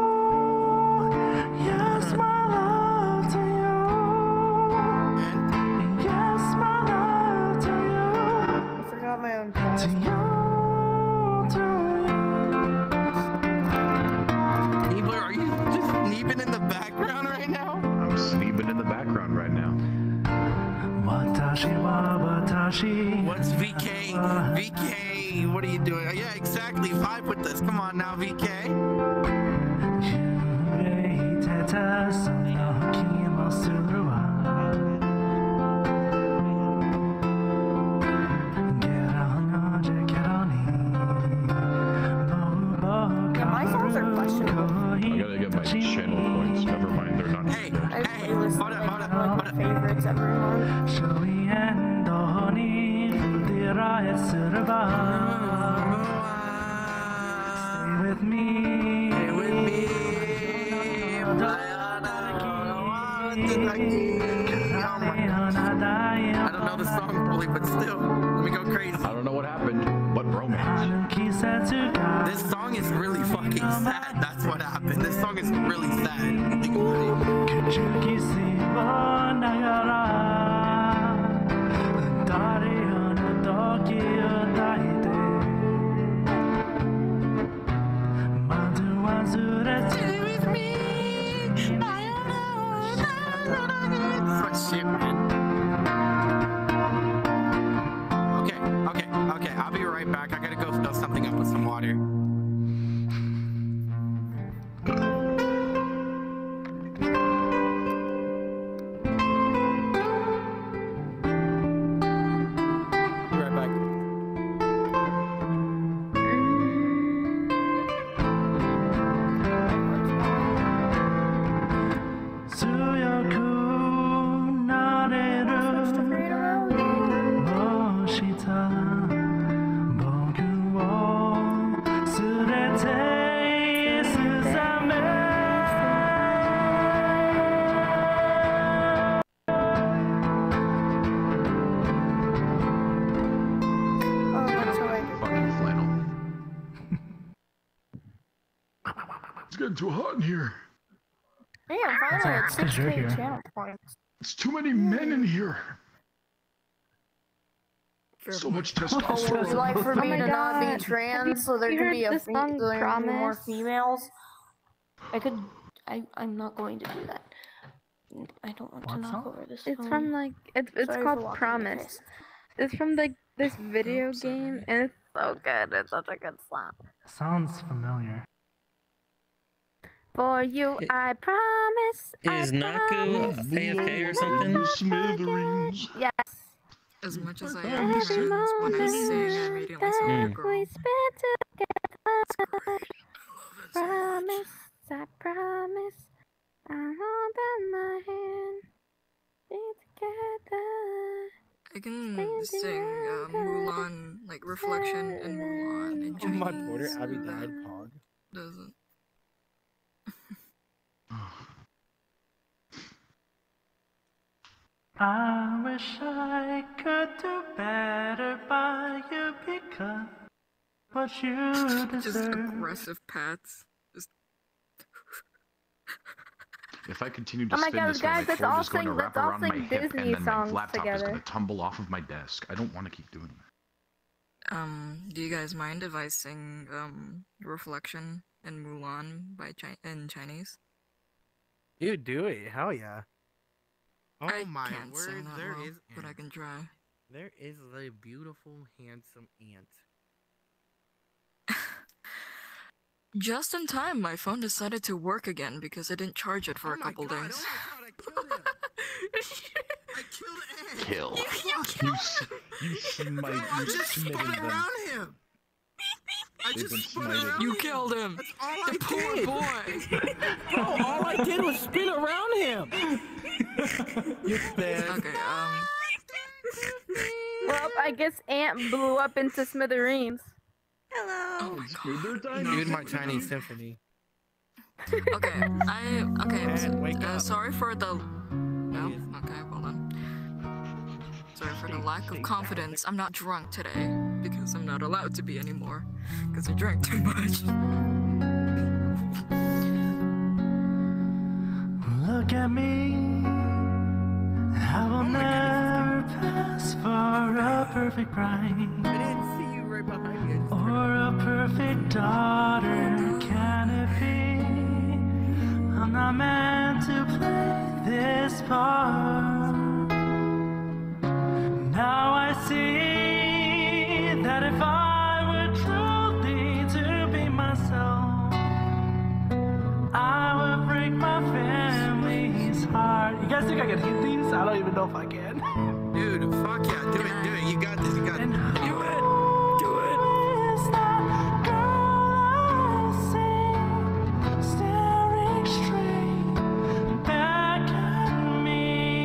yes, my love to you. Yes, my love to you. I forgot my own To password. you, to Neebler, are you just sneeping in the background right now? I'm sneebing in the background right now. you. Watashi wa watashi. What's V K? V K, what are you doing? Yeah, exactly. Vibe with this. Come on now, V K. 揺れてたその気もする one of my favorites every month. Stay with me. Stay with me. I don't know the song fully, but still, let me go crazy. I don't know what happened, but romance. This song is really fucking sad. That's what happened. This song is really sad. Think about Stay with me. Fuck shit, man. Okay, okay, okay. I'll be right back. I gotta go fill something up with some water. Be right back. It's getting too hot in here. Hey, I'm finally at That's good you're six K here. channel points. It's too many men in here. So much Would you testosterone. like for Oh me my to not God. be trans so there You can heard be a the fe- song so there can be more Promise? females? I could. I. I'm not going to do that. I don't want to What knock song? over this. It's phone. from like it's it's Sorry for called walking Promise. face. It's from like this video game and it's so good. It's such a good song. Sounds familiar. For you, I promise. Is I Naku promise. A F K or something? Smithereens. Yes. As much as I am trans, when I sing, I immediately sound like a Mm. girl. We spent together. Promise, I promise. I hold out my hand. Be together. I can sing uh, Mulan, like Reflection and Mulan in Oh my Chinese. border, Abby and died, that Pog. Doesn't. I wish I could do better by you because what you Just deserve. aggressive pats. Just If I continue to Oh my spin God, this way, guys, my let's cord all is going to sing- wrap let's all around my sing hip, Disney and then my songs laptop is together. going to tumble off of my desk. I don't want to keep doing that. Um, do you guys mind if I sing um Reflection and Mulan by Chi- in Chinese? Dude, do it. Hell yeah. Oh I my can't word, sing that there well, is but I can try. There is a beautiful, handsome ant. Just in time, my phone decided to work again because I didn't charge it for Oh a my couple God, days. Oh my god, I killed him! I killed Ant! Kill. You You, s- you smite. I You just spun smitted them. around him! I They've been just spun smited. around You him! killed him! That's all The I poor did! boy! Bro, all I did was spin around him! You bad. Okay, um... Well, I guess Ant blew up into smithereens. Oh my god. Dude, my Chinese symphony. Okay, I... Okay, Man, so, wake uh, up. sorry for the... No? Okay, hold on. Sorry for the lack of confidence. I'm not drunk today, because I'm not allowed to be anymore, because I drank too much. Look at me. I will never pass for a perfect bride I didn't see you right behind me. I just or a perfect daughter. Can it be? I'm not meant to play this part. Now I see that if I were truly to be myself, I would break my family's heart. You guys think I can hit these? I don't even know if I can. Dude, fuck yeah, do it, do it. You got this, you got this. Do it! Do it! Is that girl I see staring straight back at me?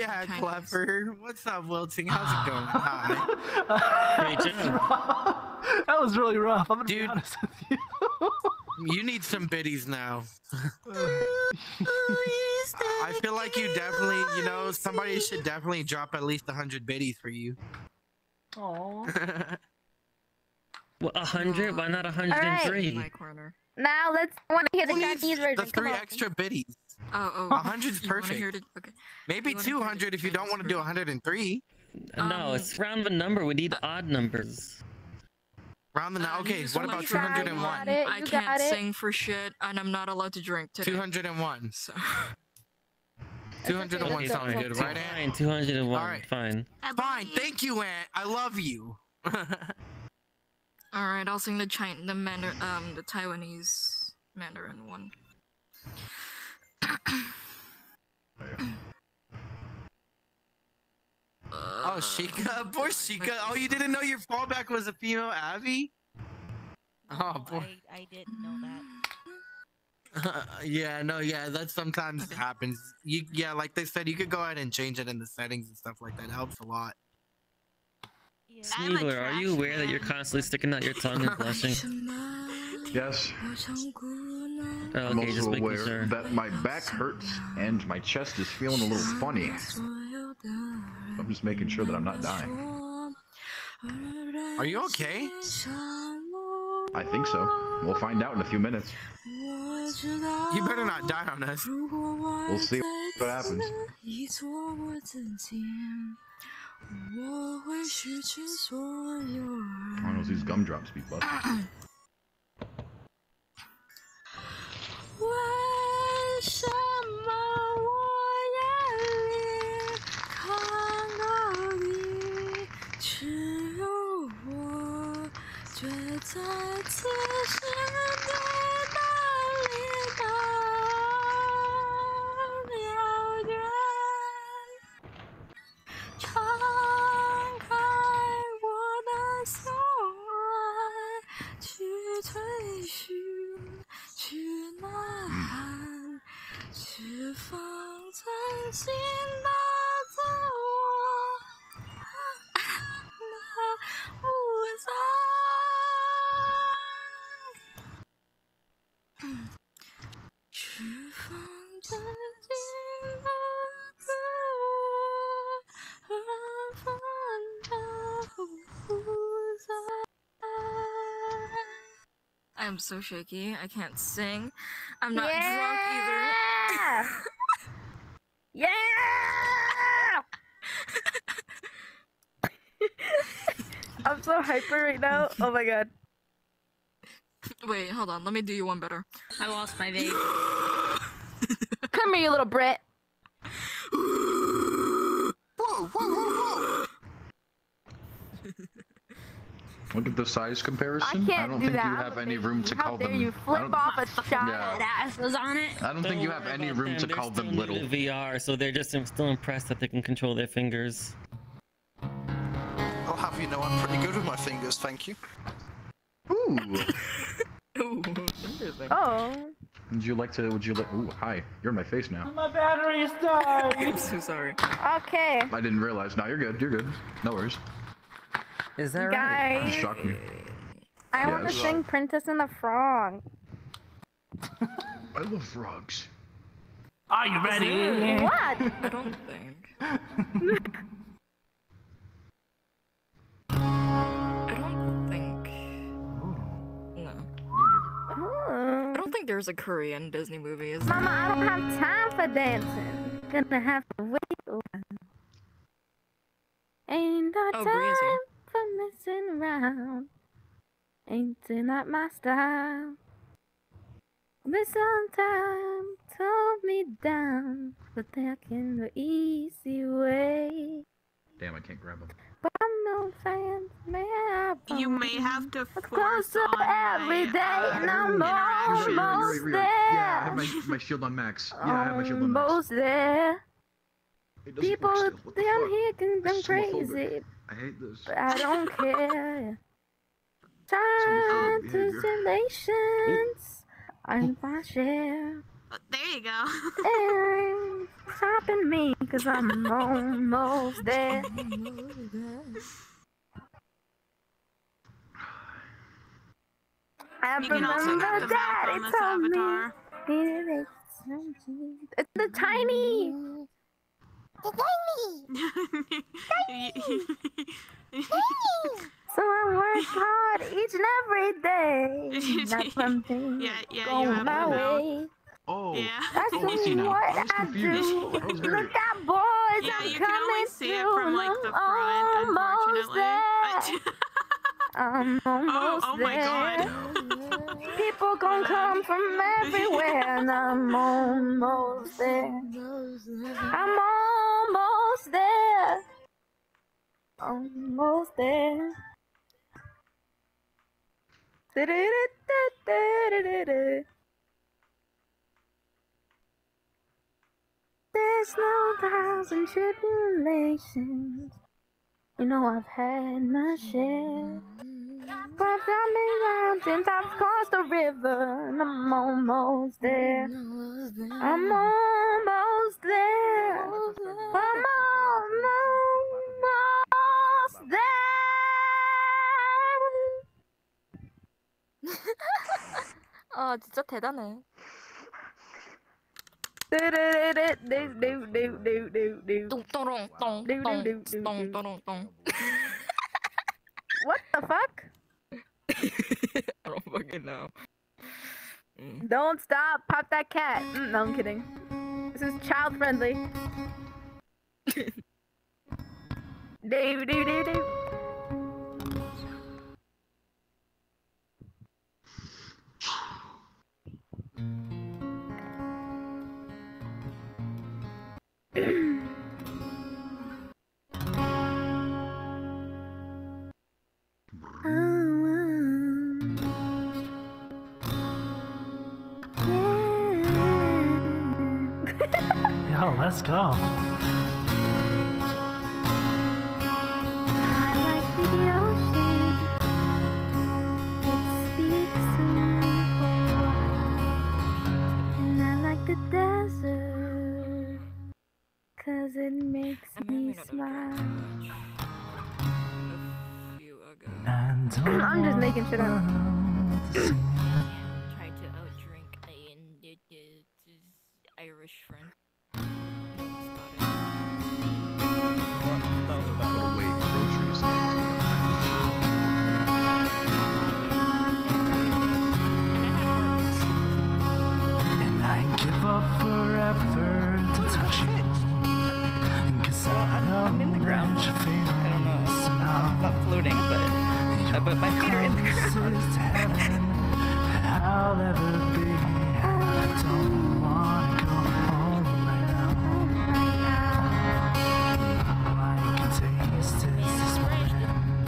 Yeah, Clever. What's up, Wilting? How's it going? Hi. Great job. That was really rough. I'm gonna Dude, be honest with you. You need some biddies now. I feel like you definitely, you know, somebody should definitely drop at least a hundred biddies for you. Aww. Well, a hundred? Why not a hundred and three? My corner. Now let's want to hear the Who needs Chinese version. the Come three on. extra biddies. Oh, oh. A hundred's You wanna perfect. hear the- okay. Maybe You wanna hear two the hundred if you don't want to do a hundred and three. No, it's round the number. We need odd numbers. Round the Uh, now. Okay, you just what wanna about hear two hundred and got one? it. I You can't got it. sing for shit, and I'm not allowed to drink today. Two hundred and one. So. Two hundred and one Okay, sounds fine. good, right, Aunt? Fine, two hundred and one. All right. Fine. Fine. Thank you, Aunt. I love you. All right, I'll sing the Chin the Mandar um the Taiwanese Mandarin one. Oh, Sheikah. Poor Sheikah. Oh, you didn't know your fallback was a female Abby? Oh, boy. I, I didn't know that. Yeah, no, yeah, that sometimes happens. You, yeah, like they said, you could go ahead and change it in the settings and stuff like that. It helps a lot. Sneebler, are you aware that you're constantly sticking out your tongue and blushing? Yes. Oh, I'm okay, just also making aware sure. that my back hurts and my chest is feeling a little funny. I'm just making sure that I'm not dying. Are you okay? I think so. We'll find out in a few minutes. You better not die on us. We'll see what happens. As long as these gumdrops be busted. 为什么我眼里看到你，只有我却在此时对那里的遥远。敞开我的心爱，去追寻。去呐喊，去放真心的自我，那无在。去放真心的自我，安分的无在。I'm so shaky. I can't sing. I'm not Yeah! drunk either. Yeah! I'm so hyper right now. Oh my god. Wait, hold on. Let me do you one better. I lost my vape. Come here, you little Brit. Whoa, whoa, whoa, whoa! Look at the size comparison. I can't don't do think that. you have any room to How call dare them. you I flip don't- off a shot Yeah. That was on it. I don't think you have any room to They're call still them new little. to V R, so they're just still impressed that they can control their fingers. I'll have you know I'm pretty good with my fingers, thank you. Ooh. Oh. Would you like to? Would you like? Ooh, hi. You're in my face now. My battery's dying. I'm so sorry. Okay. I didn't realize. No, you're good. You're good. No worries. Is that Guys. You shocked me. I want to Yes. sing Princess and the Frog. I love frogs. Are you ready? What? I don't think. I don't think. No. I don't think there's a Korean Disney movie, is there? Mama, I don't have time for dancing. Gonna have to wait a while. Ain't got Oh, time breezy. for messing around. Ain't it not my style? This on time told me down, but there can be easy way. Damn, I can't grab them. But I'm no fan, may I You may have to It's force closer on every my, day, uh, and I'm interaction. almost there. Yeah, I have my, my shield on max. Yeah, I have my shield on max. Almost there. It doesn't People work still. What the down fuck? here can This go is homophobic. crazy, I hate this. but I don't care. Time homophobic to behavior. simulations. I'm my share. There you go. Ain't stopping me, cause I'm almost there. I You can also remember get the map Daddy on this told me. avatar. It's the tiny. The So I work hard each and every day. Not something Yeah, yeah, going you have my to know. way. Oh, Yeah. That's oh, I see now. what I was I confused. do. I was very- Look at boys, Yeah, I'm you can coming only see it through. from, like, the I'm front, almost unfortunately. there. I'm almost oh my there. God. People gon' come from everywhere, and I'm almost there. I'm almost there. Almost there. Du-du-du-du-du-du-du. There's no trials and tribulations. You know I've had my share. I've done the mountains, I've crossed the river, and I'm almost there. I'm almost there. I'm almost there. 아 진짜 대단해. 똥똥똥똥똥똥똥똥똥. What the fuck? I don't fucking know. Don't stop, pop that cat. Mm, no, I'm kidding. This is child friendly. Do do do do. Yo, let's go. The desert, cause it makes me smile. I'm just making shit up. Try to outdrink a Irish friend. And I give up forever to touch you. Cause I know I'm in the ground. I don't know. I'm not floating, but I put my feet are in the ground. I'll ever be. I don't wanna go home right now. All I can taste is this moment.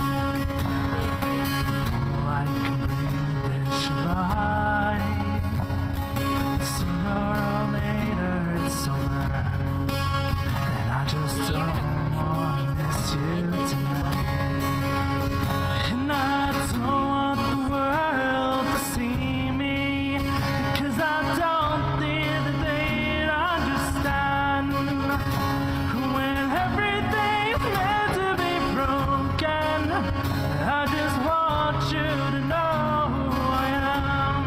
All I can breathe is your light. Sooner or later it's over. And I just don't wanna miss you tonight. And I don't want the world to see me, 'cause I don't think that they'd understand. When everything's meant to be broken, I just want you to know who I am.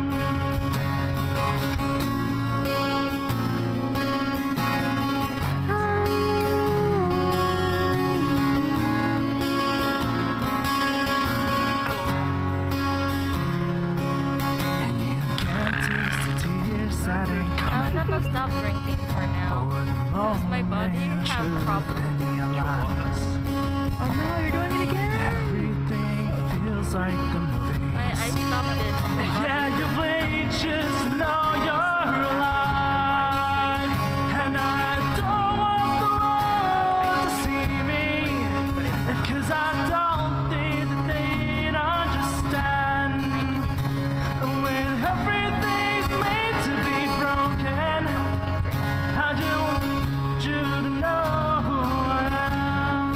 I'm gonna stop drinking for now. Because my body have problems. Oh no, you're doing it again? Everything feels like the movie. I, I stopped it. My body Yeah, you wait, just know you're alive. And I don't want the world to see me, 'cause I don't think that they'd understand. When everything's made to be broken, I just want you to know who I am.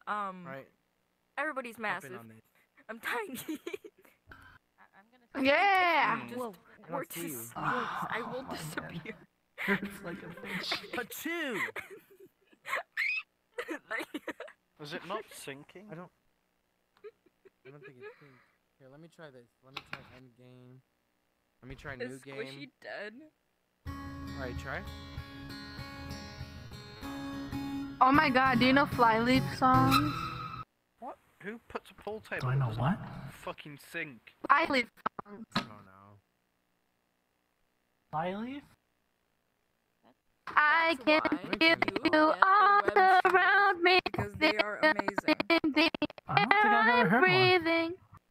Um, Right. everybody's Hop in massive. on this. I'm tiny. Yeah. Just Whoa, I or don't see to you. space. I will disappear. It's like a bitch. Achoo! Was it not sinking? I don't. I don't think it's pink. Here, let me try this. Let me try end game. Let me try new Is game. Squishy dead? Alright, try. Oh my god, do you know Flyleaf songs? What? Who puts a pool table? Do I know that what? doesn't Fucking sink. Flyleaf songs. I don't know. Flyleaf? I can why feel you you get the all web around me. Because they are amazing. In the I don't think air I've ever I'm heard one. breathing.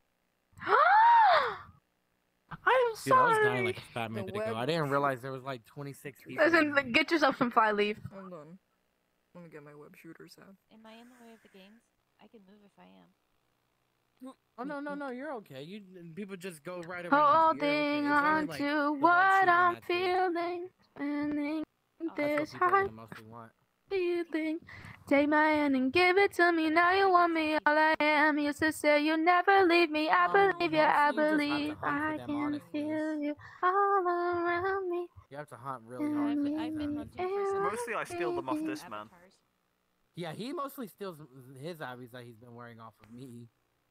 I'm Dude, I was sorry. dying like a fat minute ago. web- I didn't realize there was like twenty-six people. Listen, like, get yourself some Flyleaf. Hold on. Let me get my web shooters out. Am I in the way of the games? I can move if I am. Oh no no no, you're okay. You people just go right around. you. You're okay. Holding It's only, on like, to the web what shooter I'm and that's it. feeling. Spinning That's this what people are high gonna mostly want. feeling. Take my hand and give it to me. Now you want me all I am. Used to say you never leave me. I Um, believe you. I mostly you just have to believe hunt for I them, can honestly. feel you all around me. You have to hunt really hard. And for I've been in that. hunting the for some air Mostly I steal them off breathing. this man. avatars. Yeah, he mostly steals his abbeys that he's been wearing off of me.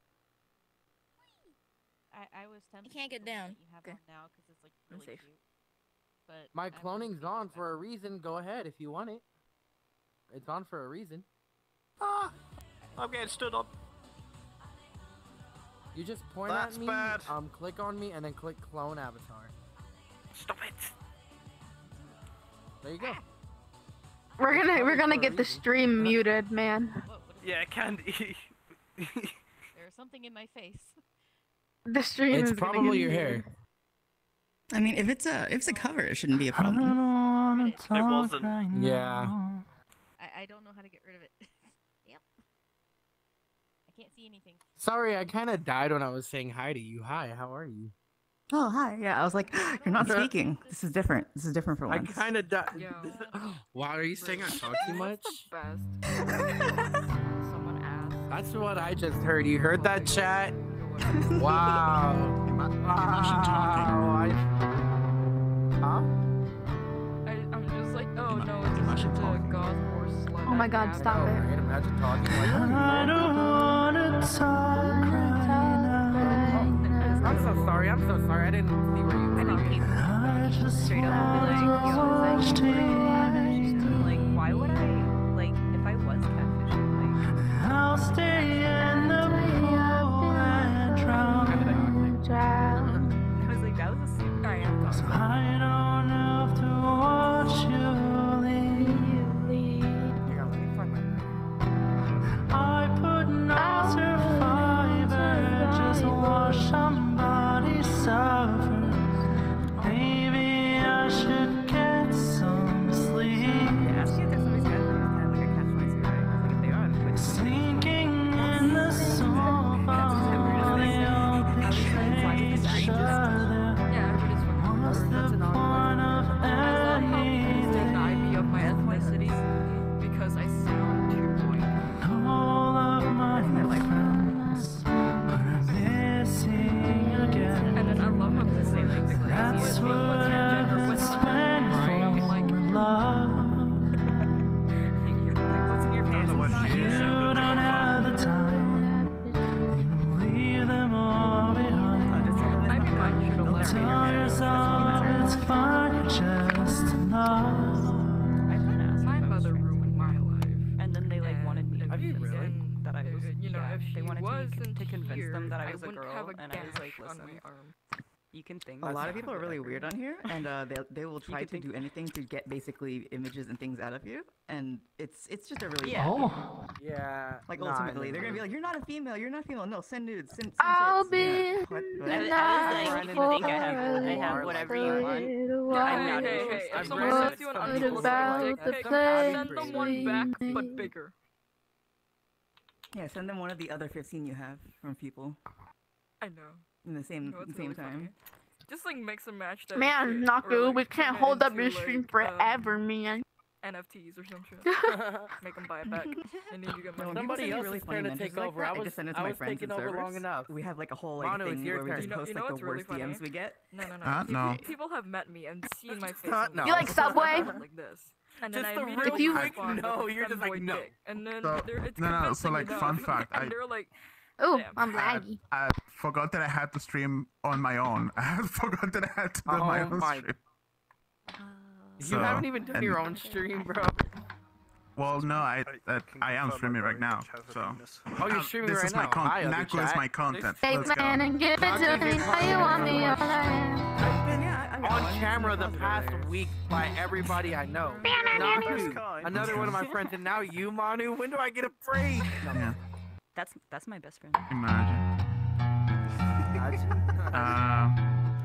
I, I was tempted. You can't get to look down. that You have Okay. one now because it's like I'm really safe. cute. But My I'm gonna cloning's keep it on back. for a reason. Go ahead if you want it. It's on for a reason. Ah! I'm getting stood on. You just point That's at me, bad. um, click on me, and then click clone avatar. Stop it! There you go. We're It's gonna we're probably gonna for a get the reason. stream muted, man. What, what is Yeah, it? Candy. There's something in my face. The stream It's is gonna probably get your muted. hair. I mean, if it's a if it's a cover, it shouldn't be a I problem. don't wanna It talk wasn't. right Yeah. now. I, I don't know how to get rid of it. Yep. I can't see anything. Sorry, I kind of died when I was saying hi to you. Hi, how are you? Oh, hi. Yeah, I was like, you're not speaking. This is different. This is different for I once. kind of died. Yeah. Wow, are you saying I talk too much? What's the best? Someone asked. That's what I just heard. You heard that, chat? Wow. Wow. Wow. I... Huh? I, I'm just like, oh no, it's just a goth horse slut. Oh my god, stop Oh, it. right? Imagine talking like I don't wanna talk right now. I'm so sorry. I'm so sorry. I didn't see where you were. I think people I just straight up wanna be like, yo, watch it's T like, V. I'm like, why would I, like, if I was catfishing, like, I'll stay in the pool and drown. I was like, that was a super. I am So goth. I don't have to watch you leave. Hang on, let me find my. I put no survivor, just watch somebody suffer. Maybe I should get some sleep. Ask you if there's somebody's kind of like a catch twenty-two, right? 'Cause, like, if they are, then quit. Sinking in the sofa, they all betray each other. Yeah, everybody's fucking What's weird. That's the an odd point of I love how people anything? deny me of my ethnicity because I sound too white. All of my friends are missing again. And then I love how people say like the That's craziest thing, what what's your gender, I've what's spent I'm like, for love. like, what's in your pants? It's not You you. don't have the time. You leave them all behind. I mean, mine should have Don't left me. tell yourself it's fine, you're just enough. My mother ruined my life. And then they like wanted me to Have you convince really? them that I was, You know, yeah, if they she wanted to, me wasn't to convince here, them that I I was a wouldn't girl, have a and I was like, gash on listen, my arm. you can think A that's lot of people are really whatever. weird on here, and uh, they they will try could to think- do anything to get basically images and things out of you, and it's it's just a really Yeah. Oh. Yeah. like nah, I ultimately they're gonna never- be like, you're not a female, you're not female. No, send nudes, send. send I'll tits." be Yeah. What? What? I, the I was like, night you can think I have, for I have a whatever you want. little I'm Hey, not hey, hey, interested. if I'm someone very sends you an upset unsolicited about dick the pic, place send them one back, but bigger. Yeah, send them one of the other fifteen you have from people I know. in the same No, it's same really time. funny. Just like mix and match that Man, shit, Naku, or, like, we turn can't it hold up your into, stream like, forever, um, man. N F Ts or some shit. Make them buy it back. And then you get money. Somebody else is trying to take over. I was, I was taking over long enough. We have like a whole like Manu, it's thing your where we turn. just You know- post you know like the what's really worst funny? D Ms we get. No, no, no. Huh? People, No. people have met me and seen my face. Huh? on No. the You like wall, Subway? Like this. And then Just I a immediately real If you- quick respond no, with you're just like, femboy no. dick. And then So- they're, it's no, no, so, convincing like, enough, fun fact, And I- they're like, Oh, damn. I'm laggy. I forgot that I had to stream on my own. I forgot that I had to do Oh my own my- stream. You So, haven't even done and- your own stream, bro. Well, no, I I, I am streaming right now. So. Oh, you're Um, streaming this right is my now. con- Hi, other Nako is chat. my content. Take Let's man go. and give it to me. How you want me? All I On camera the past week by everybody I know. Naku, another one of my friends, and now you, Manu. When do I get a break? Yeah. That's that's my best friend. Imagine. Um.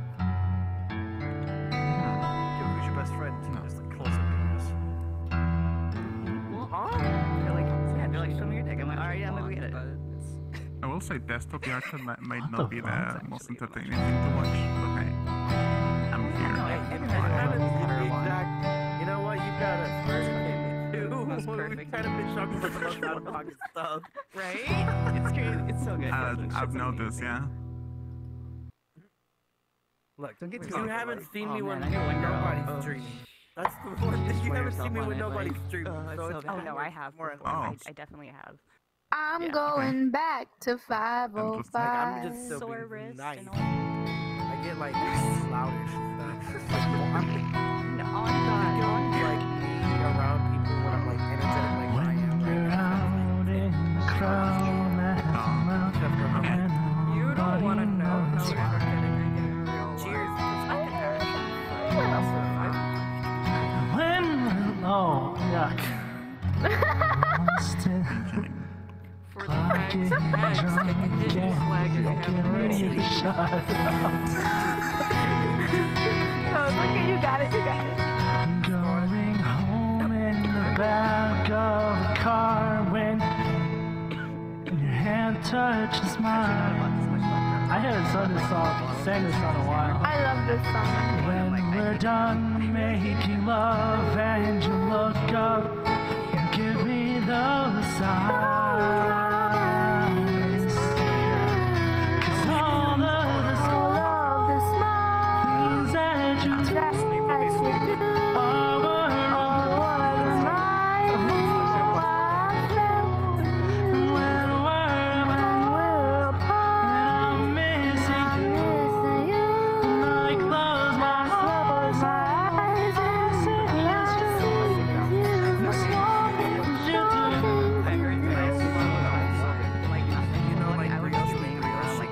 Who's your best friend? Just like close up They're like, yeah, they're like, show me your dick. I'm like, alright, yeah, I'm gonna go get it. I will say desktop reaction might, might not be the most entertaining thing to watch, but hey, I'm here. Exact. You know what? You've got a first kid too. That's perfect. We kind of been shocked for the most out of pocket stuff, right? It's crazy. It's so good. Uh, I've noticed, yeah. Look, don't get Wait, too. You oh, haven't like- seen oh, me when man, I know when you're nobody's up. streaming. That's the one thing you haven't seen me when nobody's streaming. Oh, So it's it's so oh bad. no, I have. More before. Oh. I, I definitely have. I'm Yeah. going back to five oh Like, five. I'm just still Sore being wrist nice. and all. I get like louder and stuff. Like, well, I'm No, on God, on like being around people when I'm like energetic like I am right now. You don't want to know how energetic I get in real life. Cheers. I can actually. When oh yuck. For the fags, fags, take a hit and flag if you haven't already. Oh, okay, you got it, you got it. Going home in the back of the car when your hand touches mine. I haven't sung this song, sang this song in a while. I love this song. When we're done making love and you look up and give me those eyes. 'Cause all of the All of the small things that you do that you do are what was mine. I felt when we're when we're apart. I'm missing you. Missing you. When I close my Close my eyes and see you. The small things you do. I heard you guys like nothing, you know, like I was just being real, like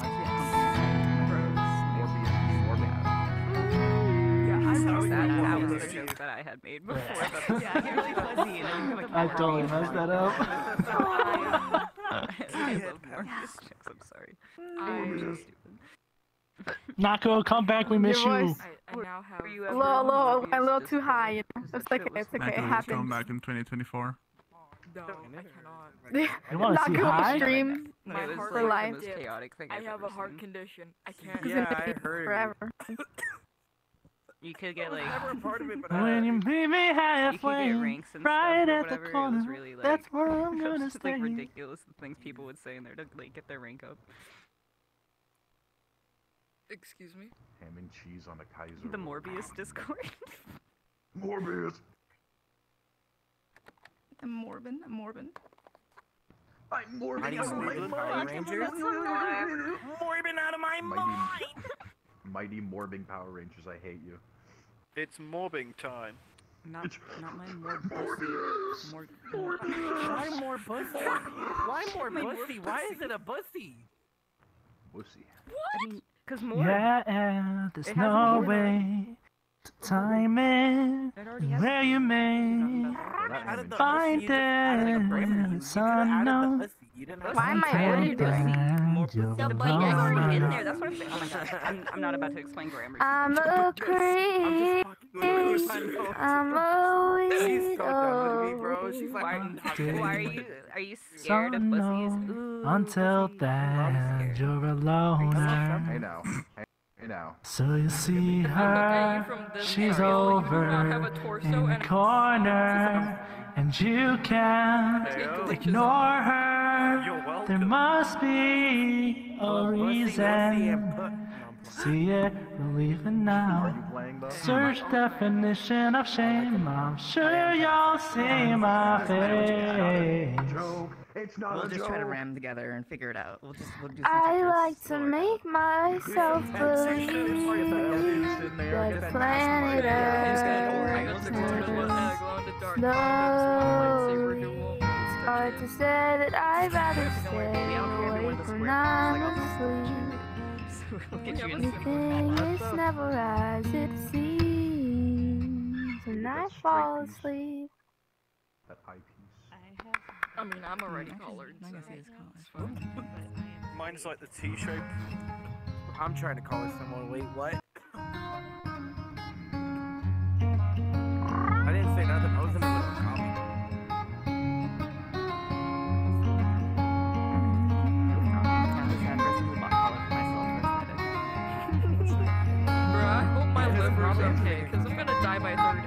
Yeah, I that, was that was a joke that I had made before. But yeah, I get really fuzzy and then you have I totally messed that up. I love Morpheus jokes, I'm sorry. I'm so stupid. Nako, come back, we miss Your you. voice. I, I now have. you A ever little, on little, Morpheus a little too Discord? high, you know. It's okay, it's okay, it Nako is coming happens. back in twenty twenty-four. No, I cannot. You wanna Not see good high? stream No, My it was heart for like life. the most chaotic thing I I've have ever a heart seen. condition. I can't. It's Yeah, gonna I be heard. forever. You could get like Never a part of it, but When you meet me you could halfway, get ranks and right stuff or at the whatever. It corner, was really like that's where I'm it was gonna just, stay. like ridiculous the things people would say in there to like get their rank up. Excuse me. Ham and cheese on the Kaiser. The Morbius Discord. Morbius. I'm Morbin. I'm Morbin. I'm Morbin. Mighty Morbin Power Rangers. Morbin out of my Mighty, mighty morbing Power Rangers. I hate you. It's mobbing time. Not, not my more bussy. More. Why more bussy? Why more bussy? Why is it a bussy? Wussy. I mean, cause more. Yeah, there's It no hasn't way to time it It already has. where you may How did the find bussy just add like a brain it. in you? It's You could've added the unknown. bussy. You didn't have Why to am I? What are you doing? And you're The bite is already in alone. there. That's what I'm saying. Oh my god. I'm, I'm not about to explain grammar. I'm a creep. I'm a She's so done with me, weirdo. bro. She's like, Why, I'm not why are you? Are you scared of pussies? Ooh, Until pussy. then, you're a loner. Hey now. Hey, hey now. So you see at you her, from this she's angle, you do not have over a torso in the and a- corner, and you can't ignore her. There must be a reason. See it, believe it now. Search definition of shame. I'm sure you'll see my face. We'll just try to ram together and figure it out. We'll just we'll do some I Tetris. like to make myself believe that the planet Earth is slow. It's hard to say that I'd rather stay awake when I'm asleep. Everything is never as it seems, and I fall asleep. That eyepiece. I mean, I'm already colored. I can see his color. Mine's like the T-shape. I'm trying to color someone. Wait, what? I didn't say nothing. I was in the middle of copy. Bro, I hope my liver's okay, because I'm gonna die by thirty.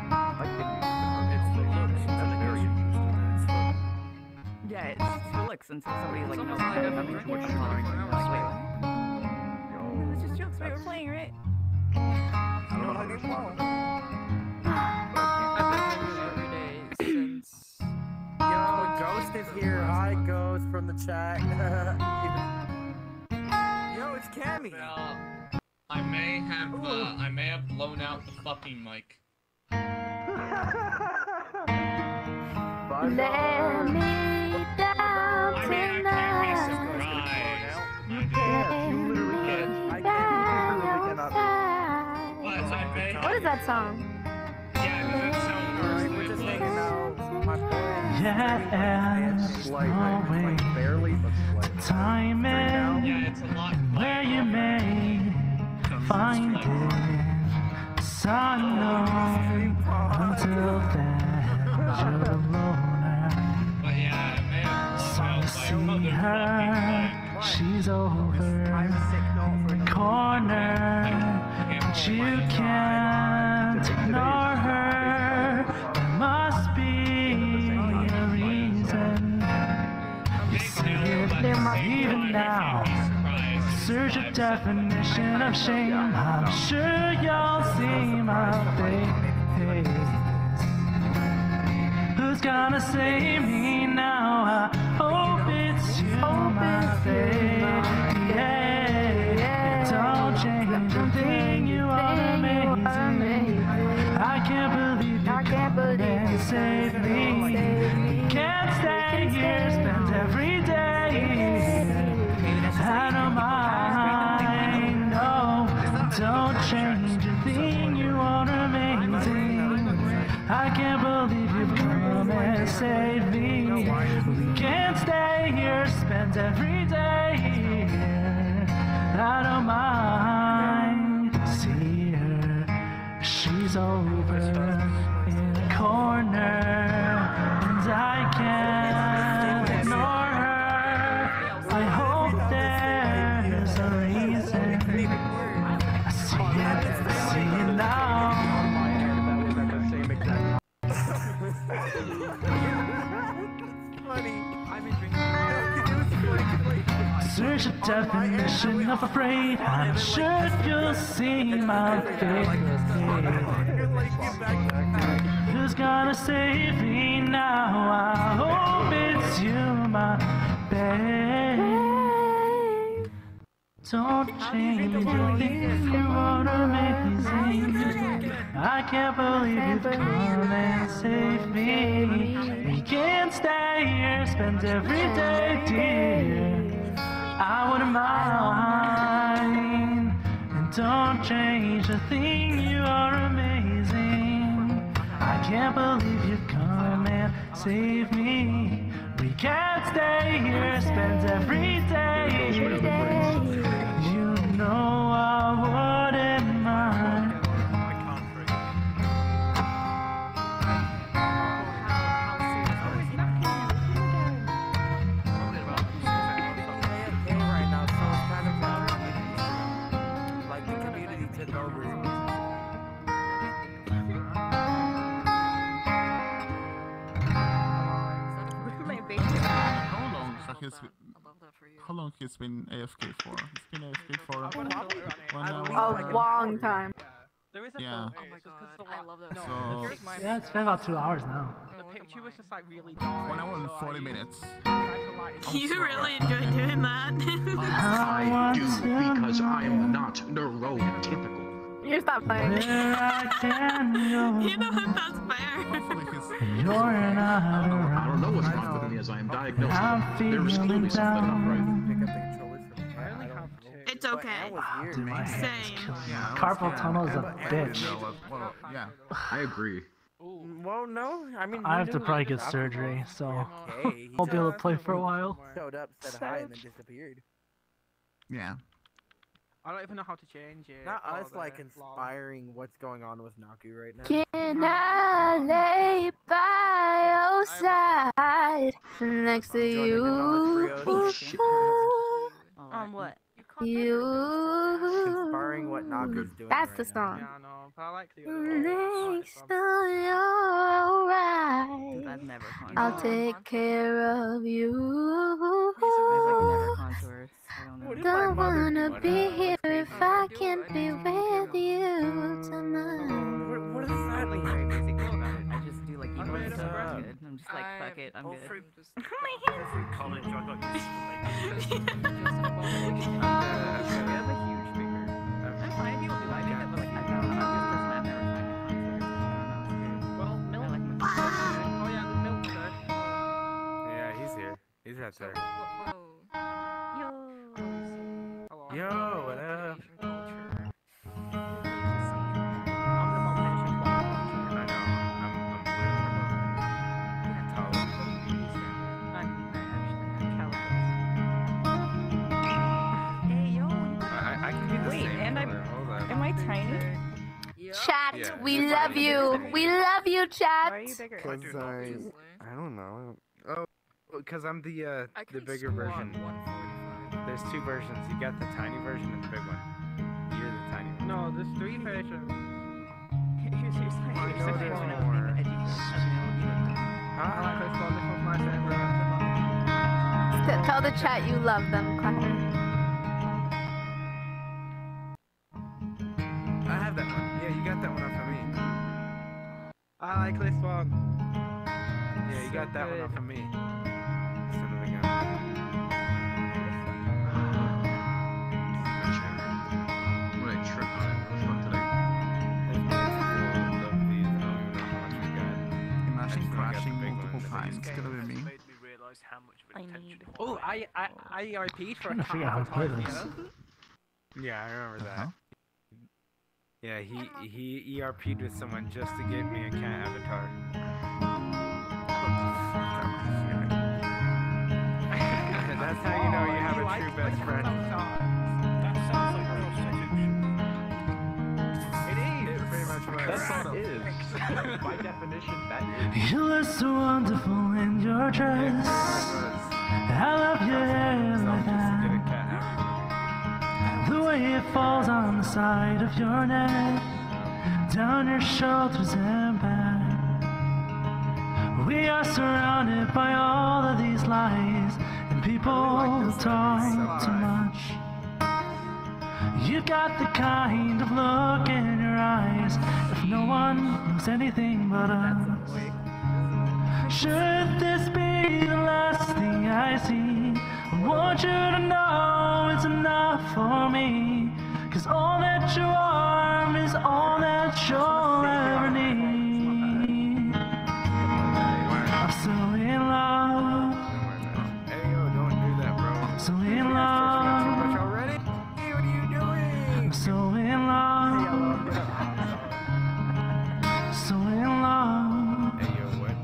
Yeah, it's for looks until somebody like knows almost like I'm I've not been sure drinking what coloring. for Like, hours wait. No, it's just jokes. Wait, we're playing, right? I don't know how to use one. I've been drinking every day since... Yo, Ghost is here. Hi, Ghost from the chat. Yo, it's Cammy. Well, I may have, uh, I may have blown out the fucking mic. Let me down I mean, I can't be surprised. Let me down your side. But I may What is that song? Yeah, that sounds We're just hanging out. My friends. Yeah, and there's no way Barely, but slightly. time in Yeah, it's a lot. where you may find it. So I know until then you're alone. But yeah, I may have So blown I out see my motherfucking her, she's over in the corner, but you can't ignore her. There must be a reason. You see it even now. Search a definition of shame. I'm sure you'll see my face. Who's gonna save me now? I hope it's you, my baby. Yeah, don't change a thing. You are amazing. I can't believe you come and save me. Can't stay here, spend every day out of mind. No, don't change a thing. You are amazing. I can't believe you've come and saved me. We can't stay here, spend every day here out of mind. See her, she's over in the corner, and I can't ignore her. I hope there's a reason. I see it, I see it now. Search a definition of afraid. I'm sure you'll see my face. Who's gonna save me now? I hope it's you, my babe. Don't change a thing, you are amazing. I can't believe you've come and saved me. We can't stay here, spend every day, dear. I wouldn't mind. And don't change a thing, you are amazing. I can't believe you've come and saved me. We can't stay here, spend every day. You know I wouldn't mind. Right now, so it's kind of like has that. been, I love that for you. how long he's been A F K for? He's been A F K for I wanna go one run it. hour. A long time. There is a Yeah. photo. Oh my it's just 'cause god, the I la- love that. no, So- here's my Yeah, it's been about two hours now. The picture was just like really dark. One hour and so I forty used- minutes. tried to light it up. You really enjoy doing that. I do because I'm not neurotypical. You stop playing. Where I can go. You know what? That's fair. You're not around. I don't know what's wrong with me as I am diagnosed. I'm There's feeling clearly something not right. down. Pick up the controllers from the I only I have don't two. know. It's okay. That was weird, Dude, my man. hands Same. kill me. Yeah, Carpal yeah. tunnel is a Emma- Emma bitch. No, well, well, yeah. I agree. Well, no, I mean. I you have to knew probably he get was out surgery, there. so Okay, he I'll be able to just play for a while. Showed up, said hi, and then disappeared. Yeah. I don't even know how to change it. Not or us, the like flaw. inspiring what's going on with Naku right now. Can I lay by your side next to Joining in on this you? Frios. On what? You. Inspiring what Naku's doing. That's right the now. song. Yeah, I know, but I like the other one. Next to your right, I've never I'll contoured. take care of you. I've like never contoured. I don't know. What is Don't my mother wanna doing? be Uh, here if I do can't it. be with you tonight. What, what is I'm that? like very basic about it. I just do like I'm emo made stuff. of I'm bread. good. I'm just like fuck it. I'm Oh, good. fruit. Just, College, I got used just an abomination. Uh, we have a huge figure. I'm fine. People do like it, but like I don't. I'm just personally I've never tried to contour. Well, I milk. like my Oh yeah, the milk there. Yeah, he's here. He's right So, there. whoa, whoa. Hello. Yo, what up? Asian culture. I'm the abomination. I know. I'm, I'm I'm, I actually have calipers. Hey yo. I, I can be the Wait, same and I'm- color. Hold on. Am I tiny? Chat, Yeah, we you're love fine. you. We love you, chat. Why are you bigger? Cause I, Obviously. I don't know. Oh, because I'm the uh, I the can bigger squat version. one forty-five. There's two versions. You got the tiny version and the big one. You're the tiny one. No, there's three versions. Here's here's my I here's know my there's one of more. being edgy. As you know, you look dumb. I Huh? like this one. This one's my favorite. T- Tell the chat you love them, Clapper. I have that one. Yeah, you got that one off of me. I like this one. Yeah, you got that one good. off of me. Son of a gun. I'm gonna trip on it. What the fuck today? There's multiple of these. I don't even know how much we got. Imagine I just crashing got the big multiple one. times. It's gonna be me. I need. Oh, I I I E R P'd for a Trying to figure out how to play time, this. you know? Yeah, I remember that. Uh-huh. Yeah, he he E R P'd with someone just to get me a cat avatar. That's how you know you have a true best friend. That sounds like prostitution. It is pretty much what That it sort of is. By definition, that is. You look so wonderful in your dress. I love your hair like that. Get a cat avatar. The way it falls on the side of your neck, down your shoulders and back. We are surrounded by all of these lies, and people talk too much. You've got the kind of look in your eyes, if no one knows anything but us. Should this be the last thing I see, I want you to know it's enough for me. Cause all that you are is all that you'll ever need. I'm so in love, Hey yo, don't do that, bro. I'm so in Too love, much already? Hey, what are you doing? I'm so in love, so in love. Hey yo, what?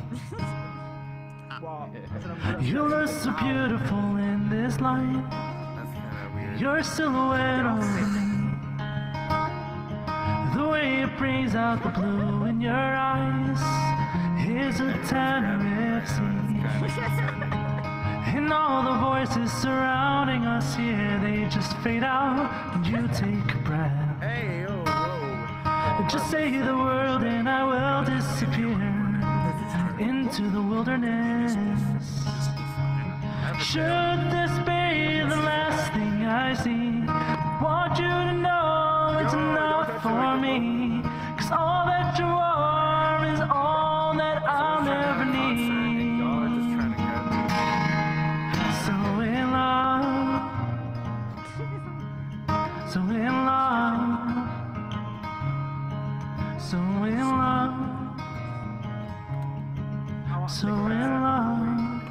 You look so beautiful in this light, That's kind of weird. your silhouette over me. The way it brings out the blue in your eyes is a Tenerife scene. And all the voices surrounding us here, they just fade out when you take a breath. Hey yo, whoa. Just say the word and I will disappear into the wilderness. Should this be the last thing I see? Want you to know it's enough for me. Cause all that you are is all that I'll ever need. So in love, so in love, so in love, so in love.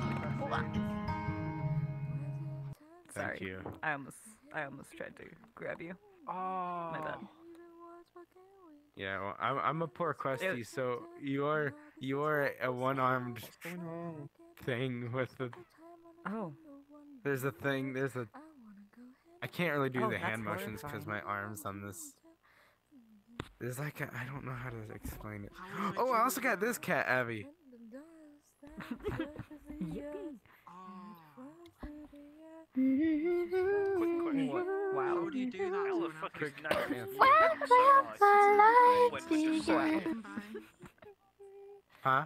Sorry. you. I almost, I almost tried to grab you. Oh. My bad. Yeah, well, I'm I'm a poor crusty, so you're you're a one-armed thing with the. Oh. There's a thing. There's a. I can't really do Oh, the that's hand motions because horrifying. my arms on this. There's like a, I don't know how to explain it. Oh, I also got this cat, Abby. Wow. How do you do that? How to the an fuck African is that? man? Well, well, my life began. Huh?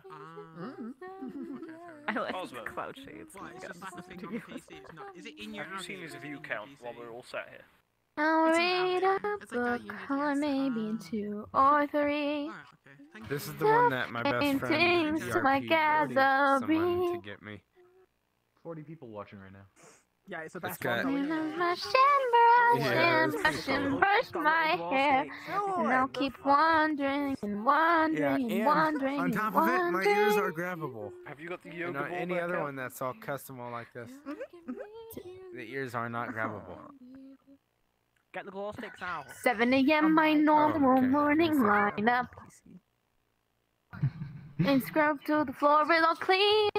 I like Cosmo. cloud shades. What, it's just like the thing on the P C, it's not. Is it in your Have you seen his view count while we're all sat here? I'll It's read an a It's like a book, unit or test. maybe Um, two or three. Alright, okay. Thank This you. is the one that my best friend Paintings E to my R P ordered someone gallery. to get me. Forty people watching right now. Yeah, it's the It's best got- one. And though, I'm isn't it? brush and brush Yeah, and it's brush pretty and cool. brush my hair. And I'll keep wandering and wandering Yeah, and and wandering on and top of it, my ears are wandering. grabbable. Have you got the You yoga know, ball any back other out? one that's all custom like this, the ears are not grabbable. Get the glow sticks out. seven a m my normal Oh, okay. morning lineup. And scrub till the floor is all clean.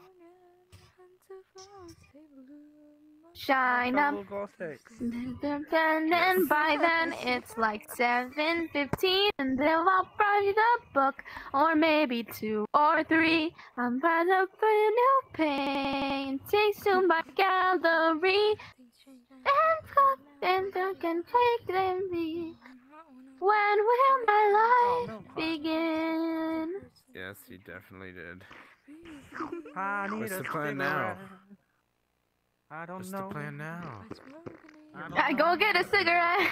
Shine up. Double glow sticks. And then by then it's like seven fifteen, and they'll all write a book, or maybe two or three. I'm about to put a new paintings to my gallery. And come and look and take them me. When will my life begin? Yes, you definitely did. I need What's a the plan now? cigarette. I don't What's know. the plan now? I go get a cigarette.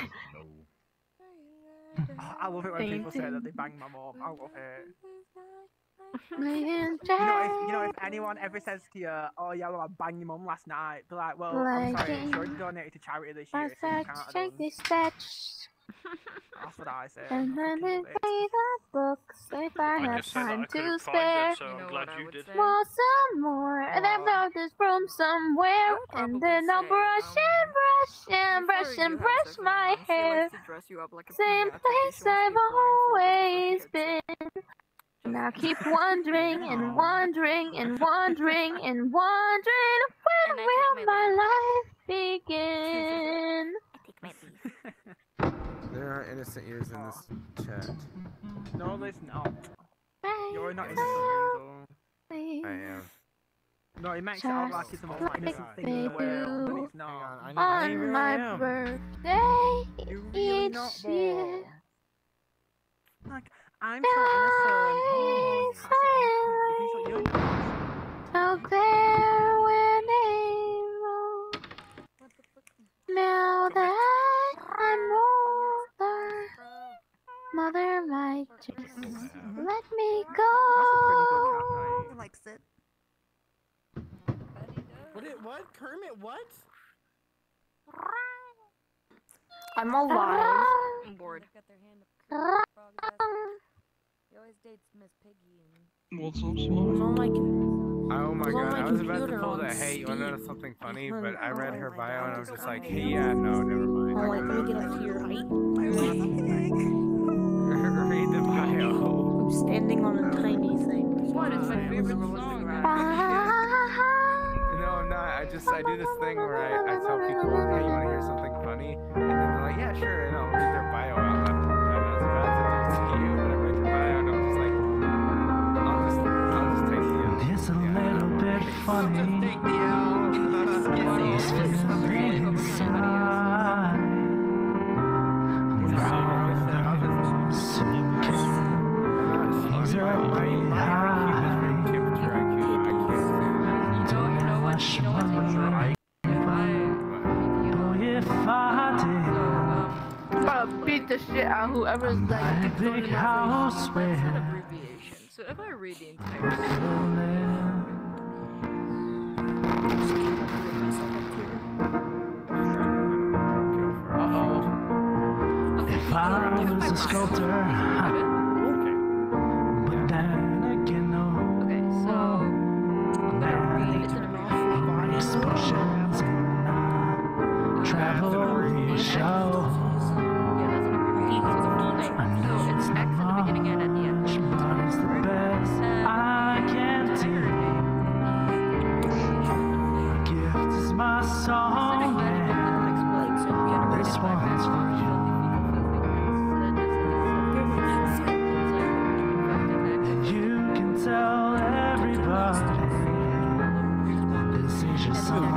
I love it when people say Painting. that they bang my mom. I love it. My You know, if, you know, if anyone ever says to you, "Oh yeah, well, I banged your mum last night," be like, "Well, I'm sorry, Like it's already donated to charity this year, I so you said, can't have check done." this fetch. That's what I say. And then Fucking if love it. I the books, if I I have just said that I time couldn't to find spare. it, so I'm glad you did. Want some more? And I've got this room somewhere, and then I'll brush and brush and brush and brush my hair. Same place I've always been. And I'll keep wandering and wandering and wandering and wandering. When will my life begin? There are innocent ears in this chat. No, there's not. You're not Bye. innocent, Hazel. I am. No, it makes it sound like it's the most innocent thing in the world, but it's not. I know- I On really my am. birthday really each not, year. Like, I'm so innocent. So clear when they roll. Now that I'm older, mother might just let me go. He likes it. What? It, what? Kermit? What? I'm alive. I'm bored. He always dates Miss Piggy and What's up, on my Oh my It was on god, my I was about to computer pull on the hey, you wanna know Steam. something funny? It's But I on- read oh her my bio and I was God. just like, hey, yeah, no, never mind. I'm like, let me get up to your height. Read the bio. I'm standing on a tiny thing. What? It's my favorite song. No, I'm not. I just, I do this thing where I, I tell people, hey, you wanna hear something funny? And then they're like, yeah, sure, and I'll read their bio out loud. And I was about to do it to you, but I read your bio and I was just like, I'll just, I'll just take the L. It's a little bit funny. These feelings inside. Things are way high. Don't wash my shit out whoever's like big house where Abbreviation. So if I read the entire if I was a sculptor, but then again, no. Okay, so I'm gonna read it. Explosions in a travel show. I know it's not much, but it's the best I can do. My gift is my song, and this one's for you. And you can tell everybody that this is your song.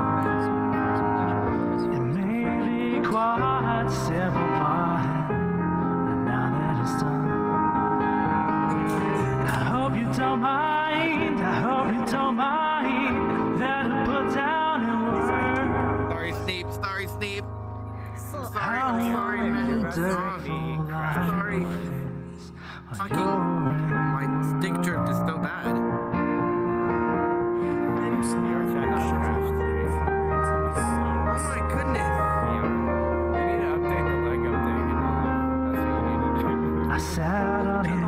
It may be quite simple, but now that it's done, I hope you don't mind. I hope you don't mind that I put down a word. Sorry, Snape. Sorry, Snape. Sorry, I I'm sorry, man. wonderful Sorry. Fucking, my stick drift is so bad. Oh my goodness. You need to update the Lego thing, you know? That's what you need to do. I sat on him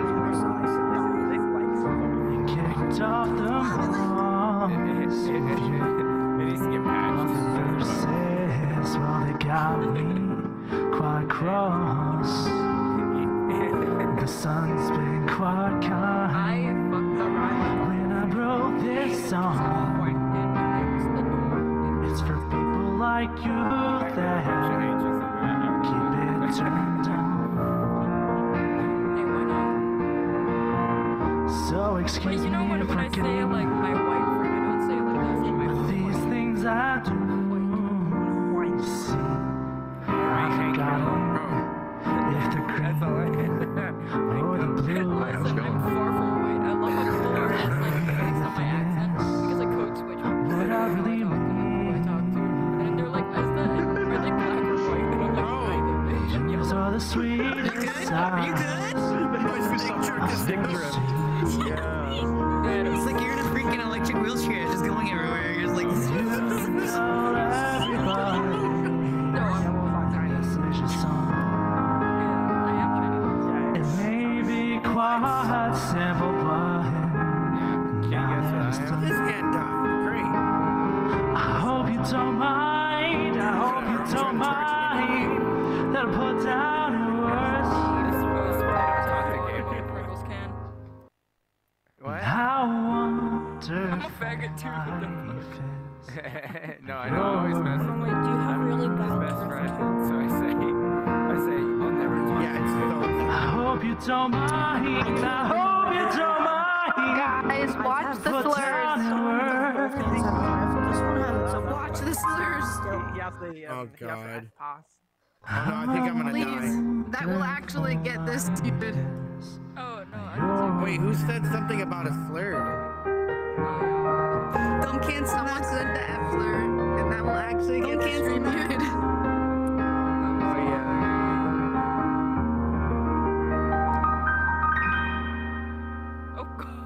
and kicked off the walls. It needs to get patched. Verses, well, they got me quite cross. The sun's been quite kind. When I wrote this song, it's for people like you that keep it turned on. So excuse But you know me when, if when I I say get like my white friend, I don't say it like that. I say my these things I do. See, I've got it. If the green or the blue, Listen, I'm far from white. I love how people are just like based on my accent because I code switch from what I really who I talk to, and they're like, "Is that are they black or white?" And I'm like, "Neither." mean, those are the sweetest sights. Stick drift. Yeah. It's like you're in a freaking electric wheelchair just going everywhere. You're just like. Tell everybody this is your song. It may be quite simple, but now that it's done, This can't die. Great. I hope you don't mind. I hope you don't mind that I put down your words. What? I wonder I'm a faggot too. No, I know. I always mess with Wait, do you have really bad best friend. So I say, I say, I'll never talk. Yeah, it's so. I hope you don't mind. I hope you don't mind. Guys, watch the Put down slurs. your words. Watch the slurs. Oh god. Oh no, I think I'm gonna die. Please, that will actually get this stupid. Oh no, I don't say Wait, who said something about a slur? Don't cancel. Someone said the F slur, and that will actually get this reviewed. Oh yeah. Oh god.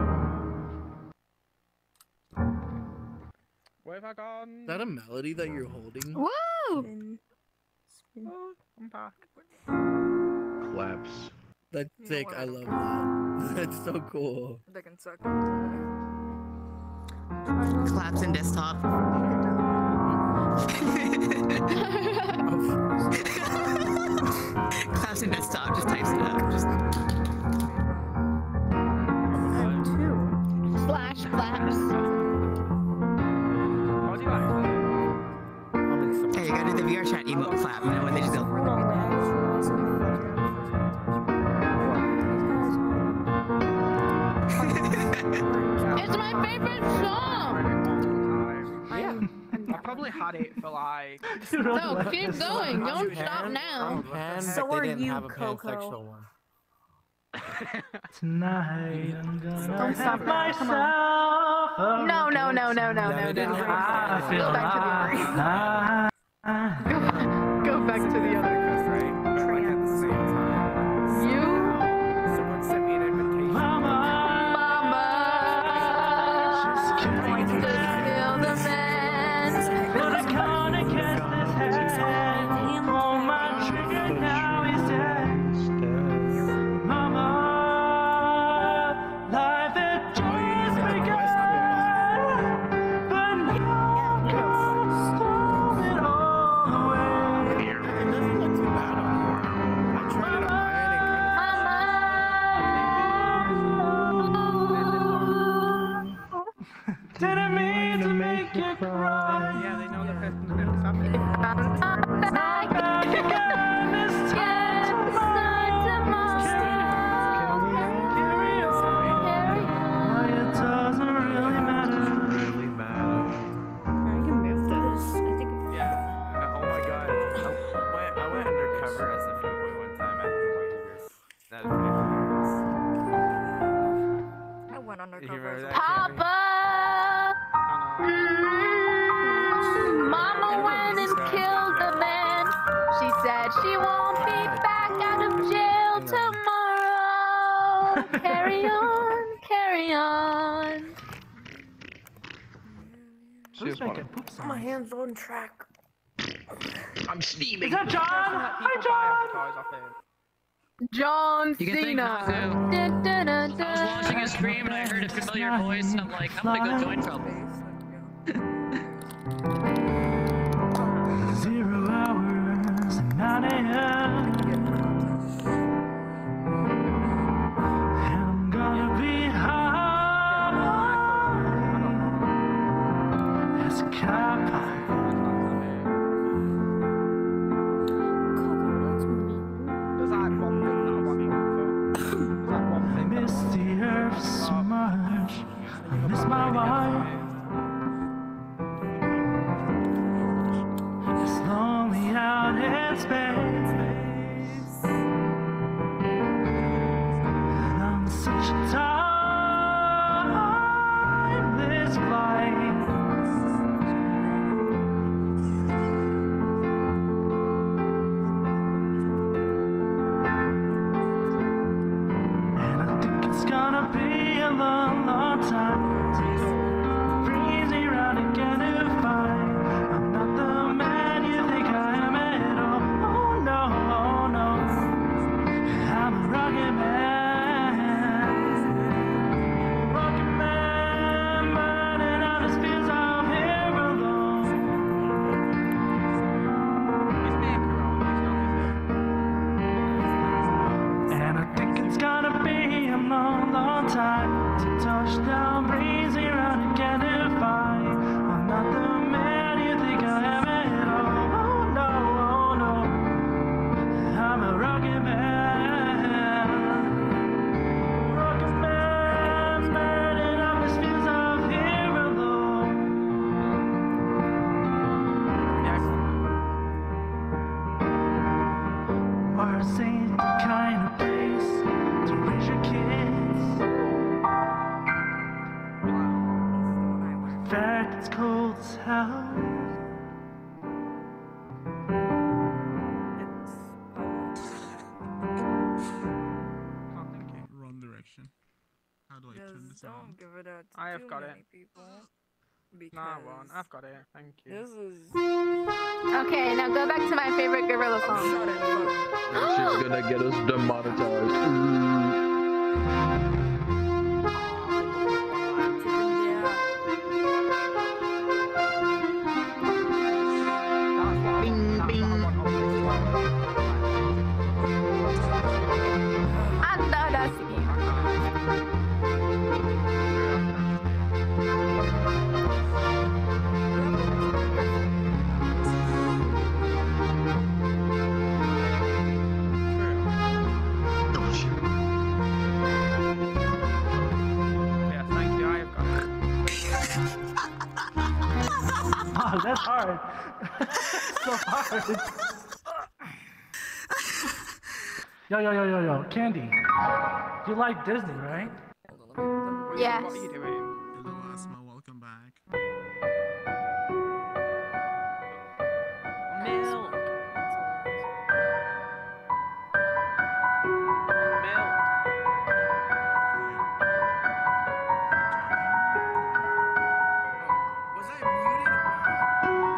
Where have I gone? Is that a melody that you're holding? Woo! Oh, I'm back. Claps. That's sick. I love that. That's so cool. They can suck. Claps in desktop. Claps in desktop. Just types it up. Just. Flash flaps. Hey, you gotta do the V R chat emote clap. You know when they just go. It's my favorite song. Yeah. I'll probably hot eight for like. No, keep going. Don't stop now. So are you, Coco. Tonight I'm gonna Don't stop have now, come myself a No, no, no, no, no, no, no. I feel Go back to the alive. Go, go back to the other. Right? undercover. as a Papa! Mm, Mama went and killed a man. She said she won't be back out of jail tomorrow. Carry on, carry on. Who's making poop sounds? My hands on track. I'm steaming. Is that John? Hi, John. John You can thank Cena. Naku. Dun, dun, dun, I was watching a stream and I heard a familiar voice and I'm like, I'm gonna go join trouble. Zero hours and nine a m And I'm gonna be high as a cop. There's like one thing that I want to There's like one I thing that miss the earth so much. I miss my wife. It's lonely out in space. And on such a timeless flight. And I think it's gonna be a long, long time. Breezy round again to find I'm not the man you think I am at all. Oh no, oh no, I'm a rugged man. Rugged man, burning out his fears out here alone. And I think it's gonna be a long, long time to touch down, breezy round again to find I'm not the man you think I am at all. Oh no, oh no, I'm a rugged man. Rugged man, burning up his fears out here alone. Mars ain't the kind of place to raise your kids. In fact, it's cold as hell. Wrong direction. How do I turn this on? Don't give it out to I have too got many it. people. Nah, I won't. I've got it. Thank you. This is. Okay, now go back to my favorite gorilla song. She's gonna get us demonetized. Bing, bing. Anda sige. Yeah, thank you. I have got it. Oh, that's hard. So hard. Yo, yo, yo, yo, yo, Candy. You like Disney, right? Yes. What are you doing? Hello, Asma. Welcome back. Milk. Milk. Was I muted?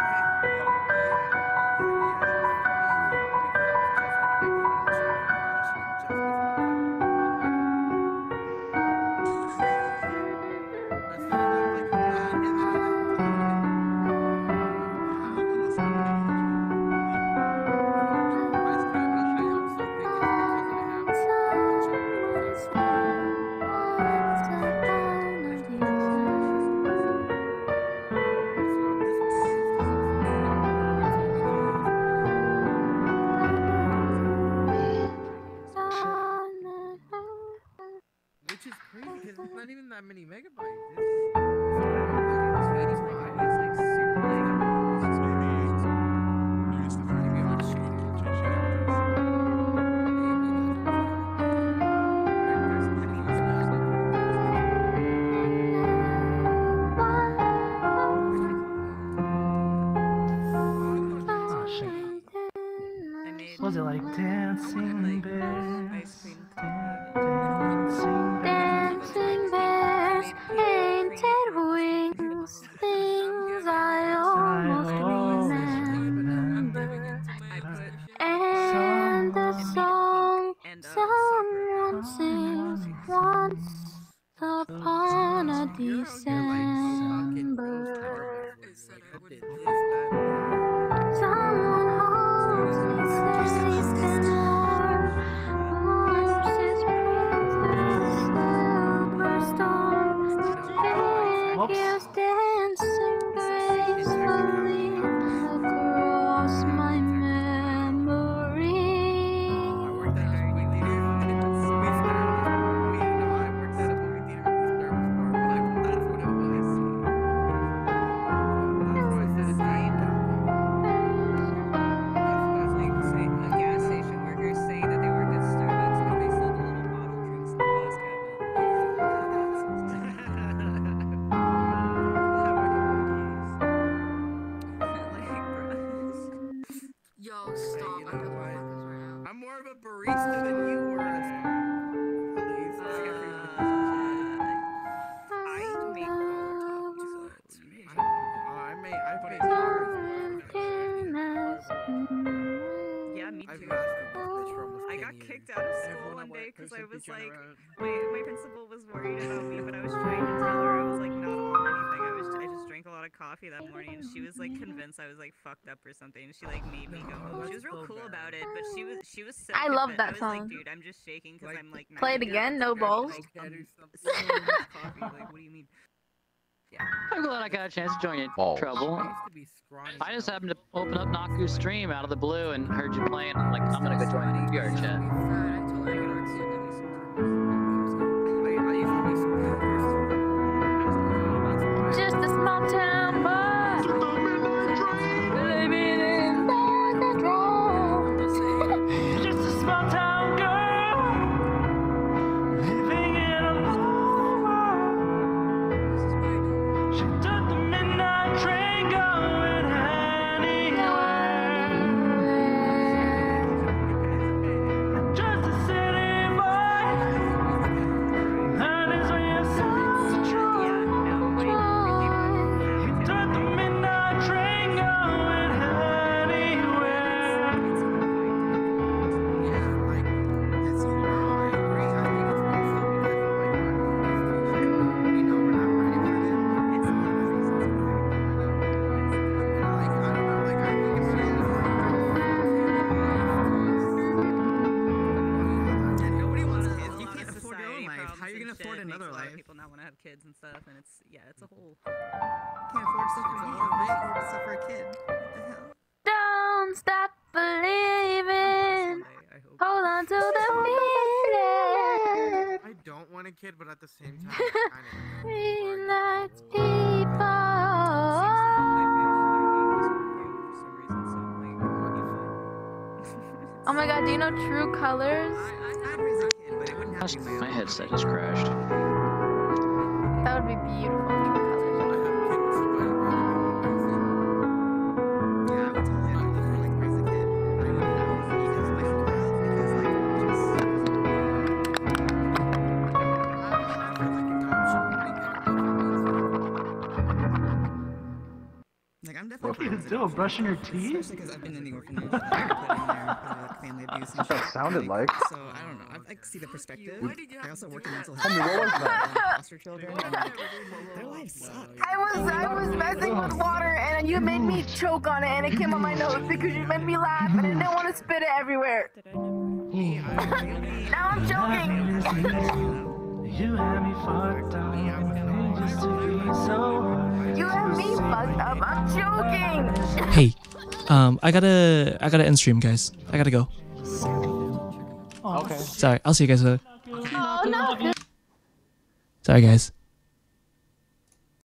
Which is crazy because it's not even that many megabytes. It's, it's like super Maybe it's the very beginning. Change the cozy like dancing bears. Dancing bears, painted wings, things I almost remember. And the song someone sings once upon a December. Someone holds me safe in arms, warms his breath with silver storm, figures dancing gracefully across my memory. Yo, stop. I don't like this right now. I'm more of a barista than you were. I make I made. I put it. Yeah, me I've too. mastered this bitch for almost I ten got years. kicked out of school Everyone one at day work because goes I to was each other like, around. my, my principal was worried about me, but I was trying to tell her I was like not on anything. I was I just drank a lot of coffee that morning, and she was like convinced I was like fucked up or something. And she like made me go home. She was real cool about it, but she was she was so I love convinced- that I was song. like, dude, I'm just shaking because I'm like. Play it again, no balls. Like, um, so much coffee. Like, what do you mean? I'm glad I got a chance to join you. Balls. Trouble. I used to be scrawny. I just happened to open up Naku's stream out of the blue and heard you playing. I'm like, I'm gonna go join the V R chat. Just a small town boy, living in the drone. Just a small town girl living in a little world. She took the midnight train going anywhere. Just a city boy, that is when you're so strong. He took the midnight train going anywhere. Nobody wants kids. You can't afford your own life. How are you gonna afford another life? A lot of people not want to have kids and stuff, and it's yeah, it's a whole. Can't afford stuff for you. Can't afford stuff for a kid. What the hell? Don't stop believing. Hold on to the feeling. I don't want a kid, but at the same time, I kind of. Relax, people. Oh my god, do you know True Colors? Gosh, my headset just crashed. That would be beautiful, True Colors. Like I'm What definitely. are you doing? Brushing your teeth? Especially because I've been in the orphanage. I've been put in there by like family abuse and That's what shit. that sounded like. So I don't know. I, I see the perspective. I also work in mental Tell me, health. what was that? Foster children. And like, their lives suck. I was I was messing with water and you made me choke on it and it came on my nose because you made me laugh and I didn't want to spit it everywhere. Now I'm choking. You had me fucked up. You used to be so. You have me fucked up. I'm joking. Hey, um, I gotta, I gotta end stream, guys. I gotta go. Okay. Sorry, I'll see you guys later. Oh no. Sorry, guys.